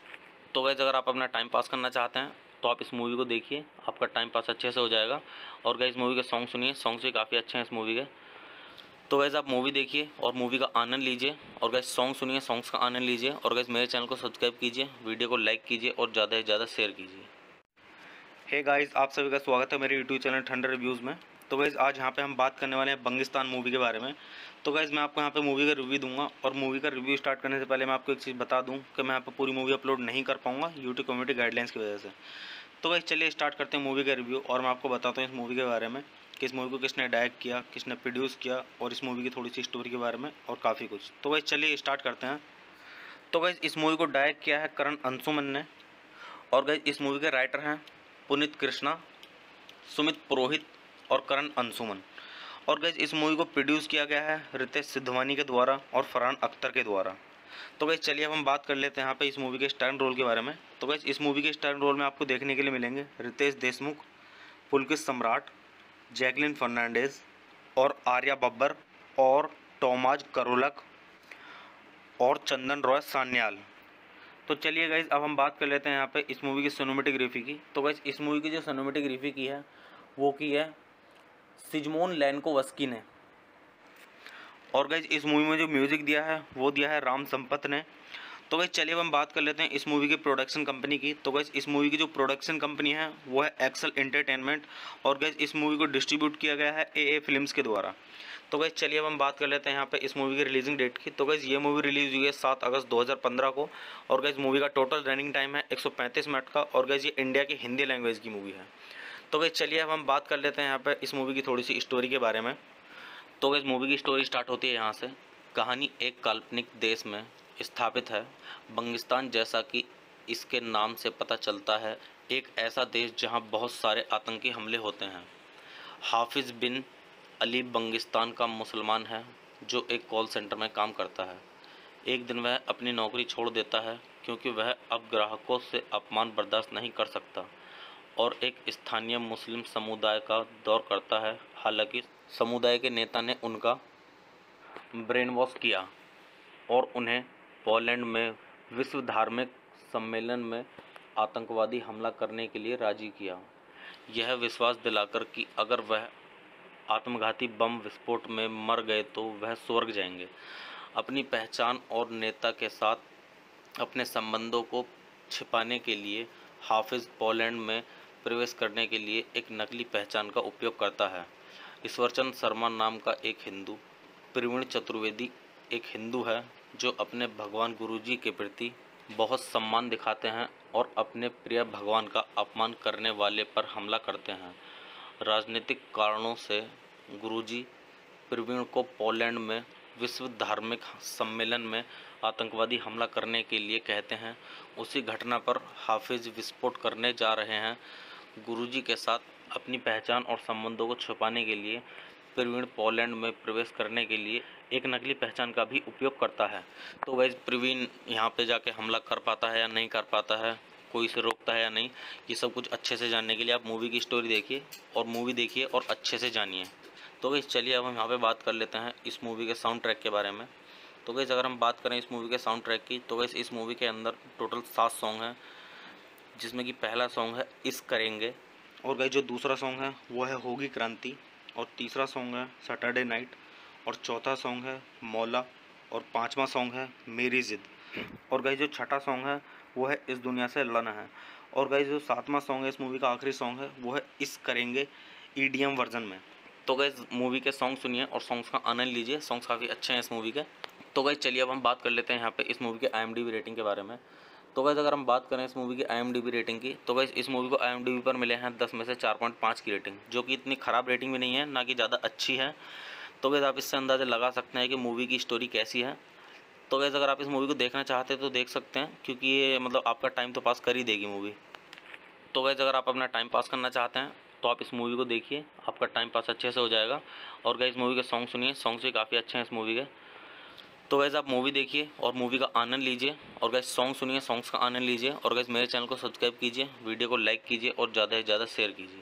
तो गाइस अगर आप अपना टाइम पास करना चाहते हैं तो आप इस मूवी को देखिए, आपका टाइम पास अच्छे से हो जाएगा। और गाइस मूवी के सॉन्ग सुनिए, सॉन्ग्स भी काफ़ी अच्छे हैं इस मूवी के। तो गाइस आप मूवी देखिए और मूवी का आनंद लीजिए, और गाइस सॉन्ग सुनिए, सॉन्ग्स का आनंद लीजिए, और गाइस मेरे चैनल को सब्सक्राइब कीजिए, वीडियो को लाइक कीजिए और ज़्यादा से ज़्यादा शेयर कीजिए। हे गाइस, आप सभी का स्वागत है मेरे यूट्यूब चैनल ठंडर रिव्यूज़ में। तो गाइस आज यहाँ पे हम बात करने वाले हैं बंगिस्तान मूवी के बारे में। तो गाइस मैं आपको यहाँ पे मूवी का रिव्यू दूंगा, और मूवी का रिव्यू स्टार्ट करने से पहले मैं आपको एक चीज़ बता दूँ कि मैं यहाँ पे पूरी मूवी अपलोड नहीं कर पाऊँगा यूट्यूब कम्युनिटी गाइडलाइंस की वजह से। तो गाइस चलिए स्टार्ट करते हैं मूवी का रिव्यू, और मैं आपको बताता हूँ इस मूवी के बारे में कि इस मूवी को किसने डायरेक्ट किया, किसने प्रोड्यूस किया, और इस मूवी की थोड़ी सी स्टोरी के बारे में और काफ़ी कुछ। तो गाइस चलिए स्टार्ट करते हैं। तो गाइस इस मूवी को डायरेक्ट किया है करण अंशुमन ने, और गाइस इस मूवी के राइटर हैं पुनीत कृष्णा, सुमित पुरोहित और करण अंशुमन। और गाइस इस मूवी को प्रोड्यूस किया गया है रितेश सिद्धवानी के द्वारा और फरहान अख्तर के द्वारा। तो गाइस चलिए अब हम बात कर लेते हैं यहाँ पे इस मूवी के स्टारर रोल के बारे में। तो गाइस इस मूवी के स्टारर रोल में आपको देखने के लिए मिलेंगे रितेश देशमुख, पुलकित सम्राट, जैकलिन फर्नांडिस और आर्या बब्बर और टॉमास करोलक और चंदन रॉय सान्याल। तो चलिए गाइज अब हम बात कर लेते हैं यहाँ पे इस मूवी की सिनेमेटोग्राफी की। तो गाइज इस मूवी की जो सिनेमेटोग्राफी की है वो की है सिजमोन लैनकोवस्की ने। और गाइज इस मूवी में जो म्यूज़िक दिया है वो दिया है राम संपत ने। तो गाइज चलिए अब हम बात कर लेते हैं इस मूवी की प्रोडक्शन कंपनी की। तो गाइज इस मूवी की जो प्रोडक्शन कंपनी है वो है एक्सेल एंटरटेनमेंट और गाइज इस मूवी को डिस्ट्रीब्यूट किया गया है ए फिल्म्स के द्वारा। तो गाइज चलिए अब हम बात कर लेते हैं यहाँ पे इस मूवी की रिलीजिंग डेट की। तो गाइज ये मूवी रिलीज़ हुई है 7 अगस्त 2015 को और गाइज मूवी का टोटल रनिंग टाइम है 135 मिनट का और गाइज ये इंडिया की हिंदी लैंग्वेज की मूवी है। तो गाइज चलिए अब हम बात कर लेते हैं यहाँ पे इस मूवी की थोड़ी सी स्टोरी के बारे में। तो गाइज मूवी की स्टोरी स्टार्ट होती है यहाँ से। कहानी एक काल्पनिक देश में स्थापित है, बंगिस्तान, जैसा कि इसके नाम से पता चलता है, एक ऐसा देश जहाँ बहुत सारे आतंकी हमले होते हैं। हाफिज़ बिन अली बंगिस्तान का मुसलमान है जो एक कॉल सेंटर में काम करता है। एक दिन वह अपनी नौकरी छोड़ देता है क्योंकि वह अब ग्राहकों से अपमान बर्दाश्त नहीं कर सकता और एक स्थानीय मुस्लिम समुदाय का दौर करता है। हालांकि समुदाय के नेता ने उनका ब्रेन वॉश किया और उन्हें पोलैंड में विश्व धार्मिक सम्मेलन में आतंकवादी हमला करने के लिए राजी किया, यह विश्वास दिलाकर कि अगर वह आत्मघाती बम विस्फोट में मर गए तो वह स्वर्ग जाएंगे। अपनी पहचान और नेता के साथ अपने संबंधों को छिपाने के लिए हाफिज़ पोलैंड में प्रवेश करने के लिए एक नकली पहचान का उपयोग करता है। ईश्वरचंद शर्मा नाम का एक हिंदू, प्रवीण चतुर्वेदी एक हिंदू है जो अपने भगवान गुरुजी के प्रति बहुत सम्मान दिखाते हैं और अपने प्रिय भगवान का अपमान करने वाले पर हमला करते हैं। राजनीतिक कारणों से गुरुजी प्रवीण को पोलैंड में विश्व धार्मिक सम्मेलन में आतंकवादी हमला करने के लिए कहते हैं। उसी घटना पर हाफिज़ विस्फोट करने जा रहे हैं। गुरुजी के साथ अपनी पहचान और संबंधों को छुपाने के लिए प्रवीण पोलैंड में प्रवेश करने के लिए एक नकली पहचान का भी उपयोग करता है। तो वैसे प्रवीण यहाँ पे जाके हमला कर पाता है या नहीं कर पाता है, कोई इसे रोकता है या नहीं, ये सब कुछ अच्छे से जानने के लिए आप मूवी की स्टोरी देखिए और मूवी देखिए और अच्छे से जानिए। तो गाइस चलिए अब हम यहाँ पे बात कर लेते हैं इस मूवी के साउंड ट्रैक के बारे में। तो गाइस अगर हम बात करें इस मूवी के साउंड ट्रैक की, तो गाइस इस मूवी के अंदर टोटल 7 सॉन्ग हैं, जिसमें कि पहला सॉन्ग है इस करेंगे और गाइस जो दूसरा सॉन्ग है वो है होगी क्रांति और तीसरा सॉन्ग है सैटरडे नाइट और चौथा सॉन्ग है मौला और पांचवा सॉन्ग है मेरी ज़िद और गाइस जो छठा सॉन्ग है वो है इस दुनिया से लड़ना है और गाइस जो 7वां सॉन्ग है इस मूवी का आखिरी सॉन्ग है वो है इस करेंगे EDM वर्जन में। तो गाइस मूवी के सॉन्ग सुनिए और सॉन्ग्स का आनंद लीजिए, सॉन्ग्स काफ़ी अच्छे हैं इस मूवी के। तो गाइस चलिए अब हम बात कर लेते हैं यहाँ पे इस मूवी के IMDb रेटिंग के बारे में। तो गाइस अगर हम बात करें इस मूवी की IMDb रेटिंग की, तो गाइस इस मूवी को IMDb पर मिले हैं 10 में से 4.5 की रेटिंग, जो कि इतनी ख़राब रेटिंग भी नहीं है, ना कि ज़्यादा अच्छी है। तो गाइस आप इससे अंदाज़ा लगा सकते हैं कि मूवी की स्टोरी कैसी है। तो गाइस अगर आप इस मूवी को देखना चाहते हैं तो देख सकते हैं, क्योंकि ये मतलब आपका टाइम तो पास कर ही देगी मूवी। तो गाइस अगर आप अपना टाइम पास करना चाहते हैं तो आप इस मूवी को देखिए, आपका टाइम पास अच्छे से हो जाएगा। और गाइस मूवी के सॉन्ग सुनिए, सॉन्ग्स भी काफ़ी अच्छे हैं इस मूवी के। तो गाइस आप मूवी देखिए और मूवी का आनंद लीजिए और गाइस सॉन्ग सुनिए, सॉन्ग्स का आनंद लीजिए और गाइस मेरे चैनल को सब्सक्राइब कीजिए, वीडियो को लाइक कीजिए और ज़्यादा से ज़्यादा शेयर कीजिए।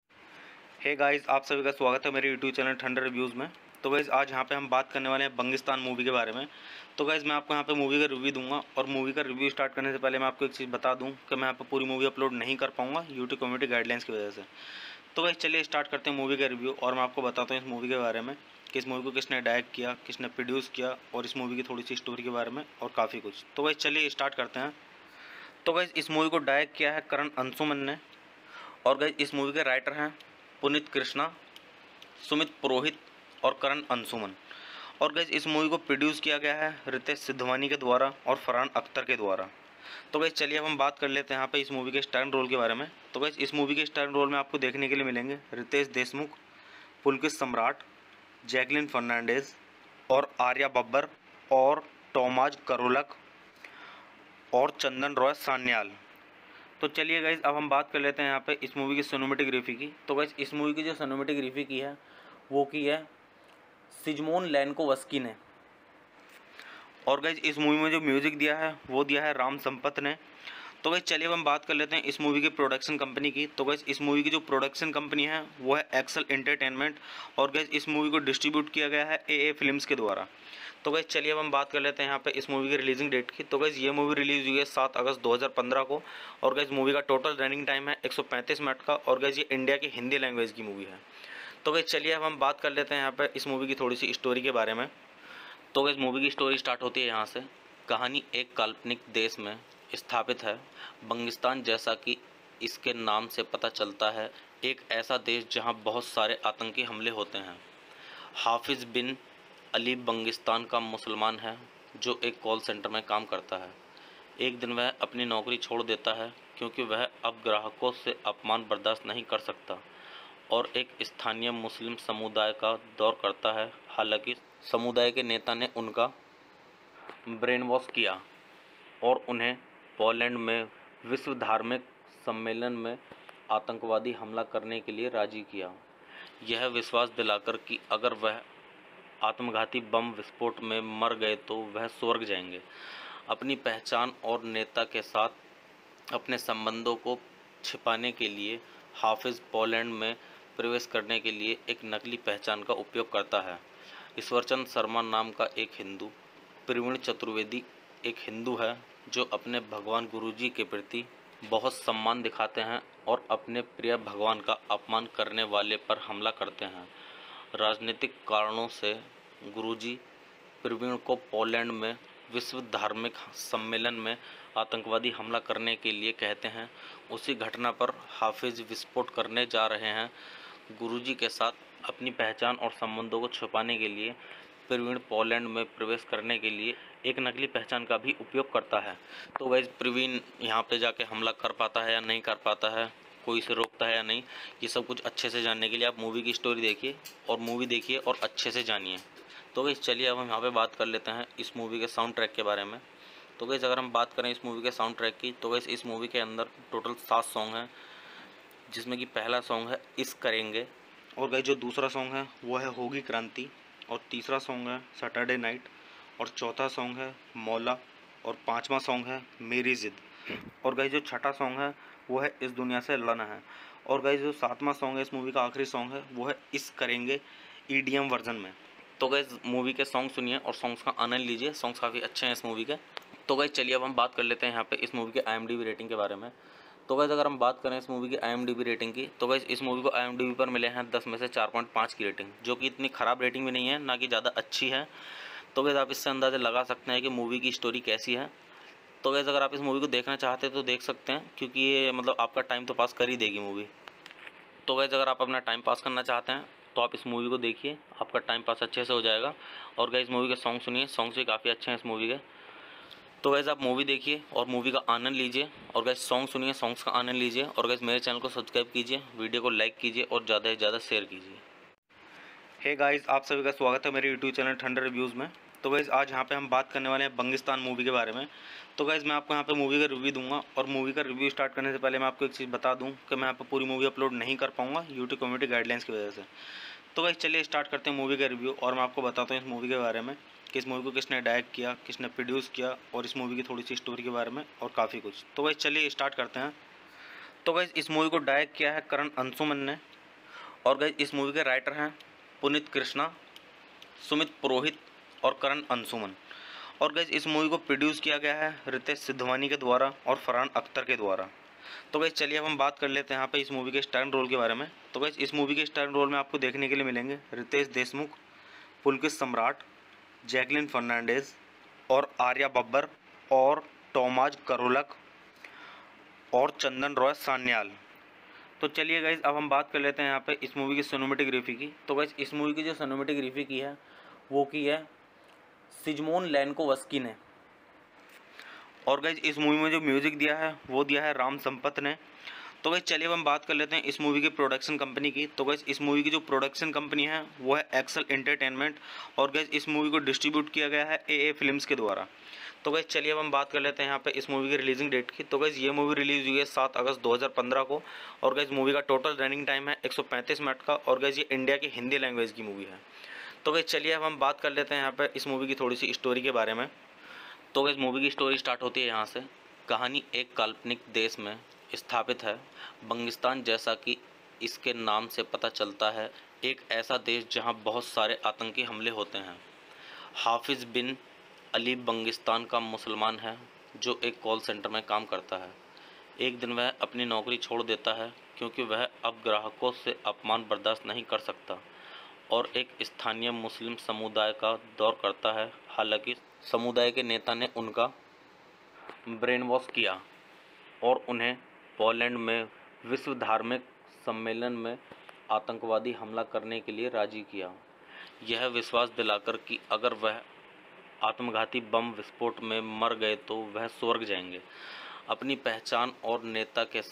हे गाइस, आप सभी का स्वागत है मेरे यूट्यूब चैनल ठंडर रिव्यूज़ में। तो गाइस आज यहाँ पे हम बात करने वाले हैं बंगिस्तान मूवी के बारे में। तो गाइस मैं आपको यहाँ पे मूवी का रिव्यू दूंगा और मूवी का रिव्यू स्टार्ट करने से पहले मैं आपको एक चीज़ बता दूँ कि मैं यहाँ पे पूरी मूवी अपलोड नहीं कर पाऊँगा यूट्यूब कम्युनिटी गाइडलाइंस की वजह से। तो गाइस चलिए स्टार्ट करते हैं मूवी का रिव्यू और मैं आपको बताता हूँ इस मूवी के बारे में कि इस मूवी को किसने डायरेक्ट किया, किसने प्रोड्यूस किया और इस मूवी की थोड़ी सी स्टोरी के बारे में और काफ़ी कुछ। तो गाइस चलिए स्टार्ट करते हैं। तो गाइस इस मूवी को डायरेक्ट किया है करण अंशुमन ने और गाइस इस मूवी के राइटर हैं पुनीत कृष्णा, सुमित पुरोहित और करण अंशुमन। और गाइस इस मूवी को प्रोड्यूस किया गया है रितेश सिद्धवानी के द्वारा और फरहान अख्तर के द्वारा। तो गाइस चलिए अब हम बात कर लेते हैं यहाँ पे इस मूवी के स्टार रोल के बारे में। तो गाइस इस मूवी के स्टार रोल में आपको देखने के लिए मिलेंगे रितेश देशमुख, पुलकित सम्राट, जैकलिन फर्नांडिस और आर्या बब्बर और टॉमास करोलक और चंदन रॉय सान्याल। तो चलिए गाइस अब हम बात कर लेते हैं यहाँ पे इस मूवी की सिनेमेटोग्राफी की। तो गाइस इस मूवी की जो सिनेमेटोग्राफी की है वो की है सिजमोन लैनकोवस्की ने और गाइस इस मूवी में जो म्यूज़िक दिया है वो दिया है राम संपत ने। तो गाइस चलिए अब हम बात कर लेते हैं इस मूवी की प्रोडक्शन कंपनी की। तो गाइस इस मूवी की जो प्रोडक्शन कंपनी है वो है एक्सेल एंटरटेनमेंट और गाइस इस मूवी को डिस्ट्रीब्यूट किया गया है एए फिल्म्स के द्वारा। तो गाइस चलिए अब हम बात कर लेते हैं यहाँ पे इस मूवी की रिलीजिंग डेट की। तो गाइस ये मूवी रिलीज हुई है 7 अगस्त 2015 को और गाइस मूवी का टोटल रनिंग टाइम है 135 मिनट का और गाइस ये इंडिया की हिंदी लैंग्वेज की मूवी है। तो गाइस चलिए अब हम बात कर लेते हैं यहाँ पे इस मूवी की थोड़ी सी स्टोरी के बारे में। तो गाइस मूवी की स्टोरी स्टार्ट होती है यहाँ से। कहानी एक काल्पनिक देश में स्थापित है, बंगिस्तान, जैसा कि इसके नाम से पता चलता है, एक ऐसा देश जहां बहुत सारे आतंकी हमले होते हैं। हाफिज़ बिन अली बंगिस्तान का मुसलमान है जो एक कॉल सेंटर में काम करता है। एक दिन वह अपनी नौकरी छोड़ देता है क्योंकि वह अब ग्राहकों से अपमान बर्दाश्त नहीं कर सकता और एक स्थानीय मुस्लिम समुदाय का दौर करता है। हालांकि समुदाय के नेता ने उनका ब्रेन वॉश किया और उन्हें पोलैंड में विश्व धार्मिक सम्मेलन में आतंकवादी हमला करने के लिए राजी किया, यह विश्वास दिलाकर कि अगर वह आत्मघाती बम विस्फोट में मर गए तो वह स्वर्ग जाएंगे। अपनी पहचान और नेता के साथ अपने संबंधों को छिपाने के लिए हाफिज़ पोलैंड में प्रवेश करने के लिए एक नकली पहचान का उपयोग करता है। ईश्वरचंद शर्मा नाम का एक हिंदू, प्रवीण चतुर्वेदी एक हिंदू है जो अपने भगवान गुरुजी के प्रति बहुत सम्मान दिखाते हैं और अपने प्रिय भगवान का अपमान करने वाले पर हमला करते हैं। राजनीतिक कारणों से गुरुजी प्रवीण को पोलैंड में विश्व धार्मिक सम्मेलन में आतंकवादी हमला करने के लिए कहते हैं। उसी घटना पर हाफिज़ विस्फोट करने जा रहे हैं। गुरुजी के साथ अपनी पहचान और संबंधों को छुपाने के लिए प्रवीण पोलैंड में प्रवेश करने के लिए एक नकली पहचान का भी उपयोग करता है। तो वैसे प्रवीण यहाँ पे जाके हमला कर पाता है या नहीं कर पाता है, कोई इसे रोकता है या नहीं, ये सब कुछ अच्छे से जानने के लिए आप मूवी की स्टोरी देखिए और मूवी देखिए और अच्छे से जानिए। तो गाइस चलिए अब हम यहाँ पे बात कर लेते हैं इस मूवी के साउंड ट्रैक के बारे में। तो गाइस अगर हम बात करें इस मूवी के साउंड ट्रैक की, तो गाइस इस मूवी के अंदर टोटल 7 सॉन्ग हैं, जिसमें कि पहला सॉन्ग है इस करेंगे और गाइस जो दूसरा सॉन्ग है वो है होगी क्रांति और तीसरा सॉन्ग है सैटरडे नाइट और चौथा सॉन्ग है मौला और पांचवा सॉन्ग है मेरी ज़िद और गाइस जो छठा सॉन्ग है वो है इस दुनिया से लड़ना है और गाइस जो सातवां सॉन्ग है इस मूवी का आखिरी सॉन्ग है वो है इस करेंगे EDM वर्जन में। तो गाइस मूवी के सॉन्ग सुनिए और सॉन्ग्स का आनंद लीजिए, सॉन्ग्स काफ़ी अच्छे हैं इस मूवी के। तो गाइस चलिए अब हम बात कर लेते हैं यहाँ पे इस मूवी के IMDb रेटिंग के बारे में। तो गाइस अगर हम बात करें इस मूवी की IMDb रेटिंग की, तो गाइस इस मूवी को IMDb पर मिले हैं 10 में से 4.5 की रेटिंग, जो कि इतनी ख़राब रेटिंग भी नहीं है, ना कि ज़्यादा अच्छी है। तो गाइस आप इससे अंदाज़ा लगा सकते हैं कि मूवी की स्टोरी कैसी है। तो गाइस अगर आप इस मूवी को देखना चाहते हैं तो देख सकते हैं, क्योंकि ये मतलब आपका टाइम तो पास कर ही देगी मूवी। तो गाइस अगर आप अपना टाइम पास करना चाहते हैं तो आप इस मूवी को देखिए, आपका टाइम पास अच्छे से हो जाएगा। और गाइस मूवी के सॉन्ग सुनिए, सॉन्ग्स भी काफ़ी अच्छे हैं इस मूवी के। तो गाइस आप मूवी देखिए और मूवी का आनंद लीजिए और गाइस सॉन्ग सुनिए, सॉन्ग्स का आनंद लीजिए और गाइस मेरे चैनल को सब्सक्राइब कीजिए, वीडियो को लाइक कीजिए और ज़्यादा से ज़्यादा शेयर कीजिए। हे गाइस, आप सभी का स्वागत है मेरे यूट्यूब चैनल ठंडर रिव्यूज़ में। तो गाइस आज यहाँ पे हम बात करने वाले हैं बंगिस्तान मूवी के बारे में। तो गाइस मैं आपको यहाँ पे मूवी का रिव्यू दूंगा और मूवी का रिव्यू स्टार्ट करने से पहले मैं आपको एक चीज़ बता दूँ कि मैं यहाँ पे पूरी मूवी अपलोड नहीं कर पाऊँगा यूट्यूब कम्युनिटी गाइडलाइंस की वजह से। तो गाइस चलिए स्टार्ट करते हैं मूवी का रिव्यू और मैं आपको बताता हूँ इस मूवी के बारे में कि इस मूवी को किसने डायरेक्ट किया, किसने प्रोड्यूस किया और इस मूवी की थोड़ी सी स्टोरी के बारे में और काफ़ी कुछ। तो गाइस चलिए स्टार्ट करते हैं। तो गाइस इस मूवी को डायरेक्ट किया है करण अंशुमन ने और गाइस इस मूवी के राइटर हैं पुनीत कृष्णा, सुमित पुरोहित और करण अंशुमन। और गाइस इस मूवी को प्रोड्यूस किया गया है रितेश सिद्धवानी के द्वारा और फरहान अख्तर के द्वारा। तो गाइस चलिए अब हम बात कर लेते हैं यहाँ पे इस मूवी के स्टार रोल के बारे में। तो गाइस इस मूवी के स्टार रोल में आपको देखने के लिए मिलेंगे रितेश देशमुख, पुलकित सम्राट, जैकलिन फर्नांडिस और आर्या बब्बर और टॉमाज करोलक और चंदन रॉय सान्याल। तो चलिए गाइस अब हम बात कर लेते हैं यहाँ पे इस मूवी की सिनेमेटोग्राफी की। तो गाइस इस मूवी की जो सिनेमेटोग्राफी की है वो की है सिजमोन लैनकोवस्की ने और गाइस इस मूवी में जो म्यूज़िक दिया है वो दिया है राम संपत ने। तो गाइस चलिए अब हम बात कर लेते हैं इस मूवी की प्रोडक्शन कंपनी की। तो गाइस इस मूवी की जो प्रोडक्शन कंपनी है वो है एक्सेल एंटरटेनमेंट और गाइस इस मूवी को डिस्ट्रीब्यूट किया गया है एए फिल्म्स के द्वारा। तो गाइस चलिए अब हम बात कर लेते हैं यहाँ पे इस मूवी की रिलीजिंग डेट की। तो गाइस ये मूवी रिलीज हुई है 7 अगस्त 2015 को और गाइस मूवी का टोटल रनिंग टाइम है 135 मिनट का और गाइस ये इंडिया की हिंदी लैंग्वेज की मूवी है। तो गाइस चलिए अब हम बात कर लेते हैं यहाँ पे इस मूवी की थोड़ी सी स्टोरी के बारे में। तो गाइस मूवी की स्टोरी स्टार्ट होती है यहाँ से। कहानी एक काल्पनिक देश में स्थापित है, बंगिस्तान, जैसा कि इसके नाम से पता चलता है, एक ऐसा देश जहां बहुत सारे आतंकी हमले होते हैं। हाफिज़ बिन अली बंगिस्तान का मुसलमान है जो एक कॉल सेंटर में काम करता है। एक दिन वह अपनी नौकरी छोड़ देता है क्योंकि वह अब ग्राहकों से अपमान बर्दाश्त नहीं कर सकता और एक स्थानीय मुस्लिम समुदाय का दौर करता है। हालांकि समुदाय के नेता ने उनका ब्रेन वॉश किया और उन्हें पोलैंड में विश्व धार्मिक सम्मेलन में आतंकवादी हमला करने के लिए राजी किया, यह विश्वास दिलाकर कि अगर वह आत्मघाती बम विस्फोट में मर गए तो वह स्वर्ग जाएंगे। अपनी पहचान और नेता के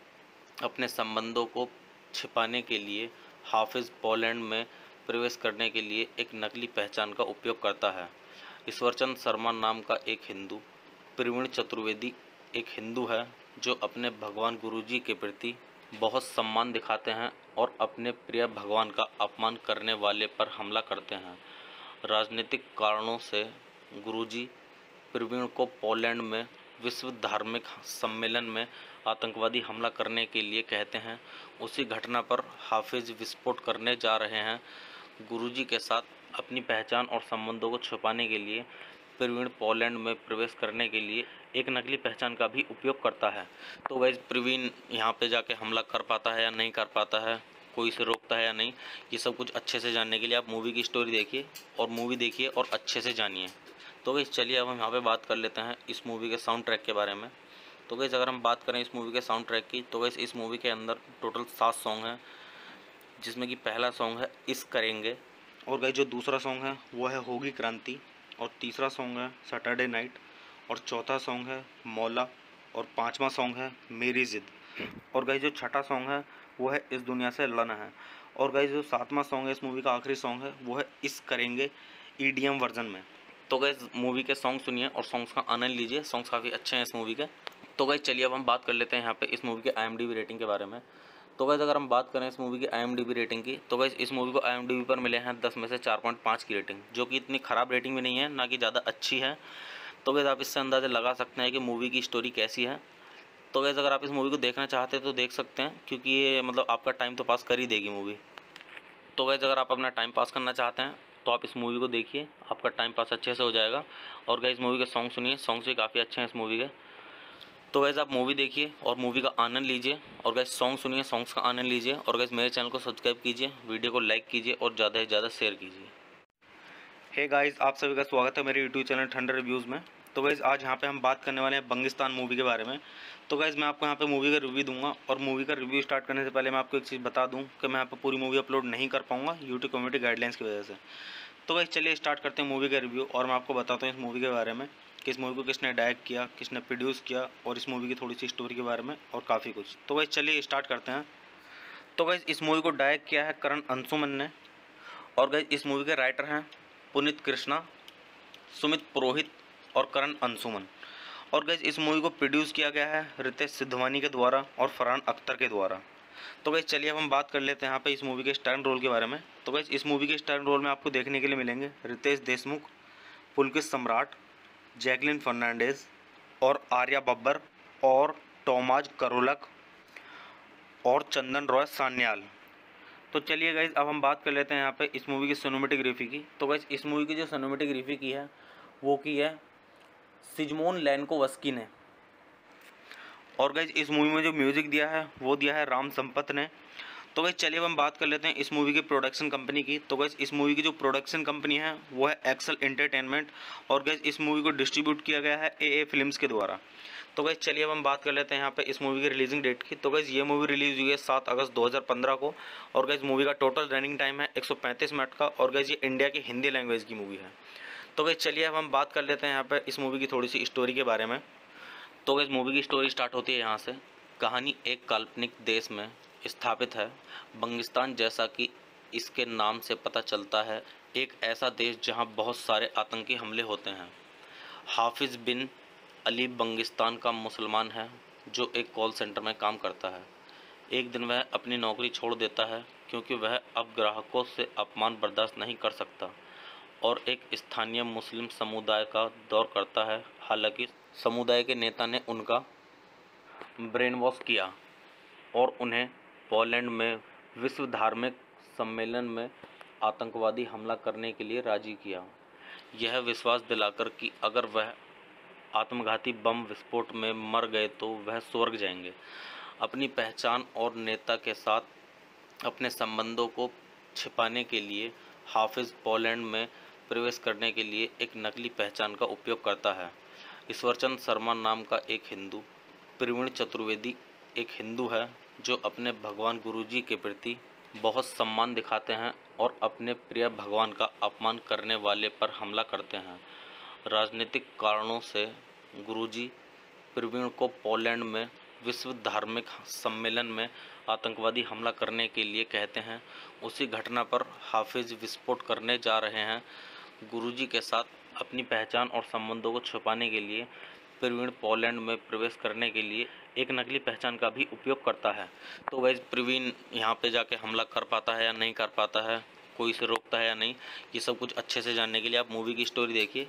साथ अपने संबंधों को छिपाने के लिए हाफिज़ पोलैंड में प्रवेश करने के लिए एक नकली पहचान का उपयोग करता है। ईश्वरचंद शर्मा नाम का एक हिंदू, प्रवीण चतुर्वेदी एक हिंदू है जो अपने भगवान गुरुजी के प्रति बहुत सम्मान दिखाते हैं और अपने प्रिय भगवान का अपमान करने वाले पर हमला करते हैं। राजनीतिक कारणों से गुरुजी प्रवीण को पोलैंड में विश्व धार्मिक सम्मेलन में आतंकवादी हमला करने के लिए कहते हैं। उसी घटना पर हाफिज़ विस्फोट करने जा रहे हैं। गुरुजी के साथ अपनी पहचान और संबंधों को छुपाने के लिए प्रवीण पोलैंड में प्रवेश करने के लिए एक नकली पहचान का भी उपयोग करता है। तो वैसे प्रवीण यहाँ पे जाके हमला कर पाता है या नहीं कर पाता है, कोई इसे रोकता है या नहीं, ये सब कुछ अच्छे से जानने के लिए आप मूवी की स्टोरी देखिए और मूवी देखिए और अच्छे से जानिए। तो गाइस चलिए अब हम यहाँ पे बात कर लेते हैं इस मूवी के साउंड ट्रैक के बारे में। तो गाइस अगर हम बात करें इस मूवी के साउंड ट्रैक की, तो गाइस इस मूवी के अंदर टोटल 7 सॉन्ग हैं, जिसमें कि पहला सॉन्ग है इस करेंगे, और गाइस जो दूसरा सॉन्ग है वो है होगी क्रांति, और तीसरा सॉन्ग है सैटरडे नाइट, और चौथा सॉन्ग है मौला, और पांचवा सॉन्ग है मेरी ज़िद, और गाइस जो छठा सॉन्ग है वो है इस दुनिया से लड़ना है, और गाइस जो सातवां सॉन्ग है इस मूवी का आखिरी सॉन्ग है वो है इस करेंगे EDM वर्जन में। तो गाइस मूवी के सॉन्ग सुनिए और सॉन्ग्स का आनंद लीजिए, सॉन्ग्स काफ़ी अच्छे हैं इस मूवी के। तो गाइस चलिए अब हम बात कर लेते हैं यहाँ पे इस मूवी के IMDb रेटिंग के बारे में। तो गाइस अगर हम बात करें इस मूवी की IMDb रेटिंग की, तो गाइस इस मूवी को IMDb पर मिले हैं 10 में से 4.5 की रेटिंग, जो कि इतनी ख़राब रेटिंग भी नहीं है, ना कि ज़्यादा अच्छी है। तो गाइस आप इससे अंदाज़ा लगा सकते हैं कि मूवी की स्टोरी कैसी है। तो गाइस अगर आप इस मूवी को देखना चाहते हैं तो देख सकते हैं, क्योंकि ये मतलब आपका टाइम तो पास कर ही देगी मूवी। तो गाइस अगर आप अपना टाइम पास करना चाहते हैं तो आप इस मूवी को देखिए, आपका टाइम पास अच्छे से हो जाएगा। और गाइस मूवी के सॉन्ग सुनिए, सॉन्ग्स भी काफ़ी अच्छे हैं इस मूवी के। तो गाइस आप मूवी देखिए और मूवी का आनंद लीजिए, और गाइस सॉन्ग सुनिए, सॉन्ग्स का आनंद लीजिए, और गाइस मेरे चैनल को सब्सक्राइब कीजिए, वीडियो को लाइक कीजिए और ज़्यादा से ज़्यादा शेयर कीजिए। हे गाइस, आप सभी का स्वागत है मेरे यूट्यूब चैनल ठंडर रिव्यूज़ में। तो गाइस आज यहाँ पे हम बात करने वाले हैं बंगिस्तान मूवी के बारे में। तो गाइस मैं आपको यहाँ पे मूवी का रिव्यू दूंगा, और मूवी का रिव्यू स्टार्ट करने से पहले मैं आपको एक चीज़ बता दूँ कि मैं यहाँ पे पूरी मूवी अपलोड नहीं कर पाऊँगा यूट्यूब कम्युनिटी गाइडलाइंस की वजह से। तो गाइस चलिए स्टार्ट करते हैं मूवी का रिव्यू, और मैं आपको बताता हूँ इस मूवी के बारे में कि इस मूवी को किसने डायरेक्ट किया, किसने प्रोड्यूस किया, और इस मूवी की थोड़ी सी स्टोरी के बारे में और काफ़ी कुछ। तो गाइस चलिए स्टार्ट करते हैं। तो गाइस इस मूवी को डायरेक्ट किया है करण अंशुमन ने, और गाइस इस मूवी के राइटर हैं पुनीत कृष्णा, सुमित पुरोहित और करण अंशुमन। और गाइस इस मूवी को प्रोड्यूस किया गया है रितेश सिद्धवानी के द्वारा और फरहान अख्तर के द्वारा। तो गाइस चलिए अब हम बात कर लेते हैं यहाँ पे इस मूवी के स्टार रोल के बारे में। तो गाइस इस मूवी के स्टार रोल में आपको देखने के लिए मिलेंगे रितेश देशमुख, पुलकित सम्राट, जैकलिन फर्नांडिस और आर्या बब्बर और टॉमाज करोलक और चंदन रॉय सान्याल। तो चलिए गाइस अब हम बात कर लेते हैं यहाँ पे इस मूवी की सिनेमेटोग्राफी की। तो गाइस इस मूवी की जो सिनेमेटोग्राफी की है वो की है सिजमोन लैनकोवस्की ने, और गाइस इस मूवी में जो म्यूज़िक दिया है वो दिया है राम संपत ने। तो गाइस चलिए अब हम बात कर लेते हैं इस मूवी की प्रोडक्शन कंपनी की। तो गाइस इस मूवी की जो प्रोडक्शन कंपनी है वो है एक्सेल एंटरटेनमेंट, और गाइस इस मूवी को डिस्ट्रीब्यूट किया गया है AA फिल्म्स के द्वारा। तो गाइस चलिए अब हम बात कर लेते हैं यहाँ पे इस मूवी की रिलीजिंग डेट की। तो गाइस ये मूवी रिलीज़ हुई है 7 अगस्त 2015 को, और गाइस मूवी का टोटल रनिंग टाइम है 135 मिनट का, और गाइस ये इंडिया की हिंदी लैंग्वेज की मूवी है। तो गाइस चलिए अब हम बात कर लेते हैं यहाँ पे इस मूवी की थोड़ी सी स्टोरी के बारे में। तो गाइस मूवी की स्टोरी स्टार्ट होती है यहाँ से। कहानी एक काल्पनिक देश में स्थापित है, बंगिस्तान, जैसा कि इसके नाम से पता चलता है, एक ऐसा देश जहाँ बहुत सारे आतंकी हमले होते हैं। हाफिज़ बिन अली बंगिस्तान का मुसलमान है जो एक कॉल सेंटर में काम करता है। एक दिन वह अपनी नौकरी छोड़ देता है क्योंकि वह अब ग्राहकों से अपमान बर्दाश्त नहीं कर सकता और एक स्थानीय मुस्लिम समुदाय का दौर करता है। हालांकि समुदाय के नेता ने उनका ब्रेन वॉश किया और उन्हें पोलैंड में विश्व धार्मिक सम्मेलन में आतंकवादी हमला करने के लिए राजी किया, यह विश्वास दिलाकर कि अगर वह आत्मघाती बम विस्फोट में मर गए तो वह स्वर्ग जाएंगे। अपनी पहचान और नेता के साथ अपने संबंधों को छिपाने के लिए हाफिज पोलैंड में प्रवेश करने के लिए एक नकली पहचान का उपयोग करता है। ईश्वरचंद शर्मा नाम का एक हिंदू, प्रवीण चतुर्वेदी एक हिंदू है जो अपने भगवान गुरुजी के प्रति बहुत सम्मान दिखाते हैं और अपने प्रिय भगवान का अपमान करने वाले पर हमला करते हैं। राजनीतिक कारणों से गुरुजी प्रवीण को पोलैंड में विश्व धार्मिक सम्मेलन में आतंकवादी हमला करने के लिए कहते हैं। उसी घटना पर हाफिज विस्फोट करने जा रहे हैं। गुरुजी के साथ अपनी पहचान और संबंधों को छुपाने के लिए प्रवीण पोलैंड में प्रवेश करने के लिए एक नकली पहचान का भी उपयोग करता है। तो वैसे प्रवीण यहाँ पे जाके हमला कर पाता है या नहीं कर पाता है, कोई इसे रोकता है या नहीं, ये सब कुछ अच्छे से जानने के लिए आप मूवी की स्टोरी देखिए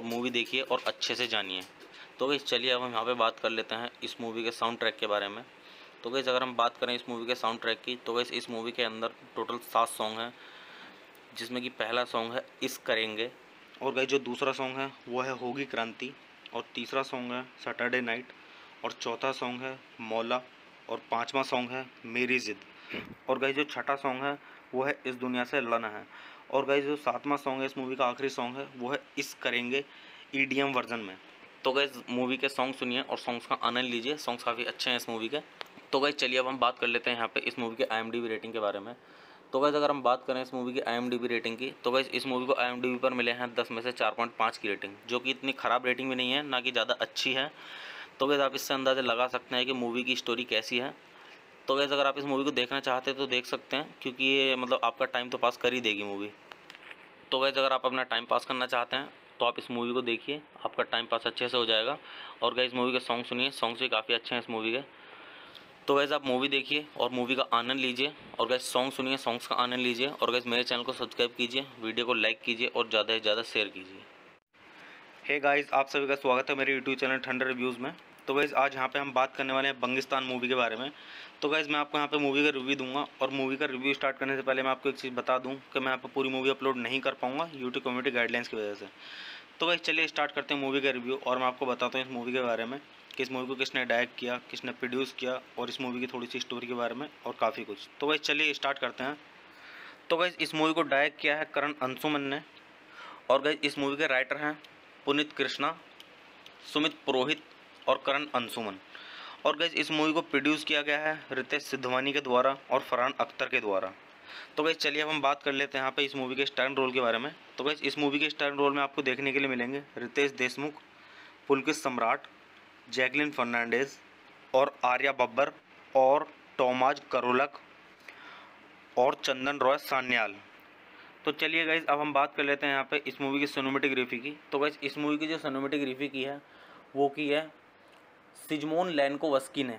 और अच्छे से जानिए। तो गाइस चलिए अब हम यहाँ पे बात कर लेते हैं इस मूवी के साउंड ट्रैक के बारे में। तो गाइस अगर हम बात करें इस मूवी के साउंड ट्रैक की, तो गाइस इस मूवी के अंदर टोटल 7 सॉन्ग हैं, जिसमें कि पहला सॉन्ग है इस करेंगे, और गाइस जो दूसरा सॉन्ग है वो है होगी क्रांति, और तीसरा सॉन्ग है सैटरडे नाइट, और चौथा सॉन्ग है मौला, और पाँचवा सॉन्ग है मेरी ज़िद, और गाइस जो छठा सॉन्ग है वो है इस दुनिया से लना है, और गाइस जो 7वां सॉन्ग है इस मूवी का आखिरी सॉन्ग है वो है इस करेंगे ईडीएम वर्जन में। तो गाइस मूवी के सॉन्ग सुनिए और सॉन्ग्स का आनंद लीजिए, सॉन्ग्स काफ़ी अच्छे हैं इस मूवी के। तो गाइस चलिए अब हम बात कर लेते हैं यहाँ पे इस मूवी के IMDb रेटिंग के बारे में। तो गाइस अगर हम बात करें इस मूवी की IMDb रेटिंग की, तो गाइस इस मूवी को IMDb पर मिले हैं 10 में से 4.5 की रेटिंग, जो कि इतनी ख़राब रेटिंग भी नहीं है, ना कि ज़्यादा अच्छी है। तो गाइस आप इससे अंदाज़ा लगा सकते हैं कि मूवी की स्टोरी कैसी है। तो गाइस अगर आप इस मूवी को देखना चाहते हैं तो देख सकते हैं, क्योंकि ये मतलब आपका टाइम तो पास कर ही देगी मूवी। तो गाइस अगर आप अपना टाइम पास करना चाहते हैं तो आप इस मूवी को देखिए, आपका टाइम पास अच्छे से हो जाएगा। और गाइस मूवी के सॉन्ग सुनिए, सॉन्ग्स भी काफ़ी अच्छे हैं इस मूवी के। तो गाइस आप मूवी देखिए और मूवी का आनंद लीजिए, और गाइस सॉन्ग सुनिए, सॉन्ग्स का आनंद लीजिए, और गाइस मेरे चैनल को सब्सक्राइब कीजिए, वीडियो को लाइक कीजिए और ज़्यादा से ज़्यादा शेयर कीजिए। हे गाइस, आप सभी का स्वागत है मेरे यूट्यूब चैनल ठंडर रिव्यूज़ में। तो गाइस आज यहाँ पे हम बात करने वाले हैं बंगिस्तान मूवी के बारे में। तो गाइस मैं आपको यहाँ पे मूवी का रिव्यू दूंगा, और मूवी का रिव्यू स्टार्ट करने से पहले मैं आपको एक चीज़ बता दूँ कि मैं यहाँ पे पूरी मूवी अपलोड नहीं कर पाऊँगा यूट्यूब कम्युनिटी गाइडलाइंस की वजह से। तो गाइस चलिए स्टार्ट करते हैं मूवी का रिव्यू, और मैं आपको बताता हूँ इस मूवी के बारे में कि इस मूवी को किसने डायरेक्ट किया, किसने प्रोड्यूस किया, और इस मूवी की थोड़ी सी स्टोरी के बारे में और काफ़ी कुछ। तो गाइस चलिए स्टार्ट करते हैं। तो गाइस इस मूवी को डायरेक्ट किया है करण अंशुमन ने, और गाइस इस मूवी के राइटर हैं पुनीत कृष्णा, सुमित पुरोहित और करण अंशुमन। और गाइस इस मूवी को प्रोड्यूस किया गया है रितेश सिद्धवानी के द्वारा और फरहान अख्तर के द्वारा। तो गाइस चलिए अब हम बात कर लेते हैं यहाँ पे इस मूवी के स्टार रोल के बारे में। तो गाइस इस मूवी के स्टार रोल में आपको देखने के लिए मिलेंगे रितेश देशमुख, पुलकित सम्राट, जैकलिन फर्नांडिस और आर्या बब्बर और टॉमाज करोलक और चंदन रॉय सान्याल। तो चलिए गाइस अब हम बात कर लेते हैं यहाँ पे इस मूवी की सिनेमेटोग्राफी की। तो गाइस इस मूवी की जो सिनेमेटोग्राफी की है वो की है सिजमोन लैनकोवस्की ने,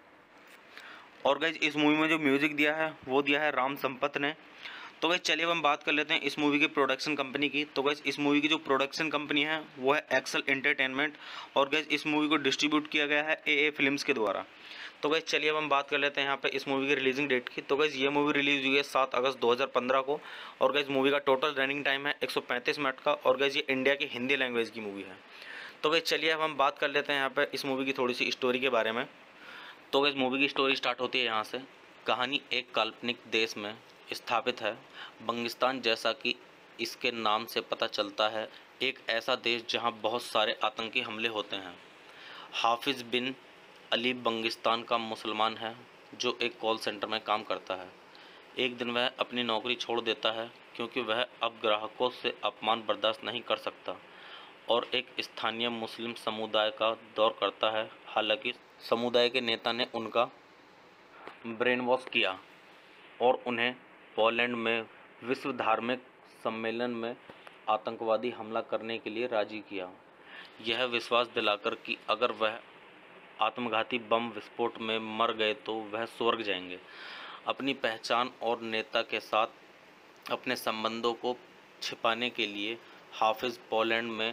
और गाइस इस मूवी में जो म्यूज़िक दिया है वो दिया है राम संपत ने। तो गाइस चलिए अब हम बात कर लेते हैं इस मूवी की प्रोडक्शन कंपनी की। तो गाइस इस मूवी की जो प्रोडक्शन कंपनी है वो है एक्सेल एंटरटेनमेंट, और गाइस इस मूवी को डिस्ट्रीब्यूट किया गया है AA फिल्म्स के द्वारा। तो गाइस चलिए अब हम बात कर लेते हैं यहाँ पे इस मूवी की रिलीजिंग डेट की। तो गाइस ये मूवी रिलीज हुई है 7 अगस्त 2015 को, और गाइस मूवी का टोटल रनिंग टाइम है 135 मिनट का, और गाइस ये इंडिया की हिंदी लैंग्वेज की मूवी है। तो गाइस चलिए अब हम बात कर लेते हैं यहाँ पे इस मूवी की थोड़ी सी स्टोरी के बारे में। तो गाइस मूवी की स्टोरी स्टार्ट होती है यहाँ से। कहानी एक काल्पनिक देश में स्थापित है, बंगिस्तान, जैसा कि इसके नाम से पता चलता है, एक ऐसा देश जहाँ बहुत सारे आतंकी हमले होते हैं। हाफिज बिन अली बंगिस्तान का मुसलमान है जो एक कॉल सेंटर में काम करता है। एक दिन वह अपनी नौकरी छोड़ देता है क्योंकि वह अब ग्राहकों से अपमान बर्दाश्त नहीं कर सकता, और एक स्थानीय मुस्लिम समुदाय का दौर करता है। हालांकि समुदाय के नेता ने उनका ब्रेन वॉश किया और उन्हें पोलैंड में विश्व धार्मिक सम्मेलन में आतंकवादी हमला करने के लिए राजी किया, यह विश्वास दिलाकर कि अगर वह आत्मघाती बम विस्फोट में मर गए तो वह स्वर्ग जाएंगे। अपनी पहचान और नेता के साथ अपने संबंधों को छिपाने के लिए हाफिज पोलैंड में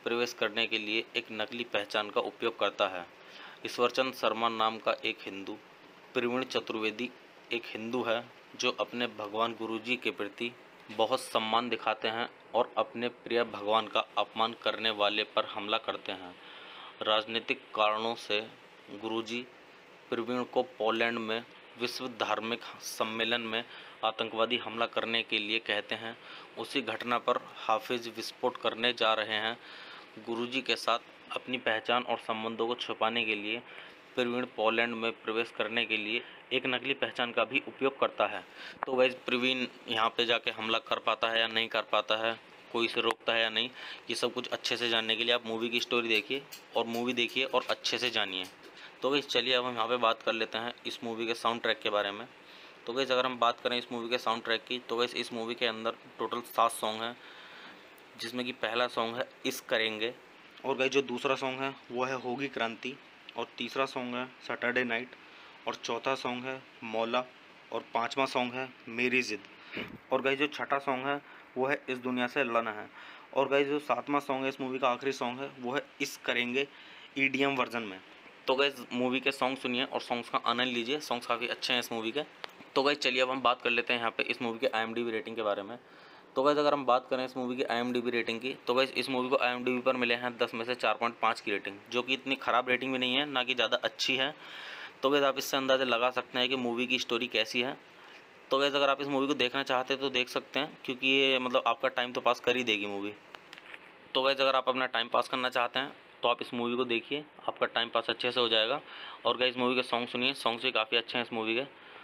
प्रवेश करने के लिए एक नकली पहचान का उपयोग करता है। ईश्वरचंद शर्मा नाम का एक हिंदू, प्रवीण चतुर्वेदी एक हिंदू है जो अपने भगवान गुरुजी के प्रति बहुत सम्मान दिखाते हैं और अपने प्रिय भगवान का अपमान करने वाले पर हमला करते हैं। राजनीतिक कारणों से गुरुजी प्रवीण को पोलैंड में विश्व धार्मिक सम्मेलन में आतंकवादी हमला करने के लिए कहते हैं। उसी घटना पर हाफिज विस्फोट करने जा रहे हैं। गुरुजी के साथ अपनी पहचान और संबंधों को छुपाने के लिए प्रवीण पोलैंड में प्रवेश करने के लिए एक नकली पहचान का भी उपयोग करता है। तो वैसे प्रवीण यहाँ पे जाके हमला कर पाता है या नहीं कर पाता है, कोई इसे रोकता है या नहीं, ये सब कुछ अच्छे से जानने के लिए आप मूवी की स्टोरी देखिए और मूवी देखिए और अच्छे से जानिए। तो गाइस चलिए अब हम यहाँ पे बात कर लेते हैं इस मूवी के साउंड ट्रैक के बारे में। तो गाइस अगर हम बात करें इस मूवी के साउंड ट्रैक की, तो गाइस इस मूवी के अंदर टोटल 7 सॉन्ग हैं, जिसमें कि पहला सॉन्ग है इस करेंगे, और गाइस जो दूसरा सॉन्ग है वो है होगी क्रांति, और तीसरा सॉन्ग है सैटरडे नाइट, और चौथा सॉन्ग है मौला, और पाँचवा सॉन्ग है मेरी ज़िद, और गाइस जो छठा सॉन्ग है वो है इस दुनिया से लना है, और गाइस जो 7वां सॉन्ग है इस मूवी का आखिरी सॉन्ग है वो है इस करेंगे ईडीएम वर्जन में। तो गाइस मूवी के सॉन्ग सुनिए और सॉन्ग्स का आनंद लीजिए, सॉन्ग्स काफ़ी अच्छे हैं इस मूवी के। तो गाइस चलिए अब हम बात कर लेते हैं यहाँ पे इस मूवी के IMDb रेटिंग के बारे में। तो गाइस अगर हम बात करें इस मूवी की IMDb रेटिंग की, तो गाइस इस मूवी को IMDb पर मिले हैं 10 में से 4.5 की रेटिंग, जो कि इतनी ख़राब रेटिंग भी नहीं है, ना कि ज़्यादा अच्छी है। तो गाइस आप इससे अंदाज़ा लगा सकते हैं कि मूवी की स्टोरी कैसी है। तो गाइस अगर आप इस मूवी को देखना चाहते हैं तो देख सकते हैं, क्योंकि ये मतलब आपका टाइम तो पास कर ही देगी मूवी। तो गाइस अगर आप अपना टाइम पास करना चाहते हैं तो आप इस मूवी को देखिए, आपका टाइम पास अच्छे से हो जाएगा। और गाइस मूवी के सॉन्ग सुनिए, सॉन्ग्स भी काफ़ी अच्छे हैं इस मूवी के।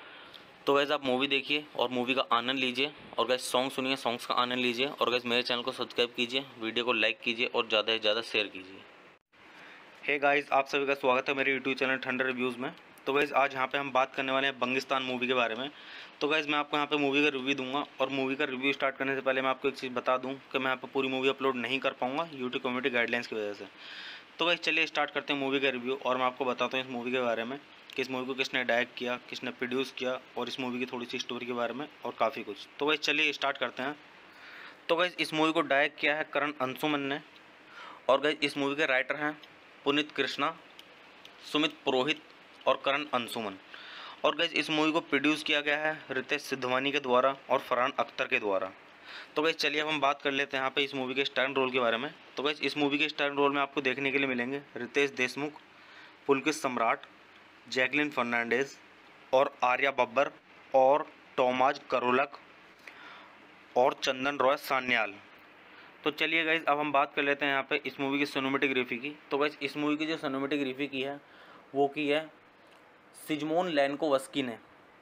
तो गाइस आप मूवी देखिए और मूवी का आनंद लीजिए, और गाइस सॉन्ग सुनिए, सॉन्ग्स का आनंद लीजिए, और गाइस मेरे चैनल को सब्सक्राइब कीजिए, वीडियो को लाइक कीजिए और ज़्यादा से ज़्यादा शेयर कीजिए। हे गाइस, आप सभी का स्वागत है मेरे यूट्यूब चैनल ठंडर रिव्यूज़ में। तो गाइस आज यहाँ पे हम बात करने वाले हैं बंगिस्तान मूवी के बारे में। तो गाइस मैं आपको यहाँ पे मूवी का रिव्यू दूंगा, और मूवी का रिव्यू स्टार्ट करने से पहले मैं आपको एक चीज़ बता दूं कि मैं यहाँ पे पूरी मूवी अपलोड नहीं कर पाऊँगा यूट्यूब कम्युनिटी गाइडलाइंस की वजह से। तो गाइस चलिए स्टार्ट करते हैं मूवी का रिव्यू, और मैं आपको बताता हूँ इस मूवी के बारे में कि इस मूवी को किसने डायरेक्ट किया, किसने प्रोड्यूस किया, और इस मूवी की थोड़ी सी स्टोरी के बारे में और काफ़ी कुछ। तो गाइस चलिए स्टार्ट करते हैं। तो गाइस इस मूवी को डायरेक्ट किया है करण अंशुमन ने, और गाइस इस मूवी के राइटर हैं पुनीत कृष्णा, सुमित पुरोहित और करण अंशुमन। और गाइस इस मूवी को प्रोड्यूस किया गया है रितेश सिद्धवानी के द्वारा और फरहान अख्तर के द्वारा। तो गाइस चलिए अब हम बात कर लेते हैं यहाँ पे इस मूवी के स्टार रोल के बारे में। तो गाइस इस मूवी के स्टार रोल में आपको देखने के लिए मिलेंगे रितेश देशमुख, पुलकित सम्राट, जैकलिन फर्नांडिस और आर्या बब्बर और टॉमाज करोलक और चंदन रॉय सान्याल। तो चलिए गाइस अब हम बात कर लेते हैं यहाँ पे इस मूवी की सिनेमेटोग्राफी की। तो गाइस इस मूवी की जो सिनेमेटोग्राफी की है वो की है सिजमोन लैनकोवस्की ने,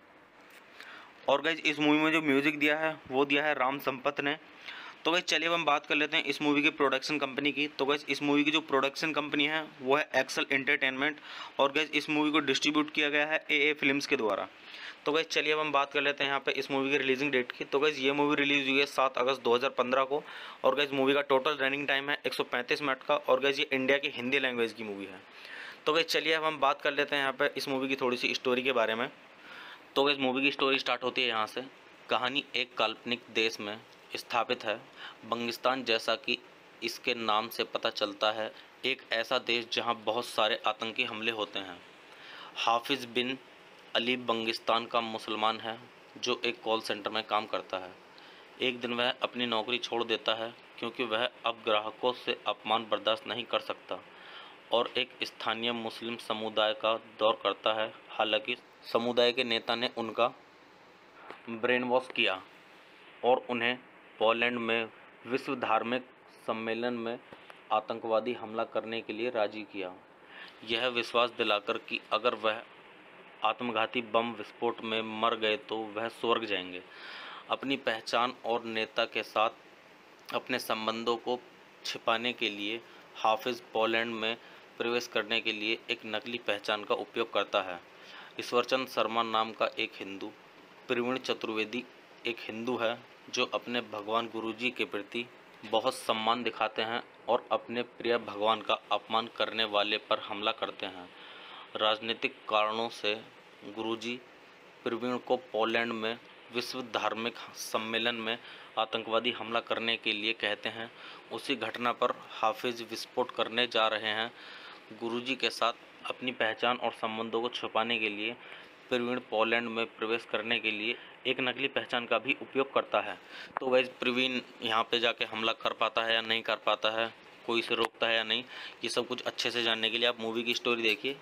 और गाइस इस मूवी में जो म्यूज़िक दिया है वो दिया है राम संपत ने। तो गाइस चलिए अब हम बात कर लेते हैं इस मूवी की प्रोडक्शन कंपनी की। तो गाइस इस मूवी की जो प्रोडक्शन कंपनी है वो है एक्सेल एंटरटेनमेंट, और गाइस इस मूवी को डिस्ट्रीब्यूट किया गया है AA फिल्म्स के द्वारा। तो गाइस चलिए अब हम बात कर लेते हैं यहाँ पे इस मूवी की रिलीजिंग डेट की। तो गाइस ये मूवी रिलीज़ हुई है 7 अगस्त 2015 को, और गाइस मूवी का टोटल रनिंग टाइम है 135 मिनट का, और गाइस ये इंडिया की हिंदी लैंग्वेज की मूवी है। तो गाइस चलिए अब हम बात कर लेते हैं यहाँ पे इस मूवी की थोड़ी सी स्टोरी के बारे में। तो गाइस मूवी की स्टोरी स्टार्ट होती है यहाँ से। कहानी एक काल्पनिक देश में स्थापित है, बंगिस्तान, जैसा कि इसके नाम से पता चलता है, एक ऐसा देश जहाँ बहुत सारे आतंकी हमले होते हैं। हाफिज़ बिन अली बंगिस्तान का मुसलमान है जो एक कॉल सेंटर में काम करता है। एक दिन वह अपनी नौकरी छोड़ देता है क्योंकि वह अब ग्राहकों से अपमान बर्दाश्त नहीं कर सकता, और एक स्थानीय मुस्लिम समुदाय का दौर करता है। हालांकि समुदाय के नेता ने उनका ब्रेन वॉश किया और उन्हें पोलैंड में विश्व धार्मिक सम्मेलन में आतंकवादी हमला करने के लिए राजी किया, यह विश्वास दिलाकर कि अगर वह आत्मघाती बम विस्फोट में मर गए तो वह स्वर्ग जाएंगे। अपनी पहचान और नेता के साथ अपने संबंधों को छिपाने के लिए हाफिज़ पोलैंड में प्रवेश करने के लिए एक नकली पहचान का उपयोग करता है। ईश्वरचंद शर्मा नाम का एक हिंदू, प्रवीण चतुर्वेदी एक हिंदू है जो अपने भगवान गुरुजी के प्रति बहुत सम्मान दिखाते हैं और अपने प्रिय भगवान का अपमान करने वाले पर हमला करते हैं। राजनीतिक कारणों से गुरुजी प्रवीण को पोलैंड में विश्व धार्मिक सम्मेलन में आतंकवादी हमला करने के लिए कहते हैं, उसी घटना पर हाफिज विस्फोट करने जा रहे हैं। गुरुजी के साथ अपनी पहचान और संबंधों को छुपाने के लिए प्रवीण पोलैंड में प्रवेश करने के लिए एक नकली पहचान का भी उपयोग करता है। तो वैसे प्रवीण यहाँ पे जाके हमला कर पाता है या नहीं कर पाता है, कोई इसे रोकता है या नहीं, ये सब कुछ अच्छे से जानने के लिए आप मूवी की स्टोरी देखिए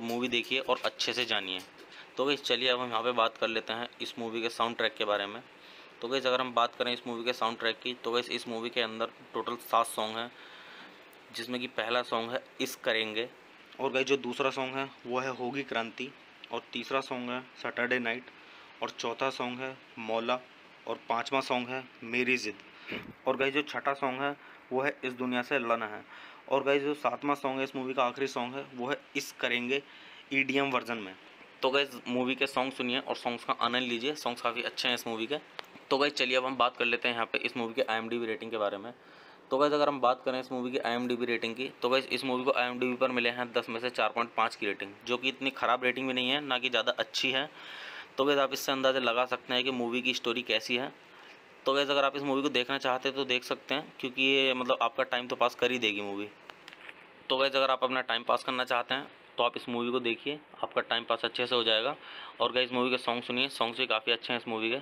और अच्छे से जानिए। तो गाइस चलिए अब हम यहाँ पे बात कर लेते हैं इस मूवी के साउंड ट्रैक के बारे में। तो गाइस अगर हम बात करें इस मूवी के साउंड ट्रैक की, तो गाइस इस मूवी के अंदर टोटल 7 सॉन्ग हैं, जिसमें कि पहला सॉन्ग है इस करेंगे, और गाइस जो दूसरा सॉन्ग है वो है होगी क्रांति, और तीसरा सॉन्ग है सैटरडे नाइट, और चौथा सॉन्ग है मौला, और पाँचवा सॉन्ग है मेरी ज़िद, और गाइस जो छठा सॉन्ग है वो है इस दुनिया से लना है, और गाइस जो 7वां सॉन्ग है इस मूवी का आखिरी सॉन्ग है वो है इस करेंगे ईडीएम वर्जन में। तो गाइस मूवी के सॉन्ग सुनिए और सॉन्ग्स का आनंद लीजिए, सॉन्ग्स काफ़ी अच्छे हैं इस मूवी के। तो गाइस चलिए अब हम बात कर लेते हैं यहाँ पे इस मूवी के IMDb रेटिंग के बारे में। तो गाइस अगर हम बात करें इस मूवी की IMDb रेटिंग की, तो गाइस इस मूवी को IMDb पर मिले हैं 10 में से 4.5 की रेटिंग, जो कि इतनी ख़राब रेटिंग भी नहीं है, ना कि ज़्यादा अच्छी है। तो गाइस आप इससे अंदाज़ा लगा सकते हैं कि मूवी की स्टोरी कैसी है। तो गाइस अगर आप इस मूवी को देखना चाहते हैं तो देख सकते हैं, क्योंकि ये मतलब आपका टाइम तो पास कर ही देगी मूवी। तो गाइस अगर आप अपना टाइम पास करना चाहते हैं तो आप इस मूवी को देखिए, आपका टाइम पास अच्छे से हो जाएगा। और गाइस मूवी के सॉन्ग सुनिए, सॉन्ग्स भी काफ़ी अच्छे हैं इस मूवी के।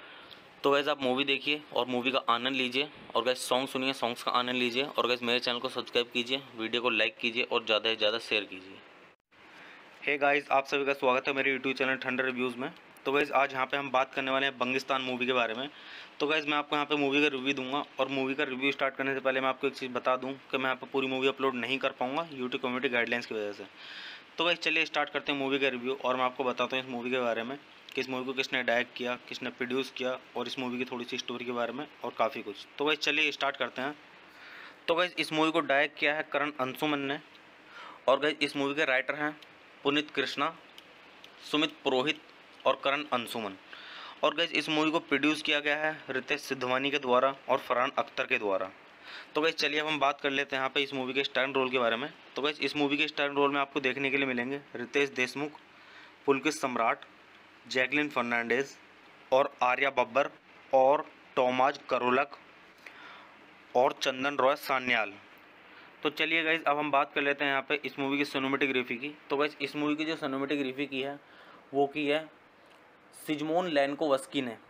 तो गाइस आप मूवी देखिए और मूवी का आनंद लीजिए, और गाइस सॉन्ग सुनिए, सॉन्ग्स का आनंद लीजिए, और गाइस मेरे चैनल को सब्सक्राइब कीजिए, वीडियो को लाइक कीजिए और ज़्यादा से ज़्यादा शेयर कीजिए। हे गाइस, आप सभी का स्वागत है मेरे यूट्यूब चैनल ठंडर रिव्यूज़ में। तो गाइस आज यहाँ पे हम बात करने वाले हैं बंगिस्तान मूवी के बारे में। तो गाइस मैं आपको यहाँ पे मूवी का रिव्यू दूंगा, और मूवी का रिव्यू स्टार्ट करने से पहले मैं आपको एक चीज़ बता दूं कि मैं यहाँ पे पूरी मूवी अपलोड नहीं कर पाऊँगा यूट्यूब कम्युनिटी गाइडलाइंस की वजह से। तो गाइस चलिए स्टार्ट करते हैं मूवी का रिव्यू, और मैं आपको बताता हूँ इस मूवी के बारे में कि इस मूवी को किसने डायरेक्ट किया, किसने प्रोड्यूस किया, और इस मूवी की थोड़ी सी स्टोरी के बारे में और काफ़ी कुछ। तो गाइस चलिए स्टार्ट करते हैं। तो गाइस इस मूवी को डायरेक्ट किया है करण अंशुमन ने, और गाइस इस मूवी के राइटर हैं पुनीत कृष्णा, सुमित पुरोहित और करण अंशुमन। और गाइस इस मूवी को प्रोड्यूस किया गया है रितेश सिद्धवानी के द्वारा और फरहान अख्तर के द्वारा। तो गाइस चलिए अब हम बात कर लेते हैं यहाँ पे इस मूवी के स्टार रोल के बारे में। तो गाइस इस मूवी के स्टार रोल में आपको देखने के लिए मिलेंगे रितेश देशमुख, पुलकित सम्राट, जैकलिन फर्नांडिस और आर्या बब्बर और टॉमाज करोलक और चंदन रॉय सान्याल। तो चलिए गाइस अब हम बात कर लेते हैं यहाँ पे इस मूवी की सिनेमेटोग्राफी की। तो गाइस इस मूवी की जो सिनेमेटोग्राफी की है वो की है सिजमोन लैनकोवस्की ने,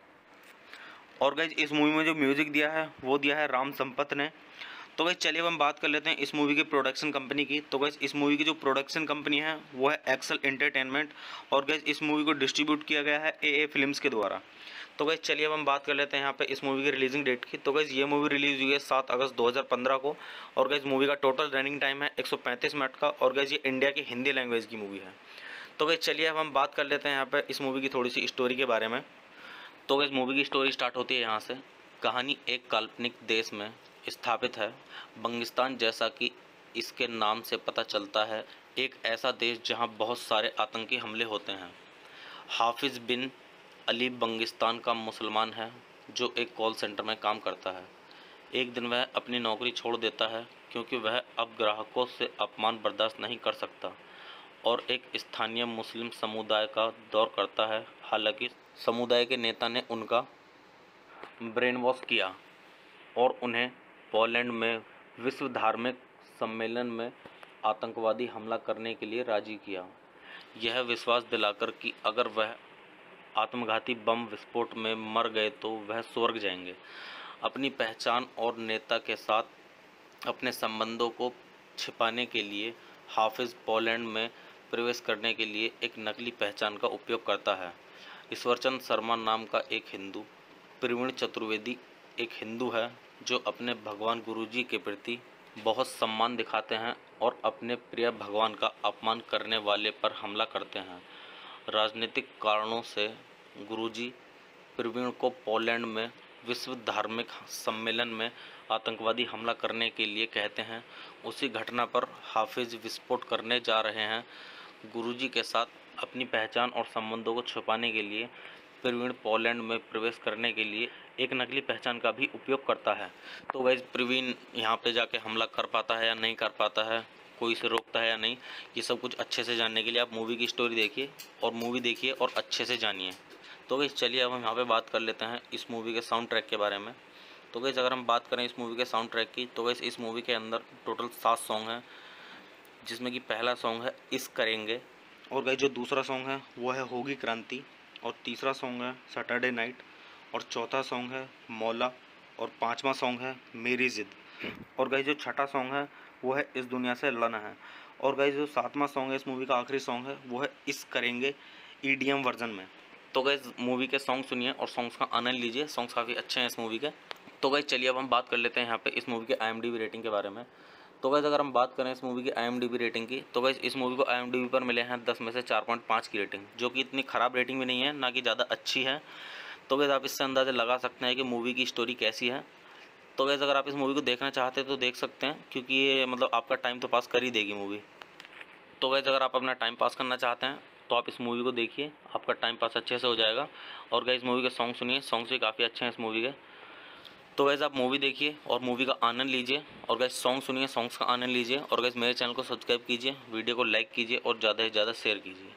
और गाइस इस मूवी में जो म्यूज़िक दिया है वो दिया है राम संपत ने। तो गाइस चलिए अब हम बात कर लेते हैं इस मूवी की प्रोडक्शन कंपनी की। तो गाइस इस मूवी की जो प्रोडक्शन कंपनी है वो है एक्सेल एंटरटेनमेंट, और गाइस इस मूवी को डिस्ट्रीब्यूट किया गया है AA फिल्म्स के द्वारा। तो गाइस चलिए अब हम बात कर लेते हैं यहाँ पे इस मूवी की रिलीजिंग डेट की। तो गाइस ये मूवी रिलीज हुई है 7 अगस्त 2015 को, और गाइस मूवी का टोटल रनिंग टाइम है 135 मिनट का, और गाइस ये इंडिया की हिंदी लैंग्वेज की मूवी है। तो गाइस चलिए अब हम बात कर लेते हैं यहाँ पे इस मूवी की थोड़ी सी स्टोरी के बारे में। तो गाइस मूवी की स्टोरी स्टार्ट होती है यहाँ से। कहानी एक काल्पनिक देश में स्थापित है, बंगिस्तान, जैसा कि इसके नाम से पता चलता है, एक ऐसा देश जहाँ बहुत सारे आतंकी हमले होते हैं। हाफिज़ बिन अली बंगिस्तान का मुसलमान है जो एक कॉल सेंटर में काम करता है। एक दिन वह अपनी नौकरी छोड़ देता है क्योंकि वह अब ग्राहकों से अपमान बर्दाश्त नहीं कर सकता, और एक स्थानीय मुस्लिम समुदाय का दौर करता है। हालांकि समुदाय के नेता ने उनका ब्रेन वॉश किया और उन्हें पोलैंड में विश्व धार्मिक सम्मेलन में आतंकवादी हमला करने के लिए राजी किया, यह विश्वास दिलाकर कि अगर वह आत्मघाती बम विस्फोट में मर गए तो वह स्वर्ग जाएंगे। अपनी पहचान और नेता के साथ अपने संबंधों को छिपाने के लिए हाफिज़ पोलैंड में प्रवेश करने के लिए एक नकली पहचान का उपयोग करता है। ईश्वरचंद शर्मा नाम का एक हिंदू, प्रवीण चतुर्वेदी एक हिंदू है जो अपने भगवान गुरुजी के प्रति बहुत सम्मान दिखाते हैं और अपने प्रिय भगवान का अपमान करने वाले पर हमला करते हैं। राजनीतिक कारणों से गुरुजी प्रवीण को पोलैंड में विश्व धार्मिक सम्मेलन में आतंकवादी हमला करने के लिए कहते हैं, उसी घटना पर हाफिज विस्फोट करने जा रहे हैं। गुरुजी के साथ अपनी पहचान और संबंधों को छुपाने के लिए प्रवीण पोलैंड में प्रवेश करने के लिए एक नकली पहचान का भी उपयोग करता है। तो वैसे प्रवीण यहाँ पे जाके हमला कर पाता है या नहीं कर पाता है, कोई इसे रोकता है या नहीं, ये सब कुछ अच्छे से जानने के लिए आप मूवी की स्टोरी देखिए और अच्छे से जानिए। तो गाइस चलिए अब हम यहाँ पे बात कर लेते हैं इस मूवी के साउंड ट्रैक के बारे में। तो गाइस अगर हम बात करें इस मूवी के साउंड ट्रैक की, तो गाइस इस मूवी के अंदर टोटल 7 सॉन्ग हैं, जिसमें कि पहला सॉन्ग है इस करेंगे, और गाइस जो दूसरा सॉन्ग है वो है होगी क्रांति, और तीसरा सॉन्ग है सैटरडे नाइट, और चौथा सॉन्ग है मौला, और पाँचवा सॉन्ग है मेरी ज़िद, और गाइस जो छठा सॉन्ग है वो है इस दुनिया से लड़ना है, और गाइस जो सातवां सॉन्ग है इस मूवी का आखिरी सॉन्ग है वो है इस करेंगे ईडीएम वर्जन में। तो गाइस मूवी के सॉन्ग सुनिए और सॉन्ग्स का आनंद लीजिए, सॉन्ग्स काफ़ी अच्छे हैं इस मूवी के। तो गाइस चलिए अब हम बात कर लेते हैं यहाँ पे इस मूवी के IMDb रेटिंग के बारे में। तो गाइस अगर हम बात करें इस मूवी की IMDb रेटिंग की, तो गाइस इस मूवी को IMDb पर मिले हैं 10 में से 4.5 की रेटिंग, जो कि इतनी ख़राब रेटिंग भी नहीं है, ना कि ज़्यादा अच्छी है। तो गाइस आप इससे अंदाज़ा लगा सकते हैं कि मूवी की स्टोरी कैसी है। तो गाइस अगर आप इस मूवी को देखना चाहते हैं तो देख सकते हैं, क्योंकि ये मतलब आपका टाइम तो पास कर ही देगी मूवी। तो गाइस अगर आप अपना टाइम पास करना चाहते हैं तो आप इस मूवी को देखिए, आपका टाइम पास अच्छे से हो जाएगा। और गाइस मूवी के सॉन्ग सुनिए, सॉन्ग्स भी काफ़ी अच्छे हैं इस मूवी के। तो गाइस आप मूवी देखिए और मूवी का आनंद लीजिए, और गाइस सॉन्ग सुनिए, सॉन्ग्स का आनंद लीजिए, और गाइस मेरे चैनल को सब्सक्राइब कीजिए, वीडियो को लाइक कीजिए और ज़्यादा से ज़्यादा शेयर कीजिए।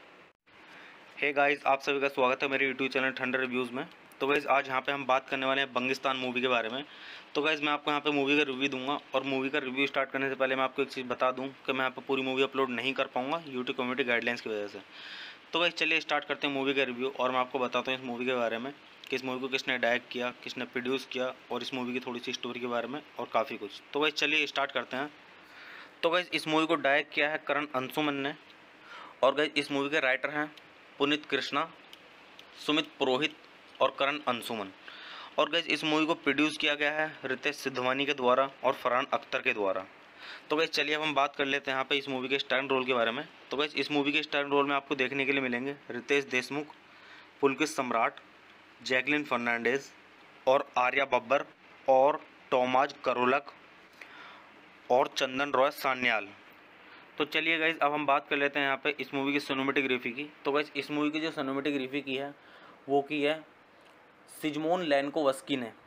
हे गाइस, आप सभी का स्वागत है मेरे यूट्यूब चैनल ठंडर रिव्यूज़ में। तो गाइस आज यहाँ पे हम बात करने वाले हैं बंगिस्तान मूवी के बारे में। तो गाइस मैं आपको यहाँ पे मूवी का रिव्यू दूंगा, और मूवी का रिव्यू स्टार्ट करने से पहले मैं आपको एक चीज़ बता दूं कि मैं यहाँ पे पूरी मूवी अपलोड नहीं कर पाऊँगा यूट्यूब कम्युनिटी गाइडलाइंस की वजह से। तो गाइस चलिए स्टार्ट करते हैं मूवी का रिव्यू, और मैं आपको बताता हूँ इस मूवी के बारे में कि इस मूवी को किसने डायरेक्ट किया, किसने प्रोड्यूस किया, और इस मूवी की थोड़ी सी स्टोरी के बारे में और काफ़ी कुछ। तो गाइस चलिए स्टार्ट करते हैं। तो गाइस इस मूवी को डायरेक्ट किया है करण अंशुमन ने, और गाइस इस मूवी के राइटर हैं पुनीत कृष्णा, सुमित पुरोहित और करण अंशुमन। और गाइस इस मूवी को प्रोड्यूस किया गया है रितेश सिद्धवानी के द्वारा और फरहान अख्तर के द्वारा। तो गाइस चलिए अब हम बात कर लेते हैं यहाँ पे इस मूवी के स्टार रोल के बारे में। तो गाइस इस मूवी के स्टार रोल में आपको देखने के लिए मिलेंगे रितेश देशमुख, पुलकित सम्राट, जैकलिन फर्नांडिस, और आर्या बब्बर, और टॉमाज करोलक, और चंदन रॉय सान्याल। तो चलिए गाइस अब हम बात कर लेते हैं यहाँ पे इस मूवी की सिनेमेटोग्राफी की। तो गाइस इस मूवी की जो सिनेमेटोग्राफी की है वो की है सिजमोन लैनकोवस्की ने,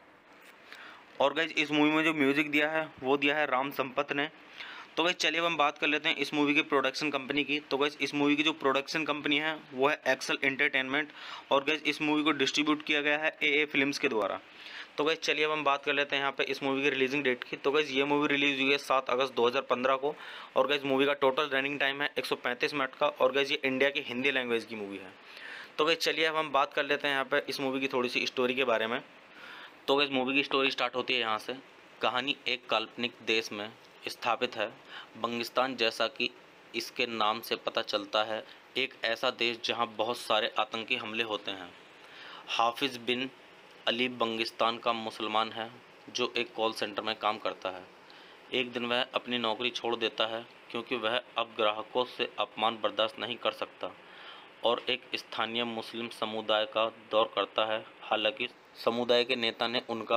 और गाइस इस मूवी में जो म्यूज़िक दिया है वो दिया है राम संपत ने। तो गाइस चलिए अब हम बात कर लेते हैं इस मूवी की प्रोडक्शन कंपनी की। तो गाइस इस मूवी की जो प्रोडक्शन कंपनी है वो है एक्सेल एंटरटेनमेंट, और गाइस इस मूवी को डिस्ट्रीब्यूट किया गया है AA फिल्म्स के द्वारा। तो गाइस चलिए अब हम बात कर लेते हैं यहाँ पे इस मूवी की रिलीजिंग डेट की। तो गाइस ये मूवी रिलीज हुई है 7 अगस्त 2015 को, और गाइस मूवी का टोटल रनिंग टाइम है 135 मिनट का, और गाइस ये इंडिया की हिंदी लैंग्वेज की मूवी है। तो गाइस चलिए अब हम बात कर लेते हैं यहाँ पे इस मूवी की थोड़ी सी स्टोरी के बारे में। तो गाइस मूवी की स्टोरी स्टार्ट होती है यहाँ से। कहानी एक काल्पनिक देश में स्थापित है, बंगिस्तान, जैसा कि इसके नाम से पता चलता है, एक ऐसा देश जहाँ बहुत सारे आतंकी हमले होते हैं। हाफिज़ बिन अली बंगिस्तान का मुसलमान है जो एक कॉल सेंटर में काम करता है। एक दिन वह अपनी नौकरी छोड़ देता है क्योंकि वह अब ग्राहकों से अपमान बर्दाश्त नहीं कर सकता, और एक स्थानीय मुस्लिम समुदाय का दौर करता है। हालांकि समुदाय के नेता ने उनका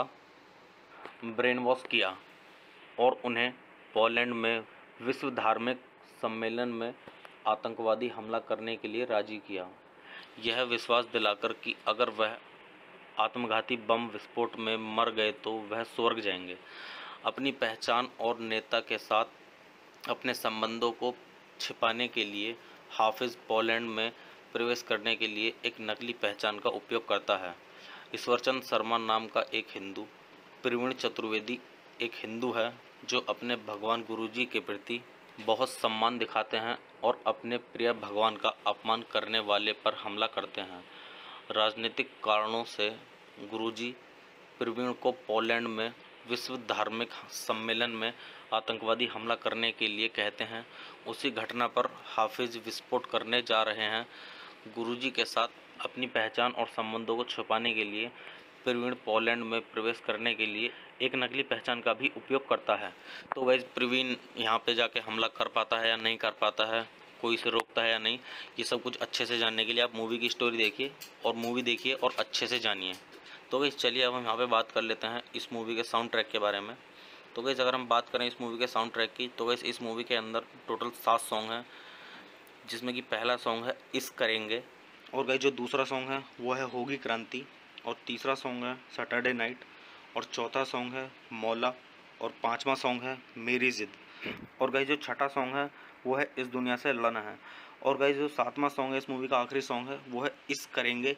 ब्रेन वॉश किया और उन्हें पोलैंड में विश्व धार्मिक सम्मेलन में आतंकवादी हमला करने के लिए राजी किया, यह विश्वास दिलाकर कि अगर वह आत्मघाती बम विस्फोट में मर गए तो वह स्वर्ग जाएंगे। अपनी पहचान और नेता के साथ अपने संबंधों को छिपाने के लिए हाफिज़ पोलैंड में प्रवेश करने के लिए एक नकली पहचान का उपयोग करता है। ईश्वरचंद शर्मा नाम का एक हिंदू, प्रवीण चतुर्वेदी एक हिंदू है जो अपने भगवान गुरुजी के प्रति बहुत सम्मान दिखाते हैं और अपने प्रिय भगवान का अपमान करने वाले पर हमला करते हैं। राजनीतिक कारणों से गुरुजी प्रवीण को पोलैंड में विश्व धार्मिक सम्मेलन में आतंकवादी हमला करने के लिए कहते हैं। उसी घटना पर हाफिज़ विस्फोट करने जा रहे हैं। गुरुजी के साथ अपनी पहचान और संबंधों को छुपाने के लिए प्रवीण पोलैंड में प्रवेश करने के लिए एक नकली पहचान का भी उपयोग करता है। तो वैसे प्रवीण यहाँ पे जाके हमला कर पाता है या नहीं कर पाता है, कोई इसे रोकता है या नहीं, ये सब कुछ अच्छे से जानने के लिए आप मूवी की स्टोरी देखिए और मूवी देखिए और अच्छे से जानिए। तो गाइस चलिए अब हम यहाँ पे बात कर लेते हैं इस मूवी के साउंड ट्रैक के बारे में। तो गाइस अगर हम बात करें इस मूवी के साउंड ट्रैक की, तो गाइस इस मूवी के अंदर टोटल 7 सॉन्ग हैं, जिसमें कि पहला सॉन्ग है इस करेंगे, और गाइस जो दूसरा सॉन्ग है वो है होगी क्रांति, और तीसरा सॉन्ग है सैटरडे नाइट, और चौथा सॉन्ग है मौला, और पाँचवा सॉन्ग है मेरी ज़िद, और गाइस जो छठा सॉन्ग है वो है इस दुनिया से लड़ना है, और गाइस जो सातवां सॉन्ग है इस मूवी का आखिरी सॉन्ग है वो है इस करेंगे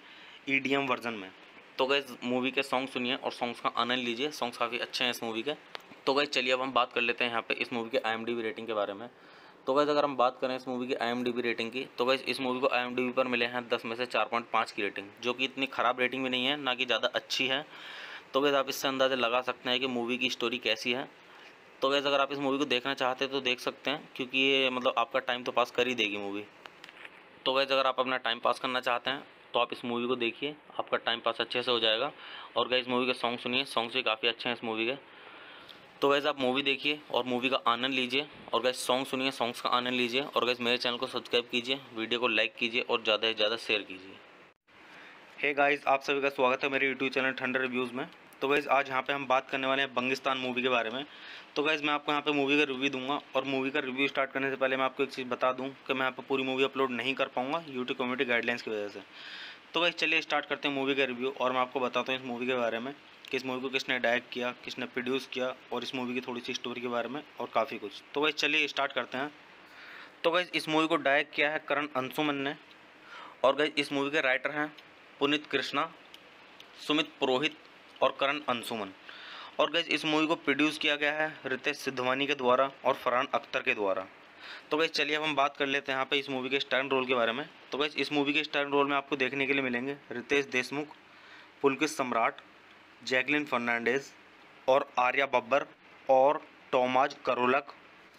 ईडीएम वर्जन में। तो गाइस मूवी के सॉन्ग सुनिए और सॉन्ग्स का आनंद लीजिए। सॉन्ग्स काफ़ी अच्छे हैं इस मूवी के। तो गाइस चलिए अब हम बात कर लेते हैं यहाँ पे इस मूवी के IMDb रेटिंग के बारे में। तो गाइस अगर हम बात करें इस मूवी की IMDb रेटिंग की, तो गाइस इस मूवी को IMDb पर मिले हैं 10 में से 4.5 की रेटिंग, जो कि इतनी ख़राब रेटिंग भी नहीं है, ना कि ज़्यादा अच्छी है। तो गाइस आप इससे अंदाज़ा लगा सकते हैं कि मूवी की स्टोरी कैसी है। तो गाइस अगर आप इस मूवी को देखना चाहते हैं तो देख सकते हैं, क्योंकि ये मतलब आपका टाइम तो पास कर ही देगी मूवी। तो गाइस अगर आप अपना टाइम पास करना चाहते हैं तो आप इस मूवी को देखिए, आपका टाइम पास अच्छे से हो जाएगा। और गाइस मूवी के सॉन्ग सुनिए, सॉन्ग्स भी काफ़ी अच्छे हैं इस मूवी के। तो गाइस आप मूवी देखिए और मूवी का आनंद लीजिए, और गाइस सॉन्ग सुनिए, सॉन्ग्स का आनंद लीजिए। और गाइस मेरे चैनल को सब्सक्राइब कीजिए, वीडियो को लाइक कीजिए और ज़्यादा से ज़्यादा शेयर कीजिए। हे गाइस, आप सभी का स्वागत है मेरे यूट्यूब चैनल ठंडर रिव्यूज़ में। तो गाइस आज यहाँ पे हम बात करने वाले हैं बंगिस्तान मूवी के बारे में। तो गाइस मैं आपको यहाँ पे मूवी का रिव्यू दूंगा, और मूवी का रिव्यू स्टार्ट करने से पहले मैं आपको एक चीज़ बता दूं कि मैं यहाँ पे पूरी मूवी अपलोड नहीं कर पाऊँगा यूट्यूब कम्युनिटी गाइडलाइंस की वजह से। तो गाइस चलिए स्टार्ट करते हैं मूवी का रिव्यू, और मैं आपको बताता हूँ इस मूवी के बारे में कि इस मूवी को किसने डायरेक्ट किया, किसने प्रोड्यूस किया, और इस मूवी की थोड़ी सी स्टोरी के बारे में और काफ़ी कुछ। तो गाइस चलिए स्टार्ट करते हैं। तो गाइस इस मूवी को डायरेक्ट किया है करण अंशुमन ने, और गाइस इस मूवी के राइटर हैं पुनीत कृष्णा, सुमित पुरोहित और करण अंशुमन। और गाइस इस मूवी को प्रोड्यूस किया गया है रितेश सिद्धवानी के द्वारा और फरहान अख्तर के द्वारा। तो गाइस चलिए अब हम बात कर लेते हैं यहाँ पे इस मूवी के स्टार रोल के बारे में। तो गाइस इस मूवी के स्टार रोल में आपको देखने के लिए मिलेंगे रितेश देशमुख, पुलकित सम्राट, जैकलिन फर्नांडिस और आर्या बब्बर और टॉमाज करोलक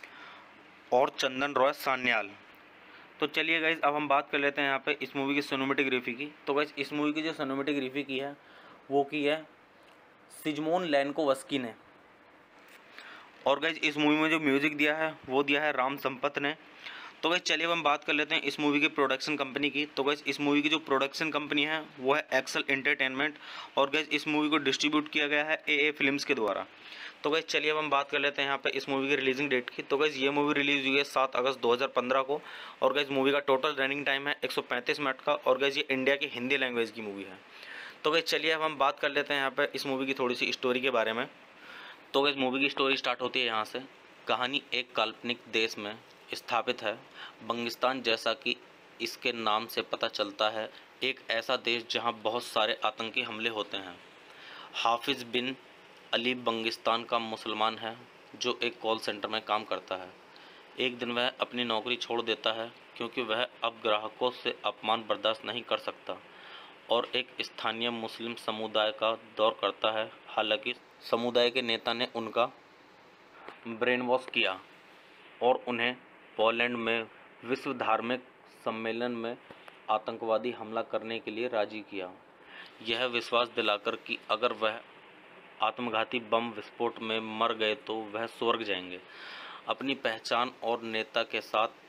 और चंदन रॉय सान्याल। तो चलिए गाइस अब हम बात कर लेते हैं यहाँ पे इस मूवी की सिनेमेटोग्राफी की। तो गाइस इस मूवी की जो सिनेमेटोग्राफी की है वो की है सिजमोन लैनकोवस्की ने। और गाइस इस मूवी में जो म्यूज़िक दिया है वो दिया है राम संपत ने। तो गाइस चलिए अब हम बात कर लेते हैं इस मूवी की प्रोडक्शन कंपनी की। तो गाइस इस मूवी की जो प्रोडक्शन कंपनी है वो है एक्सेल एंटरटेनमेंट, और गाइस इस मूवी को डिस्ट्रीब्यूट किया गया है AA फिल्म्स के द्वारा। तो गाइस चलिए अब हम बात कर लेते हैं यहाँ पे इस मूवी की रिलीजिंग डेट की। तो गाइस ये मूवी रिलीज हुई है 7 अगस्त 2015 को, और गाइस मूवी का टोटल रनिंग टाइम है 135 मिनट का, और गाइस ये इंडिया की हिंदी लैंग्वेज की मूवी है। तो गाइस चलिए अब हम बात कर लेते हैं यहाँ पे इस मूवी की थोड़ी सी स्टोरी के बारे में। तो गाइस मूवी की स्टोरी स्टार्ट होती है यहाँ से। कहानी एक काल्पनिक देश में स्थापित है, बंगिस्तान, जैसा कि इसके नाम से पता चलता है, एक ऐसा देश जहाँ बहुत सारे आतंकी हमले होते हैं। हाफिज़ बिन अली बंगिस्तान का मुसलमान है जो एक कॉल सेंटर में काम करता है। एक दिन वह अपनी नौकरी छोड़ देता है क्योंकि वह अब ग्राहकों से अपमान बर्दाश्त नहीं कर सकता, और एक स्थानीय मुस्लिम समुदाय का दौर करता है। हालांकि समुदाय के नेता ने उनका ब्रेन वॉश किया और उन्हें पोलैंड में विश्व धार्मिक सम्मेलन में आतंकवादी हमला करने के लिए राजी किया, यह विश्वास दिलाकर कि अगर वह आत्मघाती बम विस्फोट में मर गए तो वह स्वर्ग जाएंगे। अपनी पहचान और नेता के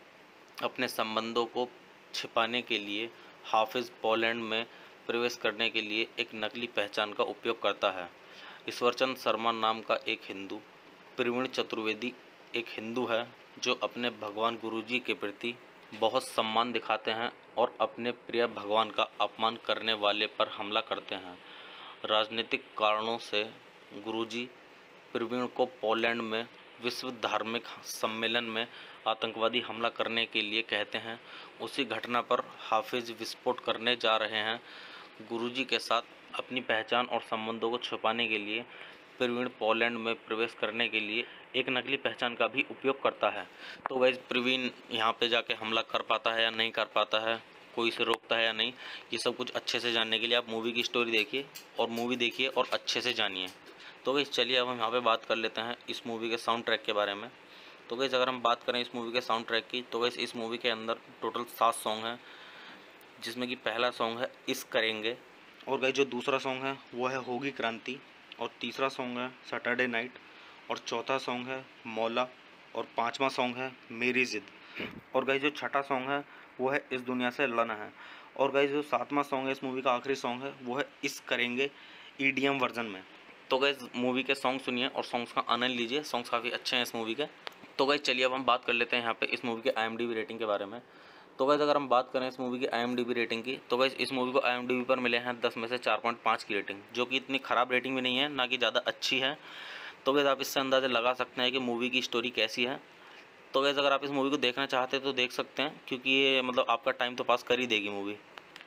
साथ अपने संबंधों को छिपाने के लिए हाफिज़ पोलैंड में प्रवेश करने के लिए एक नकली पहचान का उपयोग करता है। ईश्वरचंद शर्मा नाम का एक हिंदू, प्रवीण चतुर्वेदी एक हिंदू है जो अपने भगवान गुरुजी के प्रति बहुत सम्मान दिखाते हैं और अपने प्रिय भगवान का अपमान करने वाले पर हमला करते हैं। राजनीतिक कारणों से गुरुजी प्रवीण को पोलैंड में विश्व धार्मिक सम्मेलन में आतंकवादी हमला करने के लिए कहते हैं। उसी घटना पर हाफिज़ विस्फोट करने जा रहे हैं। गुरुजी के साथ अपनी पहचान और संबंधों को छुपाने के लिए प्रवीण पोलैंड में प्रवेश करने के लिए एक नकली पहचान का भी उपयोग करता है। तो वैसे प्रवीण यहाँ पे जाके हमला कर पाता है या नहीं कर पाता है, कोई इसे रोकता है या नहीं, ये सब कुछ अच्छे से जानने के लिए आप मूवी की स्टोरी देखिए और मूवी देखिए और अच्छे से जानिए। तो गाइस चलिए अब हम यहाँ पे बात कर लेते हैं इस मूवी के साउंड ट्रैक के बारे में। तो गाइस अगर हम बात करें इस मूवी के साउंड ट्रैक की, तो गाइस इस मूवी के अंदर टोटल 7 सॉन्ग हैं, जिसमें कि पहला सॉन्ग है इस करेंगे, और गाइस जो दूसरा सॉन्ग है वो है होगी क्रांति, और तीसरा सॉन्ग है सैटरडे नाइट, और चौथा सॉन्ग है मौला, और पांचवा सॉन्ग है मेरी ज़िद, और गाइस जो छठा सॉन्ग है वो है इस दुनिया से लड़ना है, और गाइस जो 7वां सॉन्ग है इस मूवी का आखिरी सॉन्ग है वो है इस करेंगे EDM वर्जन में। तो गाइस मूवी के सॉन्ग सुनिए और सॉन्ग्स का आनंद लीजिए। सॉन्ग्स काफ़ी अच्छे हैं इस मूवी के। तो गाइस चलिए अब हम बात कर लेते हैं यहाँ पे इस मूवी के IMDb रेटिंग के बारे में। तो गाइस अगर हम बात करें इस मूवी की IMDb रेटिंग की, तो गाइस इस मूवी को IMDb पर मिले हैं 10 में से 4.5 की रेटिंग, जो कि इतनी ख़राब रेटिंग भी नहीं है, ना कि ज़्यादा अच्छी है। तो गाइस आप इससे अंदाज़ा लगा सकते हैं कि मूवी की स्टोरी कैसी है। तो गाइस अगर आप इस मूवी को देखना चाहते हैं तो देख सकते हैं, क्योंकि ये मतलब आपका टाइम तो पास कर ही देगी मूवी।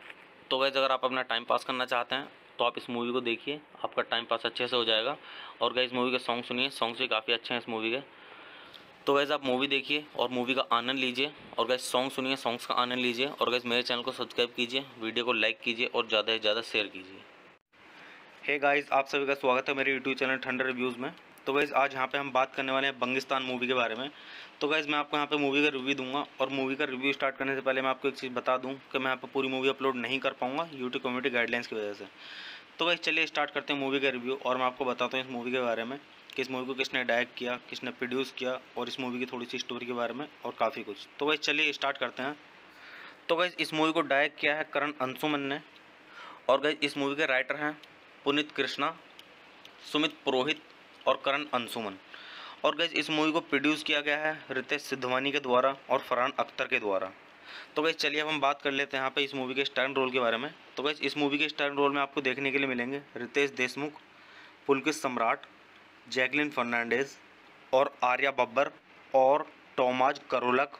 तो गाइस अगर आप अपना टाइम पास करना चाहते हैं तो आप इस मूवी को देखिए, आपका टाइम पास अच्छे से हो जाएगा। और गाइस मूवी के सॉन्ग सुनिए, सॉन्ग्स भी काफ़ी अच्छे हैं इस मूवी के। तो गाइस आप मूवी देखिए और मूवी का आनंद लीजिए, और गाइस सॉन्ग सुनिए, सॉन्ग्स का आनंद लीजिए। और गाइस मेरे चैनल को सब्सक्राइब कीजिए, वीडियो को लाइक कीजिए और ज़्यादा से ज़्यादा शेयर कीजिए। हे गाइस, आप सभी का स्वागत है मेरे यूट्यूब चैनल ठंडर रिव्यूज़ में। तो गाइस आज यहाँ पे हम बात करने वाले हैं बंगिस्तान मूवी के बारे में। तो गाइस मैं आपको यहाँ पे मूवी का रिव्यू दूंगा, और मूवी का रिव्यू स्टार्ट करने से पहले मैं आपको एक चीज़ बता दूं कि मैं यहाँ पे पूरी मूवी अपलोड नहीं कर पाऊँगा यूट्यूब कम्युनिटी गाइडलाइंस की वजह से। तो गाइस चलिए स्टार्ट करते हैं मूवी का रिव्यू, और मैं आपको बताता हूँ इस मूवी के बारे में कि इस मूवी को किसने डायरेक्ट किया, किसने प्रोड्यूस किया, और इस मूवी की थोड़ी सी स्टोरी के बारे में और काफ़ी कुछ। तो गाइस चलिए स्टार्ट करते हैं। तो गाइस इस मूवी को डायरेक्ट किया है करण अंशुमन ने, और गाइस इस मूवी के राइटर हैं पुनीत कृष्णा, सुमित पुरोहित और करण अंशुमन। और गाइस इस मूवी को प्रोड्यूस किया गया है रितेश सिद्धवानी के द्वारा और फरहान अख्तर के द्वारा। तो गाइस चलिए अब हम बात कर लेते हैं यहाँ पे इस मूवी के स्टार रोल के बारे में। तो गाइस इस मूवी के स्टार रोल में आपको देखने के लिए मिलेंगे रितेश देशमुख, पुलकित सम्राट, जैकलिन फर्नांडिस और आर्या बब्बर और टॉमाज करोलक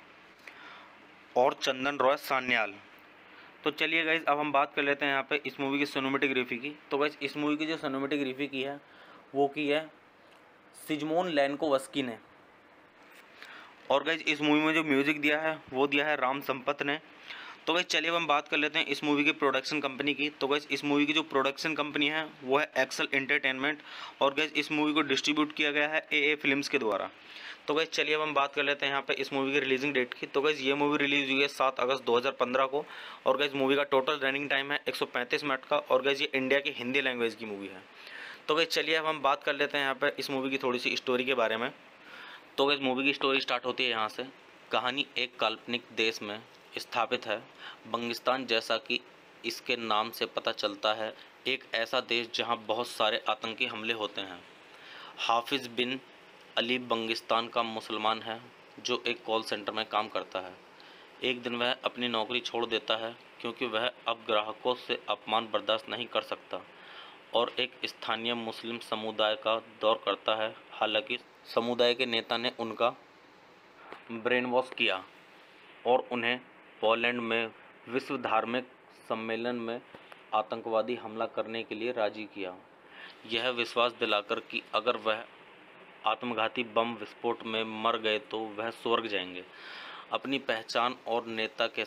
और चंदन रॉय सान्याल। तो चलिए गाइज अब हम बात कर लेते हैं यहाँ पे इस मूवी की सिनेमेटोग्राफी की। तो गाइज इस मूवी की जो सिनेमेटोग्राफी की है वो की है सिजमोन लैनकोवस्की ने। और गाइज इस मूवी में जो म्यूज़िक दिया है वो दिया है राम संपत ने। तो गाइज चलिए अब हम बात कर लेते हैं इस मूवी की प्रोडक्शन कंपनी की। तो गाइज इस मूवी की जो प्रोडक्शन कंपनी है वो है एक्सेल एंटरटेनमेंट, और गाइज इस मूवी को डिस्ट्रीब्यूट किया गया है ए फिल्म्स के द्वारा। तो गाइज चलिए अब हम बात कर लेते हैं यहाँ पे इस मूवी की रिलीजिंग डेट की। तो गाइज ये मूवी रिलीज हुई है 7 अगस्त 2015 को, और गाइज मूवी का टोटल रनिंग टाइम है 135 मिनट का, और गाइज ये इंडिया की हिंदी लैंग्वेज की मूवी है। तो गाइज चलिए अब हम बात कर लेते हैं यहाँ पे इस मूवी की थोड़ी सी स्टोरी के बारे में। तो गाइज मूवी की स्टोरी स्टार्ट होती है यहाँ से। कहानी एक काल्पनिक देश में स्थापित है, बंगिस्तान, जैसा कि इसके नाम से पता चलता है, एक ऐसा देश जहाँ बहुत सारे आतंकी हमले होते हैं। हाफिज़ बिन अली बंगिस्तान का मुसलमान है जो एक कॉल सेंटर में काम करता है। एक दिन वह अपनी नौकरी छोड़ देता है क्योंकि वह अब ग्राहकों से अपमान बर्दाश्त नहीं कर सकता, और एक स्थानीय मुस्लिम समुदाय का दौर करता है। हालांकि समुदाय के नेता ने उनका ब्रेन वॉश किया और उन्हें पोलैंड में विश्व धार्मिक सम्मेलन में आतंकवादी हमला करने के लिए राजी किया, यह विश्वास दिलाकर कि अगर वह आत्मघाती बम विस्फोट में मर गए तो वह स्वर्ग जाएंगे। अपनी पहचान और नेता के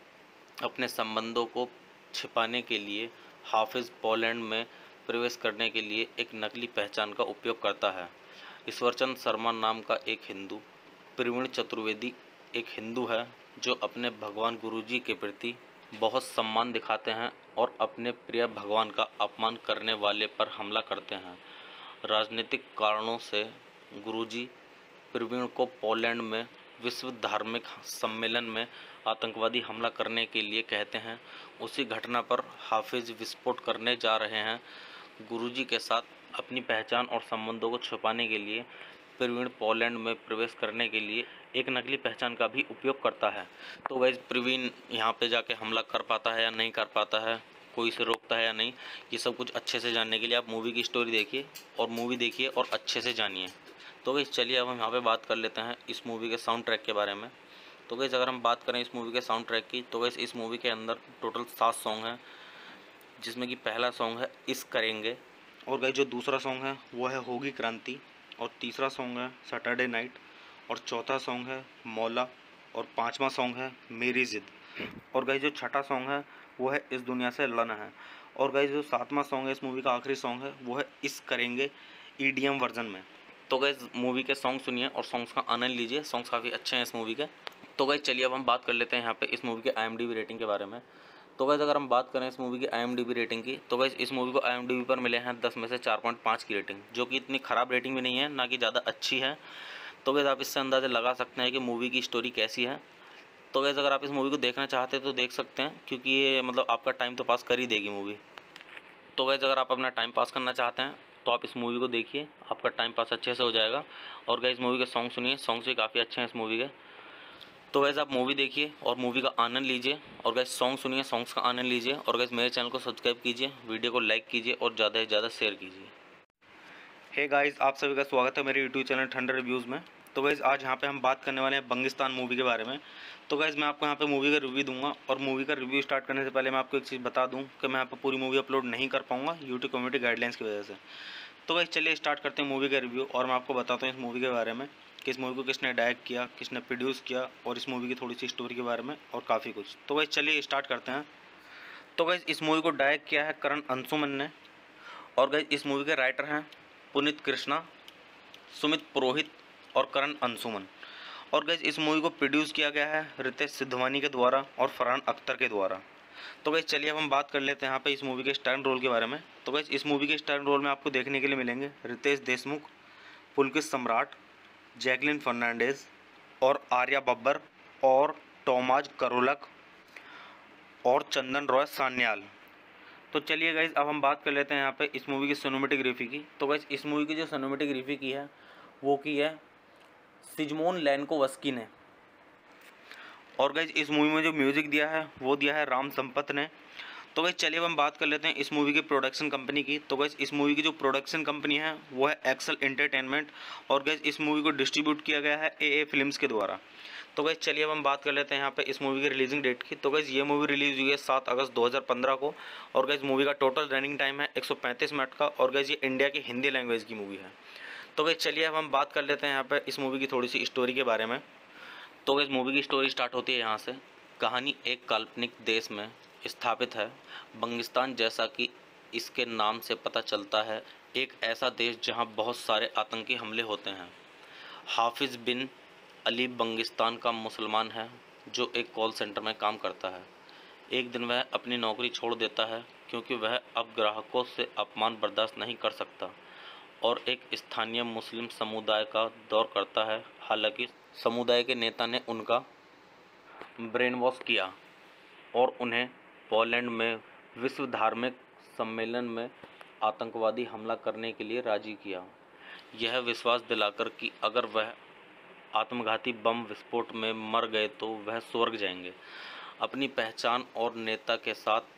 साथ अपने संबंधों को छिपाने के लिए हाफिज़ पोलैंड में प्रवेश करने के लिए एक नकली पहचान का उपयोग करता है। ईश्वरचंद शर्मा नाम का एक हिंदू, प्रवीण चतुर्वेदी एक हिंदू है जो अपने भगवान गुरुजी के प्रति बहुत सम्मान दिखाते हैं और अपने प्रिय भगवान का अपमान करने वाले पर हमला करते हैं। राजनीतिक कारणों से गुरुजी प्रवीण को पोलैंड में विश्व धार्मिक सम्मेलन में आतंकवादी हमला करने के लिए कहते हैं। उसी घटना पर हाफिज़ विस्फोट करने जा रहे हैं। गुरुजी के साथ अपनी पहचान और संबंधों को छुपाने के लिए प्रवीण पोलैंड में प्रवेश करने के लिए एक नकली पहचान का भी उपयोग करता है। तो वैसे प्रवीण यहाँ पे जाके हमला कर पाता है या नहीं कर पाता है, कोई इसे रोकता है या नहीं, ये सब कुछ अच्छे से जानने के लिए आप मूवी की स्टोरी देखिए और मूवी देखिए और अच्छे से जानिए। तो गाइस चलिए अब हम यहाँ पे बात कर लेते हैं इस मूवी के साउंड ट्रैक के बारे में। तो गाइस अगर हम बात करें इस मूवी के साउंड ट्रैक की, तो गाइस इस मूवी के अंदर टोटल 7 सॉन्ग हैं, जिसमें कि पहला सॉन्ग है इस करेंगे, और गाइस जो दूसरा सॉन्ग है वो है होगी क्रांति, और तीसरा सॉन्ग है सैटरडे नाइट, और चौथा सॉन्ग है मौला, और पाँचवा सॉन्ग है मेरी ज़िद, और गाइस जो छठा सॉन्ग है वो है इस दुनिया से लड़ना है, और गाइस जो 7वां सॉन्ग है इस मूवी का आखिरी सॉन्ग है वो है इस करेंगे EDM वर्जन में। तो गाइस मूवी के सॉन्ग सुनिए और सॉन्ग्स का आनंद लीजिए, सॉन्ग्स काफ़ी अच्छे हैं इस मूवी के। तो गाइस चलिए अब हम बात कर लेते हैं यहाँ पे इस मूवी के IMDb रेटिंग के बारे में। तो गाइस अगर हम बात करें इस मूवी की IMDb रेटिंग की, तो गाइस इस मूवी को IMDb पर मिले हैं 10 में से 4.5 की रेटिंग, जो कि इतनी ख़राब रेटिंग भी नहीं है, ना कि ज़्यादा अच्छी है। तो गाइस आप इससे अंदाज़ा लगा सकते हैं कि मूवी की स्टोरी कैसी है। तो गाइस अगर आप इस मूवी को देखना चाहते हैं तो देख सकते हैं, क्योंकि ये मतलब आपका टाइम तो पास कर ही देगी मूवी। तो गाइस अगर आप अपना टाइम पास करना चाहते हैं तो आप इस मूवी को देखिए, आपका टाइम पास अच्छे से हो जाएगा। और गाइस मूवी के सॉन्ग सुनिए, सॉन्ग्स भी काफ़ी अच्छे हैं इस मूवी के। तो गाइस आप मूवी देखिए और मूवी का आनंद लीजिए, और गाइस सॉन्ग सुनिए, सॉन्ग्स का आनंद लीजिए, और गाइस मेरे चैनल को सब्सक्राइब कीजिए, वीडियो को लाइक कीजिए और ज़्यादा से ज़्यादा शेयर कीजिए। हे गाइस, आप सभी का स्वागत है मेरे यूट्यूब चैनल ठंडर रिव्यूज़ में। तो गाइज़ आज यहाँ पे हम बात करने वाले हैं बंगिस्तान मूवी के बारे में। तो गाइज़ मैं आपको यहाँ पे मूवी का रिव्यू दूंगा, और मूवी का रिव्यू स्टार्ट करने से पहले मैं आपको एक चीज़ बता दूं कि मैं यहाँ पे पूरी मूवी अपलोड नहीं कर पाऊँगा यूट्यूब कम्युनिटी गाइडलाइंस की वजह से। तो गाइज़ चलिए स्टार्ट करते हैं मूवी का रिव्यू, और मैं आपको बताता हूँ इस मूवी के बारे में कि इस मूवी को किसने डायरेक्ट किया, किसने प्रोड्यूस किया, और इस मूवी की थोड़ी सी स्टोरी के बारे में और काफ़ी कुछ। तो गाइज़ चलिए स्टार्ट करते हैं। तो गाइज़ इस मूवी को डायरेक्ट किया है करण अंशुमन ने, और गाइज़ इस मूवी के राइटर हैं पुनीत कृष्णा, सुमित पुरोहित और करण अंशुमन। और गाइज़ इस मूवी को प्रोड्यूस किया गया है रितेश सिद्धवानी के द्वारा और फरहान अख्तर के द्वारा। तो गाइज़ चलिए अब हम बात कर लेते हैं यहाँ पे इस मूवी के स्टार रोल के बारे में। तो गाइज़ इस मूवी के स्टार रोल में आपको देखने के लिए मिलेंगे रितेश देशमुख, पुलकित सम्राट, जैकलिन फर्नांडिस और आर्या बब्बर और टोमाज करोलक और चंदन रॉय सान्याल। तो चलिए गाइज़ अब हम बात कर लेते हैं यहाँ पे इस मूवी की सिनेमेटोग्राफी की। तो गाइज़ इस मूवी की जो सिनेमेटोग्राफी की है वो की है सिजमोन लैनकोवस्की ने, और गाइज़ इस मूवी में जो म्यूज़िक दिया है वो दिया है राम संपत ने। तो गाइज़ चलिए अब हम बात कर लेते हैं इस मूवी की प्रोडक्शन कंपनी की। तो गाइज़ इस मूवी की जो प्रोडक्शन कंपनी है वो है एक्सेल एंटरटेनमेंट, और गाइज़ इस मूवी को डिस्ट्रीब्यूट किया गया है ए फिल्म्स के द्वारा। तो गाइज़ चलिए अब हम बात कर लेते हैं यहाँ पे इस मूवी की रिलीजिंग डेट की। तो गाइज़ ये मूवी रिलीज़ हुई है 7 अगस्त 2015 को, और गाइज़ मूवी का टोटल रनिंग टाइम है 135 मिनट का, और गाइज़ ये इंडिया की हिंदी लैंग्वेज की मूवी है। तो गाइज़ चलिए अब हम बात कर लेते हैं यहाँ पे इस मूवी की थोड़ी सी स्टोरी के बारे में। तो गाइज़ मूवी की स्टोरी स्टार्ट होती है यहाँ से। कहानी एक काल्पनिक देश में स्थापित है, बंगिस्तान, जैसा कि इसके नाम से पता चलता है, एक ऐसा देश जहाँ बहुत सारे आतंकी हमले होते हैं। हाफिज़ बिन अली बंगिस्तान का मुसलमान है जो एक कॉल सेंटर में काम करता है। एक दिन वह अपनी नौकरी छोड़ देता है क्योंकि वह अब ग्राहकों से अपमान बर्दाश्त नहीं कर सकता, और एक स्थानीय मुस्लिम समुदाय का दौर करता है। हालांकि समुदाय के नेता ने उनका ब्रेन वॉश किया और उन्हें पोलैंड में विश्व धार्मिक सम्मेलन में आतंकवादी हमला करने के लिए राजी किया, यह विश्वास दिलाकर कि अगर वह आत्मघाती बम विस्फोट में मर गए तो वह स्वर्ग जाएंगे। अपनी पहचान और नेता के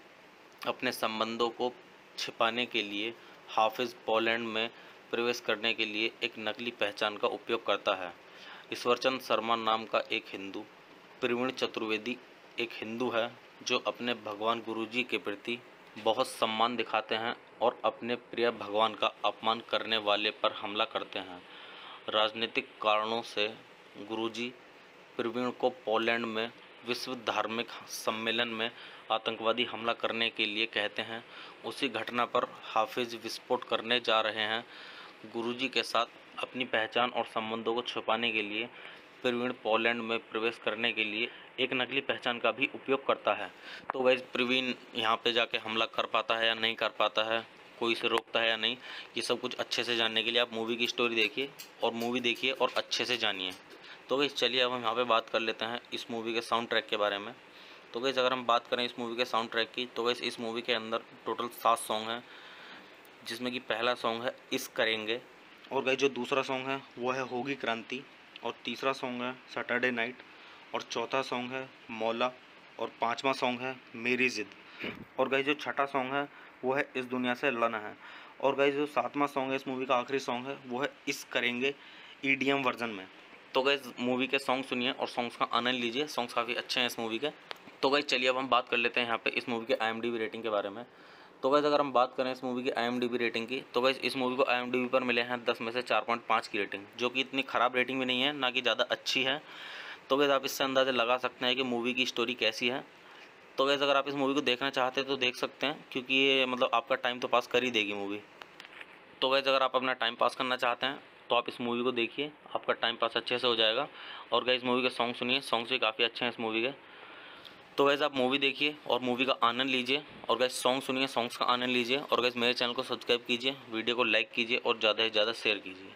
साथ अपने संबंधों को छिपाने के लिए हाफिज़ पोलैंड में प्रवेश करने के लिए एक नकली पहचान का उपयोग करता है। ईश्वरचंद शर्मा नाम का एक हिंदू, प्रवीण चतुर्वेदी एक हिंदू है जो अपने भगवान गुरुजी के प्रति बहुत सम्मान दिखाते हैं और अपने प्रिय भगवान का अपमान करने वाले पर हमला करते हैं। राजनीतिक कारणों से गुरुजी प्रवीण को पोलैंड में विश्व धार्मिक सम्मेलन में आतंकवादी हमला करने के लिए कहते हैं। उसी घटना पर हाफिज़ विस्फोट करने जा रहे हैं। गुरुजी के साथ अपनी पहचान और संबंधों को छुपाने के लिए प्रवीण पोलैंड में प्रवेश करने के लिए एक नकली पहचान का भी उपयोग करता है। तो वैसे प्रवीण यहाँ पे जाके हमला कर पाता है या नहीं कर पाता है, कोई इसे रोकता है या नहीं, ये सब कुछ अच्छे से जानने के लिए आप मूवी की स्टोरी देखिए और मूवी देखिए और अच्छे से जानिए। तो गाइस चलिए अब हम यहाँ पे बात कर लेते हैं इस मूवी के साउंड ट्रैक के बारे में। तो गाइस अगर हम बात करें इस मूवी के साउंड ट्रैक की, तो गाइस इस मूवी के अंदर टोटल 7 सॉन्ग हैं, जिसमें कि पहला सॉन्ग है इस करेंगे, और गाइस जो दूसरा सॉन्ग है वो है होगी क्रांति, और तीसरा सॉन्ग है सैटरडे नाइट, और चौथा सॉन्ग है मौला, और पाँचवा सॉन्ग है मेरी ज़िद, और गाइस जो छठा सॉन्ग है वो है इस दुनिया से लड़ना है, और गाइस जो 7वां सॉन्ग है इस मूवी का आखिरी सॉन्ग है वो है इस करेंगे EDM वर्जन में। तो गाइस मूवी के सॉन्ग सुनिए और सॉन्ग्स का आनंद लीजिए, सॉन्ग्स काफ़ी अच्छे हैं इस मूवी के। तो गाइस चलिए अब हम बात कर लेते हैं यहाँ पे इस मूवी के IMDb रेटिंग के बारे में। तो गाइस अगर हम बात करें इस मूवी की IMDb रेटिंग की, तो गाइस इस मूवी को IMDb पर मिले हैं 10 में से 4.5 की रेटिंग, जो कि इतनी ख़राब रेटिंग भी नहीं है, ना कि ज़्यादा अच्छी है। तो गाइस आप इससे अंदाज़ा लगा सकते हैं कि मूवी की स्टोरी कैसी है। तो गाइस अगर आप इस मूवी को देखना चाहते हैं तो देख सकते हैं, क्योंकि ये मतलब आपका टाइम तो पास कर ही देगी मूवी। तो गाइस अगर आप अपना टाइम पास करना चाहते हैं तो आप इस मूवी को देखिए, आपका टाइम पास अच्छे से हो जाएगा। और गाइस मूवी के सॉन्ग सुनिए, सॉन्ग्स भी काफ़ी अच्छे हैं इस मूवी के। तो गाइस आप मूवी देखिए और मूवी का आनंद लीजिए, और गाइस सॉन्ग सुनिए, सॉन्ग्स का आनंद लीजिए, और गाइस मेरे चैनल को सब्सक्राइब कीजिए, वीडियो को लाइक कीजिए और ज़्यादा से ज़्यादा शेयर कीजिए।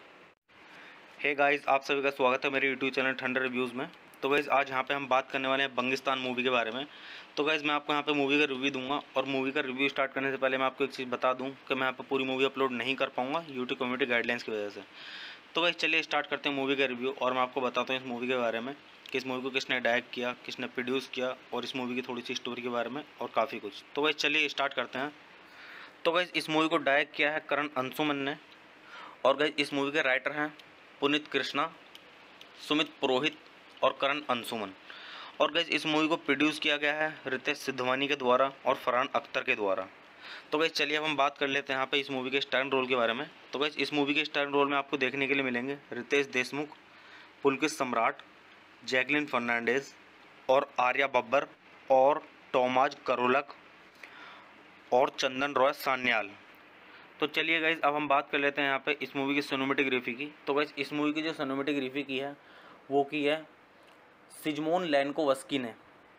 हे गाइस, आप सभी का स्वागत है मेरे यूट्यूब चैनल ठंडर रिव्यूज़ में। तो गाइस आज यहाँ पे हम बात करने वाले हैं बंगिस्तान मूवी के बारे में। तो गाइस मैं आपको यहाँ पे मूवी का रिव्यू दूंगा, और मूवी का रिव्यू स्टार्ट करने से पहले मैं आपको एक चीज़ बता दूं कि मैं यहाँ पे पूरी मूवी अपलोड नहीं कर पाऊँगा यूट्यूब कम्युनिटी गाइडलाइंस की वजह से। तो गाइस चलिए स्टार्ट करते हैं मूवी का रिव्यू, और मैं आपको बताता हूँ इस मूवी के बारे में कि इस मूवी को किसने डायरेक्ट किया, किसने प्रोड्यूस किया, और इस मूवी की थोड़ी सी स्टोरी के बारे में और काफ़ी कुछ। तो गाइस चलिए स्टार्ट करते हैं। तो गाइस इस मूवी को डायरेक्ट किया है करण अंशुमन ने, और गाइस इस मूवी के राइटर हैं पुनीत कृष्णा, सुमित पुरोहित और करण अंशुमन। और गाइस इस मूवी को प्रोड्यूस किया गया है रितेश सिद्धवानी के द्वारा और फरहान अख्तर के द्वारा। तो गाइस चलिए अब हम बात कर लेते हैं यहाँ पे इस मूवी के स्टार रोल के बारे में। तो गाइस इस मूवी के स्टार रोल में आपको देखने के लिए मिलेंगे रितेश देशमुख, पुलकित सम्राट, जैकलिन फर्नांडिस और आर्या बब्बर और टॉमाज करोलक और चंदन रॉय सान्याल। तो चलिए गाइस अब हम बात कर लेते हैं यहाँ पे इस मूवी की सिनेमेटोग्राफी की। तो गाइस इस मूवी की जो सिनेमेटोग्राफी की है वो की है सिजमोन लैनकोवस्की ने।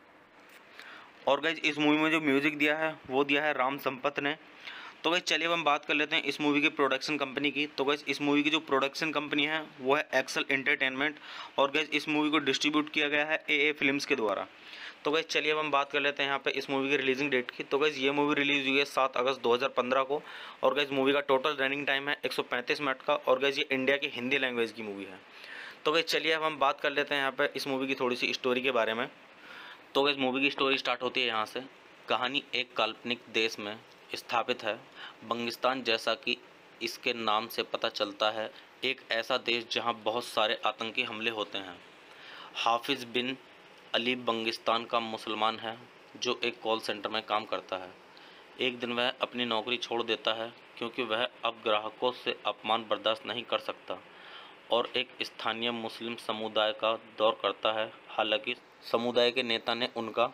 और गाइस इस मूवी में जो म्यूज़िक दिया है वो दिया है राम संपत ने। तो गाइस चलिए अब हम बात कर लेते हैं इस मूवी की प्रोडक्शन कंपनी की। तो गाइस इस मूवी की जो प्रोडक्शन कंपनी है वो है एक्सेल एंटरटेनमेंट। और गाइस इस मूवी को डिस्ट्रीब्यूट किया गया है ए फिल्म्स के द्वारा। तो गाइस चलिए अब हम बात कर लेते हैं यहाँ पे इस मूवी की रिलीजिंग डेट की। तो गाइस ये मूवी रिलीज हुई है 7 अगस्त 2015 को। और गाइस मूवी का टोटल रनिंग टाइम है 135 मिनट का। और गाइस ये इंडिया की हिंदी लैंग्वेज की मूवी है। तो गाइस चलिए अब हम बात कर लेते हैं यहाँ पे इस मूवी की थोड़ी सी स्टोरी के बारे में। तो गाइस मूवी की स्टोरी स्टार्ट होती है यहाँ से। कहानी एक काल्पनिक देश में स्थापित है, बंगिस्तान, जैसा कि इसके नाम से पता चलता है, एक ऐसा देश जहां बहुत सारे आतंकी हमले होते हैं। हाफिज बिन अली बंगिस्तान का मुसलमान है जो एक कॉल सेंटर में काम करता है। एक दिन वह अपनी नौकरी छोड़ देता है क्योंकि वह अब ग्राहकों से अपमान बर्दाश्त नहीं कर सकता और एक स्थानीय मुस्लिम समुदाय का दौर करता है। हालांकि समुदाय के नेता ने उनका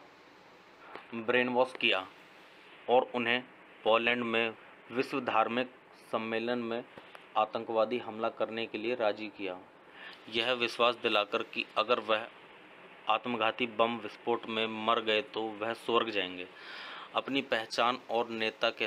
ब्रेन वॉश किया और उन्हें पोलैंड में विश्व धार्मिक सम्मेलन में आतंकवादी हमला करने के लिए राजी किया, यह विश्वास दिलाकर कि अगर वह आत्मघाती बम विस्फोट में मर गए तो वह स्वर्ग जाएंगे। अपनी पहचान और नेता के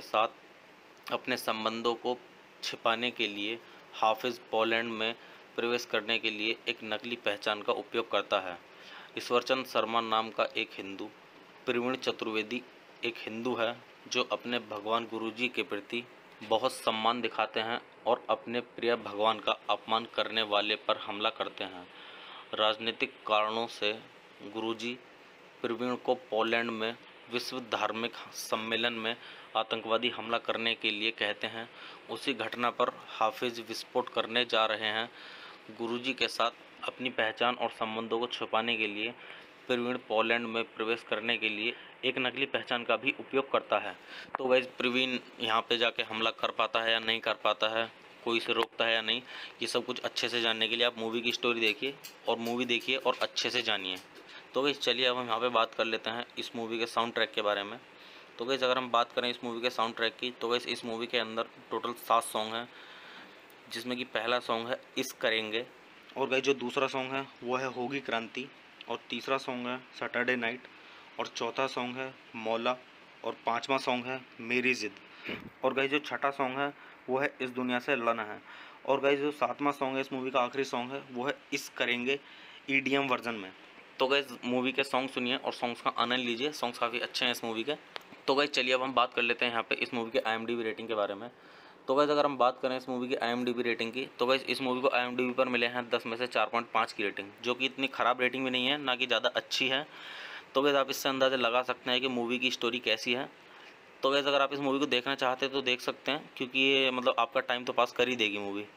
साथ अपने संबंधों को छिपाने के लिए हाफिज पोलैंड में प्रवेश करने के लिए एक नकली पहचान का उपयोग करता है। ईश्वरचंद शर्मा नाम का एक हिंदू, प्रवीण चतुर्वेदी एक हिंदू है जो अपने भगवान गुरुजी के प्रति बहुत सम्मान दिखाते हैं और अपने प्रिय भगवान का अपमान करने वाले पर हमला करते हैं। राजनीतिक कारणों से गुरुजी प्रवीण को पोलैंड में विश्व धार्मिक सम्मेलन में आतंकवादी हमला करने के लिए कहते हैं। उसी घटना पर हाफिज विस्फोट करने जा रहे हैं। गुरुजी के साथ अपनी पहचान और संबंधों को छुपाने के लिए प्रवीण पोलैंड में प्रवेश करने के लिए एक नकली पहचान का भी उपयोग करता है। तो वैसे प्रवीण यहाँ पे जाके हमला कर पाता है या नहीं कर पाता है, कोई इसे रोकता है या नहीं, ये सब कुछ अच्छे से जानने के लिए आप मूवी की स्टोरी देखिए और मूवी देखिए और अच्छे से जानिए। तो गाइस चलिए अब हम यहाँ पे बात कर लेते हैं इस मूवी के साउंड ट्रैक के बारे में। तो गाइस अगर हम बात करें इस मूवी के साउंड ट्रैक की, तो गाइस इस मूवी के अंदर टोटल 7 सॉन्ग हैं, जिसमें कि पहला सॉन्ग है इस करेंगे। और गाइस जो दूसरा सॉन्ग है वो है होगी क्रांति। और तीसरा सॉन्ग है सैटरडे नाइट। और चौथा सॉन्ग है मौला। और 5वां सॉन्ग है मेरी ज़िद। और गाइस जो छठा सॉन्ग है वो है इस दुनिया से लड़ना है। और गाइस जो 7वां सॉन्ग है इस मूवी का आखिरी सॉन्ग है वो है इस करेंगे EDM वर्जन में। तो गाइस मूवी के सॉन्ग सुनिए और सॉन्ग्स का आनंद लीजिए, सॉन्ग्स काफ़ी अच्छे हैं इस मूवी के। तो गाइस चलिए अब हम बात कर लेते हैं यहाँ पे इस मूवी के IMDb रेटिंग के बारे में। तो गाइस अगर हम बात करें इस मूवी की IMDb रेटिंग की, तो गाइस इस मूवी को IMDb पर मिले हैं 10 में से 4.5 की रेटिंग, जो कि इतनी ख़राब रेटिंग भी नहीं है, ना कि ज़्यादा अच्छी है। तो गाइस आप इससे अंदाज़ा लगा सकते हैं कि मूवी की स्टोरी कैसी है। तो गाइस अगर आप इस मूवी को देखना चाहते हैं तो देख सकते हैं, क्योंकि ये मतलब आपका टाइम तो पास कर ही देगी मूवी।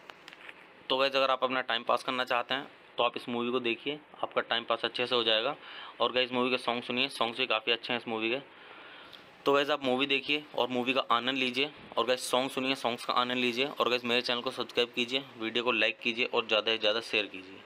तो गाइस अगर आप अपना टाइम पास करना चाहते हैं तो आप इस मूवी को देखिए, आपका टाइम पास अच्छे से हो जाएगा। और गाइस मूवी के सॉन्ग सुनिए, सॉन्ग्स भी काफ़ी अच्छे हैं इस मूवी के। तो गाइस आप मूवी देखिए और मूवी का आनंद लीजिए, और गाइस सॉन्ग सुनिए, सॉन्ग्स का आनंद लीजिए। और गाइस मेरे चैनल को सब्सक्राइब कीजिए, वीडियो को लाइक कीजिए और ज़्यादा से ज़्यादा शेयर कीजिए।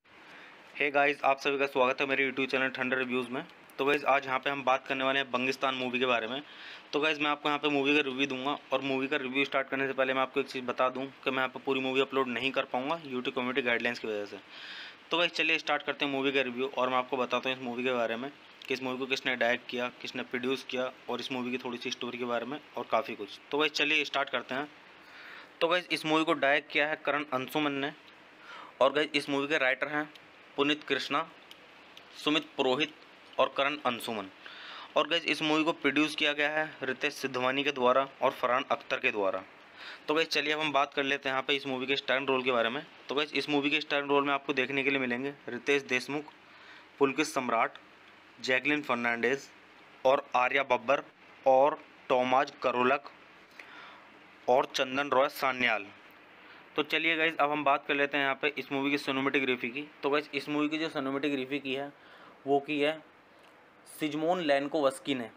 हे गाइस आप सभी का स्वागत है मेरे यूट्यूब चैनल ठंडर रिव्यूज़ में। तो गाइस आज यहाँ पे हम बात करने वाले हैं बंगिस्तान मूवी के बारे में। तो गाइस मैं आपको यहाँ पे मूवी का रिव्यू दूंगा, और मूवी का रिव्यू स्टार्ट करने से पहले मैं आपको एक चीज़ बता दूँ कि मैं यहाँ पे पूरी मूवी अपलोड नहीं कर पाऊँगा यूट्यूब कम्युनिटी गाइडलाइंस की वजह से। तो गाइस चलिए स्टार्ट करते हैं मूवी का रिव्यू, और मैं आपको बताता हूँ इस मूवी के बारे में कि इस मूवी को किसने डायरेक्ट किया, किसने प्रोड्यूस किया, और इस मूवी की थोड़ी सी स्टोरी के बारे में और काफ़ी कुछ। तो गाइस चलिए स्टार्ट करते हैं। तो गाइस इस मूवी को डायरेक्ट किया है करण अंशुमन ने। और गाइस इस मूवी के राइटर हैं पुनीत कृष्णा, सुमित पुरोहित और करण अंशुमन। और गाइस इस मूवी को प्रोड्यूस किया गया है रितेश सिद्धवानी के द्वारा और फरहान अख्तर के द्वारा। तो गाइस चलिए अब हम बात कर लेते हैं यहाँ पे इस मूवी के स्टार रोल के बारे में। तो गाइस इस मूवी के स्टार रोल में आपको देखने के लिए मिलेंगे रितेश देशमुख, पुलकित सम्राट, जैकलिन फर्नांडिस और आर्या बब्बर और टॉमाज करोलक और चंदन रॉय सान्याल। तो चलिए गाइज अब हम बात कर लेते हैं यहाँ पे इस मूवी की सिनेमैटिक रिव्यू की। तो गाइज इस मूवी की जो सिनेमैटिक रिव्यू की है वो की है सिजमोन लैनकोवस्की ने।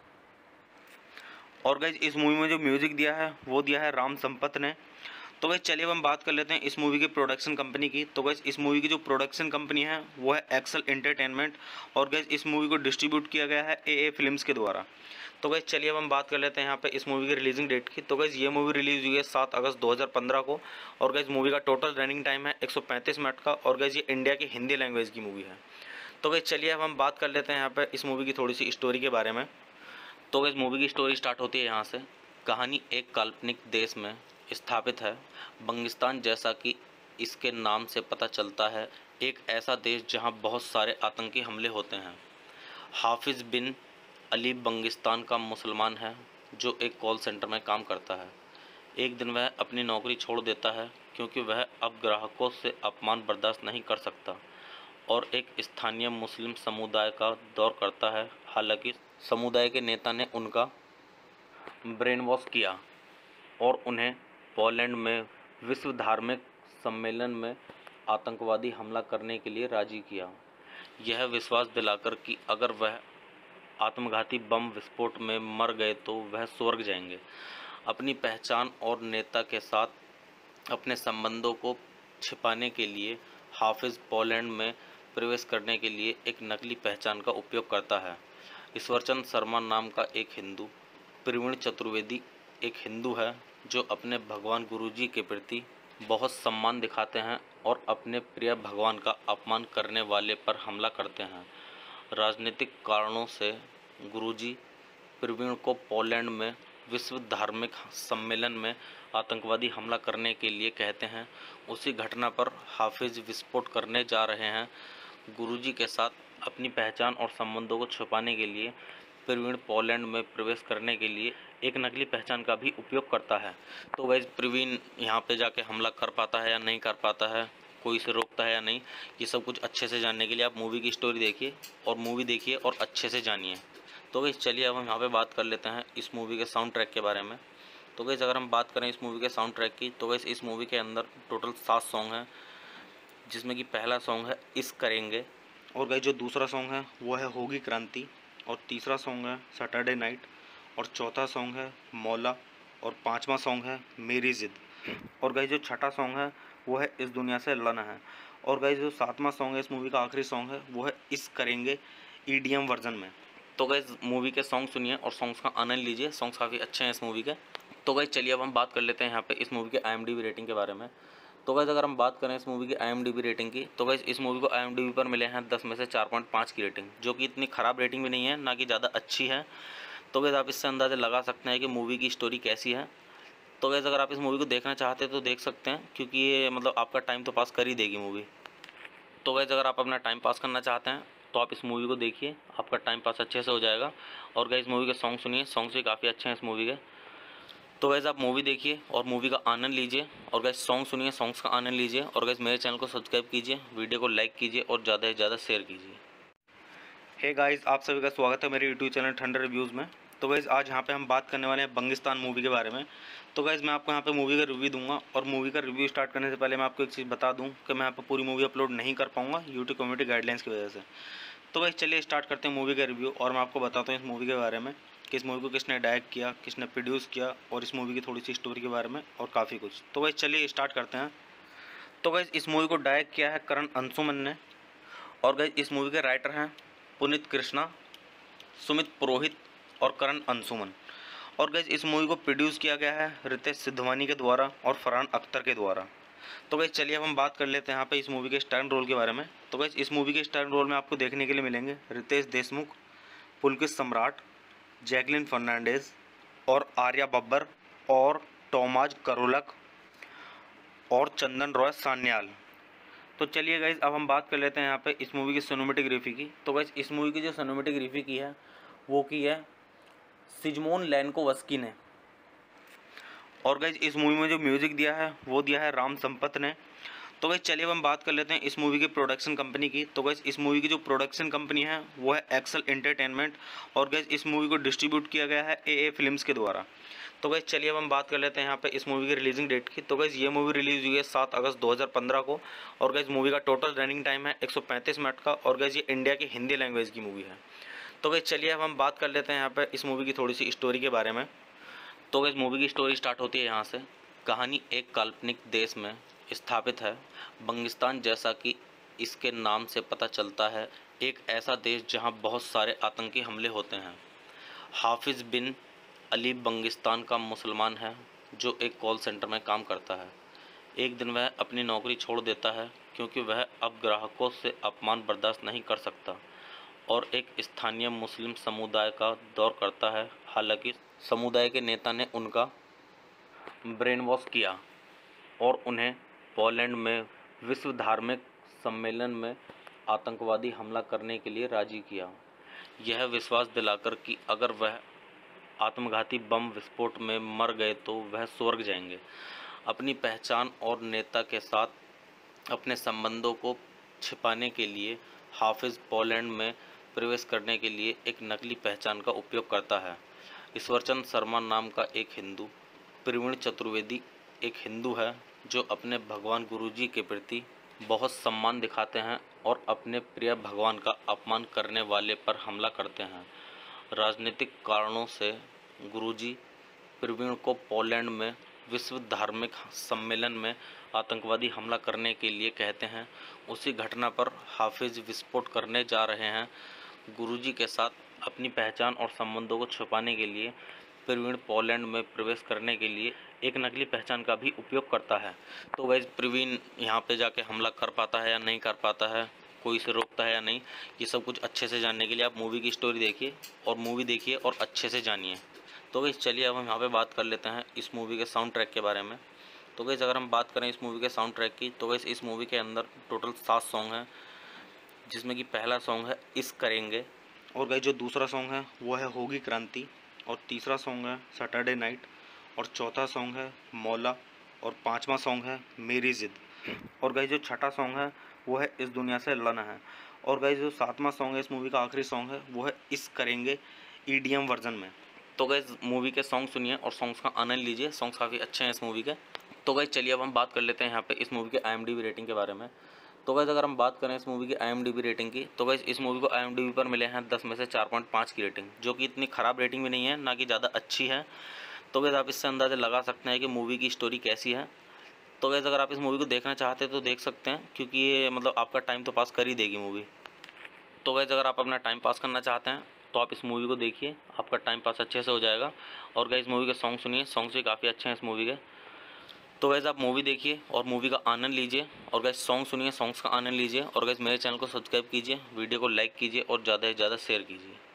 और गाइज इस मूवी में जो म्यूज़िक दिया है वो दिया है राम संपत ने। तो गाइज चलिए अब हम बात कर लेते हैं इस मूवी की प्रोडक्शन कंपनी की। तो गाइज इस मूवी की जो प्रोडक्शन कंपनी है वो है एक्सेल एंटरटेनमेंट। और गाइज इस मूवी को डिस्ट्रीब्यूट किया गया है ए फिल्म्स के द्वारा। तो गाइज चलिए अब हम बात कर लेते हैं यहाँ पे इस मूवी की रिलीजिंग डेट की। तो गाइज ये मूवी रिलीज हुई है 7 अगस्त 2015 को। और गाइज मूवी का टोटल रनिंग टाइम है 135 मिनट का। और गाइज ये इंडिया की हिंदी लैंग्वेज की मूवी है। तो गाइज चलिए अब हम बात कर लेते हैं यहाँ पे इस मूवी की थोड़ी सी स्टोरी के बारे में। तो गाइज मूवी की स्टोरी स्टार्ट होती है यहाँ से। कहानी एक काल्पनिक देश में स्थापित है, बंगिस्तान, जैसा कि इसके नाम से पता चलता है, एक ऐसा देश जहां बहुत सारे आतंकी हमले होते हैं। हाफिज बिन अली बंगिस्तान का मुसलमान है जो एक कॉल सेंटर में काम करता है। एक दिन वह अपनी नौकरी छोड़ देता है क्योंकि वह अब ग्राहकों से अपमान बर्दाश्त नहीं कर सकता और एक स्थानीय मुस्लिम समुदाय का दौर करता है। हालांकि समुदाय के नेता ने उनका ब्रेन वॉश किया और उन्हें पोलैंड में विश्व धार्मिक सम्मेलन में आतंकवादी हमला करने के लिए राजी किया, यह विश्वास दिलाकर कि अगर वह आत्मघाती बम विस्फोट में मर गए तो वह स्वर्ग जाएंगे। अपनी पहचान और नेता के साथ अपने संबंधों को छिपाने के लिए हाफिज पोलैंड में प्रवेश करने के लिए एक नकली पहचान का उपयोग करता है। ईश्वरचंद शर्मा नाम का एक हिंदू, प्रवीण चतुर्वेदी एक हिंदू है जो अपने भगवान गुरुजी के प्रति बहुत सम्मान दिखाते हैं और अपने प्रिय भगवान का अपमान करने वाले पर हमला करते हैं। राजनीतिक कारणों से गुरुजी प्रवीण को पोलैंड में विश्व धार्मिक सम्मेलन में आतंकवादी हमला करने के लिए कहते हैं। उसी घटना पर हाफिज विस्फोट करने जा रहे हैं। गुरुजी के साथ अपनी पहचान और संबंधों को छुपाने के लिए प्रवीण पोलैंड में प्रवेश करने के लिए एक नकली पहचान का भी उपयोग करता है। तो वैसे प्रवीण यहाँ पे जाके हमला कर पाता है या नहीं कर पाता है, कोई इसे रोकता है या नहीं, ये सब कुछ अच्छे से जानने के लिए आप मूवी की स्टोरी देखिए और मूवी देखिए और अच्छे से जानिए। तो वैसे चलिए अब हम यहाँ पे बात कर लेते हैं इस मूवी के साउंड ट्रैक के बारे में। तो वैसे अगर हम बात करें इस मूवी के साउंड ट्रैक की, तो वैसे इस मूवी के अंदर टोटल 7 सॉन्ग हैं, जिसमें कि पहला सॉन्ग है इस करेंगे। और गाइस जो दूसरा सॉन्ग है वो है होगी क्रांति। और तीसरा सॉन्ग है सैटरडे नाइट। और चौथा सॉन्ग है मौला। और पांचवा सॉन्ग है मेरी ज़िद। और गाइस जो छठा सॉन्ग है वो है इस दुनिया से लड़ना है। और गाइस जो सातवां सॉन्ग है इस मूवी का आखिरी सॉन्ग है वो है इस करेंगे EDM वर्जन में। तो गाइस मूवी के सॉन्ग सुनिए और सॉन्ग्स का आनंद लीजिए, सॉन्ग्स काफ़ी अच्छे हैं इस मूवी के। तो गाइस चलिए अब हम बात कर लेते हैं यहाँ पे इस मूवी के IMDb रेटिंग के बारे में। तो गाइस अगर हम बात करें इस मूवी की IMDb रेटिंग की, तो गाइस इस मूवी को IMDb पर मिले हैं 10 में से 4.5 की रेटिंग, जो कि इतनी ख़राब रेटिंग भी नहीं है, ना कि ज़्यादा अच्छी है। तो गाइस आप इससे अंदाज़ा लगा सकते हैं कि मूवी की स्टोरी कैसी है। तो गाइस अगर आप इस मूवी को देखना चाहते हैं तो देख सकते हैं, क्योंकि ये मतलब आपका टाइम तो पास कर ही देगी मूवी। तो गाइस अगर आप अपना टाइम पास करना चाहते हैं तो आप इस मूवी को देखिए, आपका टाइम पास अच्छे से हो जाएगा। और गाइस मूवी के सॉन्ग सुनिए, सॉन्ग्स भी काफ़ी अच्छे हैं इस मूवी के। तो गाइस आप मूवी देखिए और मूवी का आनंद लीजिए, और गाइस सॉन्ग सुनिए, सॉन्ग्स का आनंद लीजिए। और गाइस मेरे चैनल को सब्सक्राइब कीजिए, वीडियो को लाइक कीजिए और ज़्यादा से ज़्यादा शेयर कीजिए। हे गाइस, आप सभी का स्वागत है मेरे यूट्यूब चैनल ठंडर रिव्यूज़ में। तो गाइस आज यहाँ पे हम बात करने वाले हैं बंगिस्तान मूवी के बारे में। तो गाइस मैं आपको यहाँ पे मूवी का रिव्यू दूंगा, और मूवी का रिव्यू स्टार्ट करने से पहले मैं आपको एक चीज़ बता दूँ कि मैं यहाँ पे पूरी मूवी अपलोड नहीं कर पाऊँगा यूट्यूब कम्युनिटी गाइडलाइंस की वजह से। तो गाइस चलिए स्टार्ट करते हैं मूवी का रिव्यू, और मैं आपको बताता हूँ इस मूवी के बारे में कि इस मूवी को किसने डायरेक्ट किया, किसने प्रोड्यूस किया, और इस मूवी की थोड़ी सी स्टोरी के बारे में और काफ़ी कुछ। तो गाइस चलिए स्टार्ट करते हैं। तो गाइस इस मूवी को डायरेक्ट किया है करण अंशुमन ने। और गाइस इस मूवी के राइटर हैं पुनीत कृष्णा, सुमित पुरोहित और करण अंशुमन। और गाइस इस मूवी को प्रोड्यूस किया गया है रितेश सिद्धवानी के द्वारा और फरहान अख्तर के द्वारा। तो गाइस चलिए अब हम बात कर लेते हैं यहाँ पे इस मूवी के स्टार रोल के बारे में। तो गाइस इस मूवी के स्टार रोल में आपको देखने के लिए मिलेंगे रितेश देशमुख, पुलकित सम्राट, जैकलिन फर्नांडिस और आर्या बब्बर और टॉमाज करोलक और चंदन रॉय सान्याल। तो चलिए गाइस अब हम बात कर लेते हैं यहाँ पे इस मूवी की सिनेमैटिक रिव्यू की। तो गाइस इस मूवी की जो सिनेमैटिक रिव्यू की है वो की है सिजमोन लैनकोवस्की ने। और गाइस इस मूवी में जो म्यूज़िक दिया है वो दिया है राम संपत ने। तो गाइस चलिए अब हम बात कर लेते हैं इस मूवी की प्रोडक्शन कंपनी की। तो गाइस इस मूवी की जो प्रोडक्शन कंपनी है वो है एक्सेल एंटरटेनमेंट, और गाइस इस मूवी को डिस्ट्रीब्यूट किया गया है एए फिल्म्स के द्वारा। तो गाइस चलिए अब हम बात कर लेते हैं यहाँ पे इस मूवी की रिलीजिंग डेट की। तो गाइस ये मूवी रिलीज हुई है 7 अगस्त 2015 को, और गाइस मूवी का टोटल रनिंग टाइम है 135 मिनट का, और गाइस ये इंडिया की हिंदी लैंग्वेज की मूवी है। तो गाइस चलिए अब हम बात कर लेते हैं यहाँ पे इस मूवी की थोड़ी सी स्टोरी के बारे में। तो गाइस मूवी की स्टोरी स्टार्ट होती है यहाँ से। कहानी एक काल्पनिक देश में स्थापित है, बंगिस्तान, जैसा कि इसके नाम से पता चलता है, एक ऐसा देश जहां बहुत सारे आतंकी हमले होते हैं। हाफिज बिन अली बंगिस्तान का मुसलमान है जो एक कॉल सेंटर में काम करता है। एक दिन वह अपनी नौकरी छोड़ देता है क्योंकि वह अब ग्राहकों से अपमान बर्दाश्त नहीं कर सकता और एक स्थानीय मुस्लिम समुदाय का दौर करता है। हालांकि समुदाय के नेता ने उनका ब्रेन वॉश किया और उन्हें पोलैंड में विश्व धार्मिक सम्मेलन में आतंकवादी हमला करने के लिए राजी किया, यह विश्वास दिलाकर कि अगर वह आत्मघाती बम विस्फोट में मर गए तो वह स्वर्ग जाएंगे। अपनी पहचान और नेता के साथ अपने संबंधों को छिपाने के लिए हाफिज पोलैंड में प्रवेश करने के लिए एक नकली पहचान का उपयोग करता है। ईश्वरचंद शर्मा नाम का एक हिंदू, प्रवीण चतुर्वेदी एक हिंदू है जो अपने भगवान गुरुजी के प्रति बहुत सम्मान दिखाते हैं और अपने प्रिय भगवान का अपमान करने वाले पर हमला करते हैं। राजनीतिक कारणों से गुरुजी प्रवीण को पोलैंड में विश्व धार्मिक सम्मेलन में आतंकवादी हमला करने के लिए कहते हैं। उसी घटना पर हाफिज विस्फोट करने जा रहे हैं। गुरुजी के साथ अपनी पहचान और संबंधों को छुपाने के लिए प्रवीण पोलैंड में प्रवेश करने के लिए एक नकली पहचान का भी उपयोग करता है। तो वैसे प्रवीण यहाँ पे जाके हमला कर पाता है या नहीं कर पाता है, कोई इसे रोकता है या नहीं, ये सब कुछ अच्छे से जानने के लिए आप मूवी की स्टोरी देखिए और मूवी देखिए और अच्छे से जानिए। तो गाइस चलिए अब हम यहाँ पे बात कर लेते हैं इस मूवी के साउंड ट्रैक के बारे में। तो गाइस अगर हम बात करें इस मूवी के साउंड ट्रैक की, तो गाइस इस मूवी के अंदर टोटल 7 सॉन्ग हैं, जिसमें कि पहला सॉन्ग है इस करेंगे, और गाइस जो दूसरा सॉन्ग है वो है होगी क्रांति, और तीसरा सॉन्ग है सैटरडे नाइट, और चौथा सॉन्ग है मौला, और पांचवा सॉन्ग है मेरी ज़िद, और गाइस जो छठा सॉन्ग है वो है इस दुनिया से लड़ना है, और गाइस जो सातवां सॉन्ग है इस मूवी का आखिरी सॉन्ग है वो है इस करेंगे EDM वर्जन में। तो गाइस मूवी के सॉन्ग सुनिए और सॉन्ग्स का आनंद लीजिए, सॉन्ग्स काफ़ी अच्छे हैं इस मूवी के। तो गाइस चलिए अब हम बात कर लेते हैं यहाँ पे इस मूवी के IMDb रेटिंग के बारे में। तो गाइस अगर हम बात करें इस मूवी की IMDb रेटिंग की, तो गाइस इस मूवी को IMDb पर मिले हैं 10 में से 4.5 की रेटिंग, जो कि इतनी ख़राब रेटिंग भी नहीं है, ना कि ज़्यादा अच्छी है। तो गाइस आप इससे अंदाज़ा लगा सकते हैं कि मूवी की स्टोरी कैसी है। तो गाइस अगर आप इस मूवी को देखना चाहते हैं तो देख सकते हैं, क्योंकि ये मतलब आपका टाइम तो पास कर ही देगी मूवी। तो गाइस अगर आप अपना टाइम पास करना चाहते हैं तो आप इस मूवी को देखिए, आपका टाइम पास अच्छे से हो जाएगा। और गाइस मूवी के सॉन्ग सुनिए, सॉन्ग्स भी काफ़ी अच्छे हैं इस मूवी के। तो गाइस आप मूवी देखिए और मूवी का आनंद लीजिए, और गाइस सॉन्ग सुनिए, सॉन्ग्स का आनंद लीजिए, और गाइस मेरे चैनल को सब्सक्राइब कीजिए, वीडियो को लाइक कीजिए और ज़्यादा से ज़्यादा शेयर कीजिए।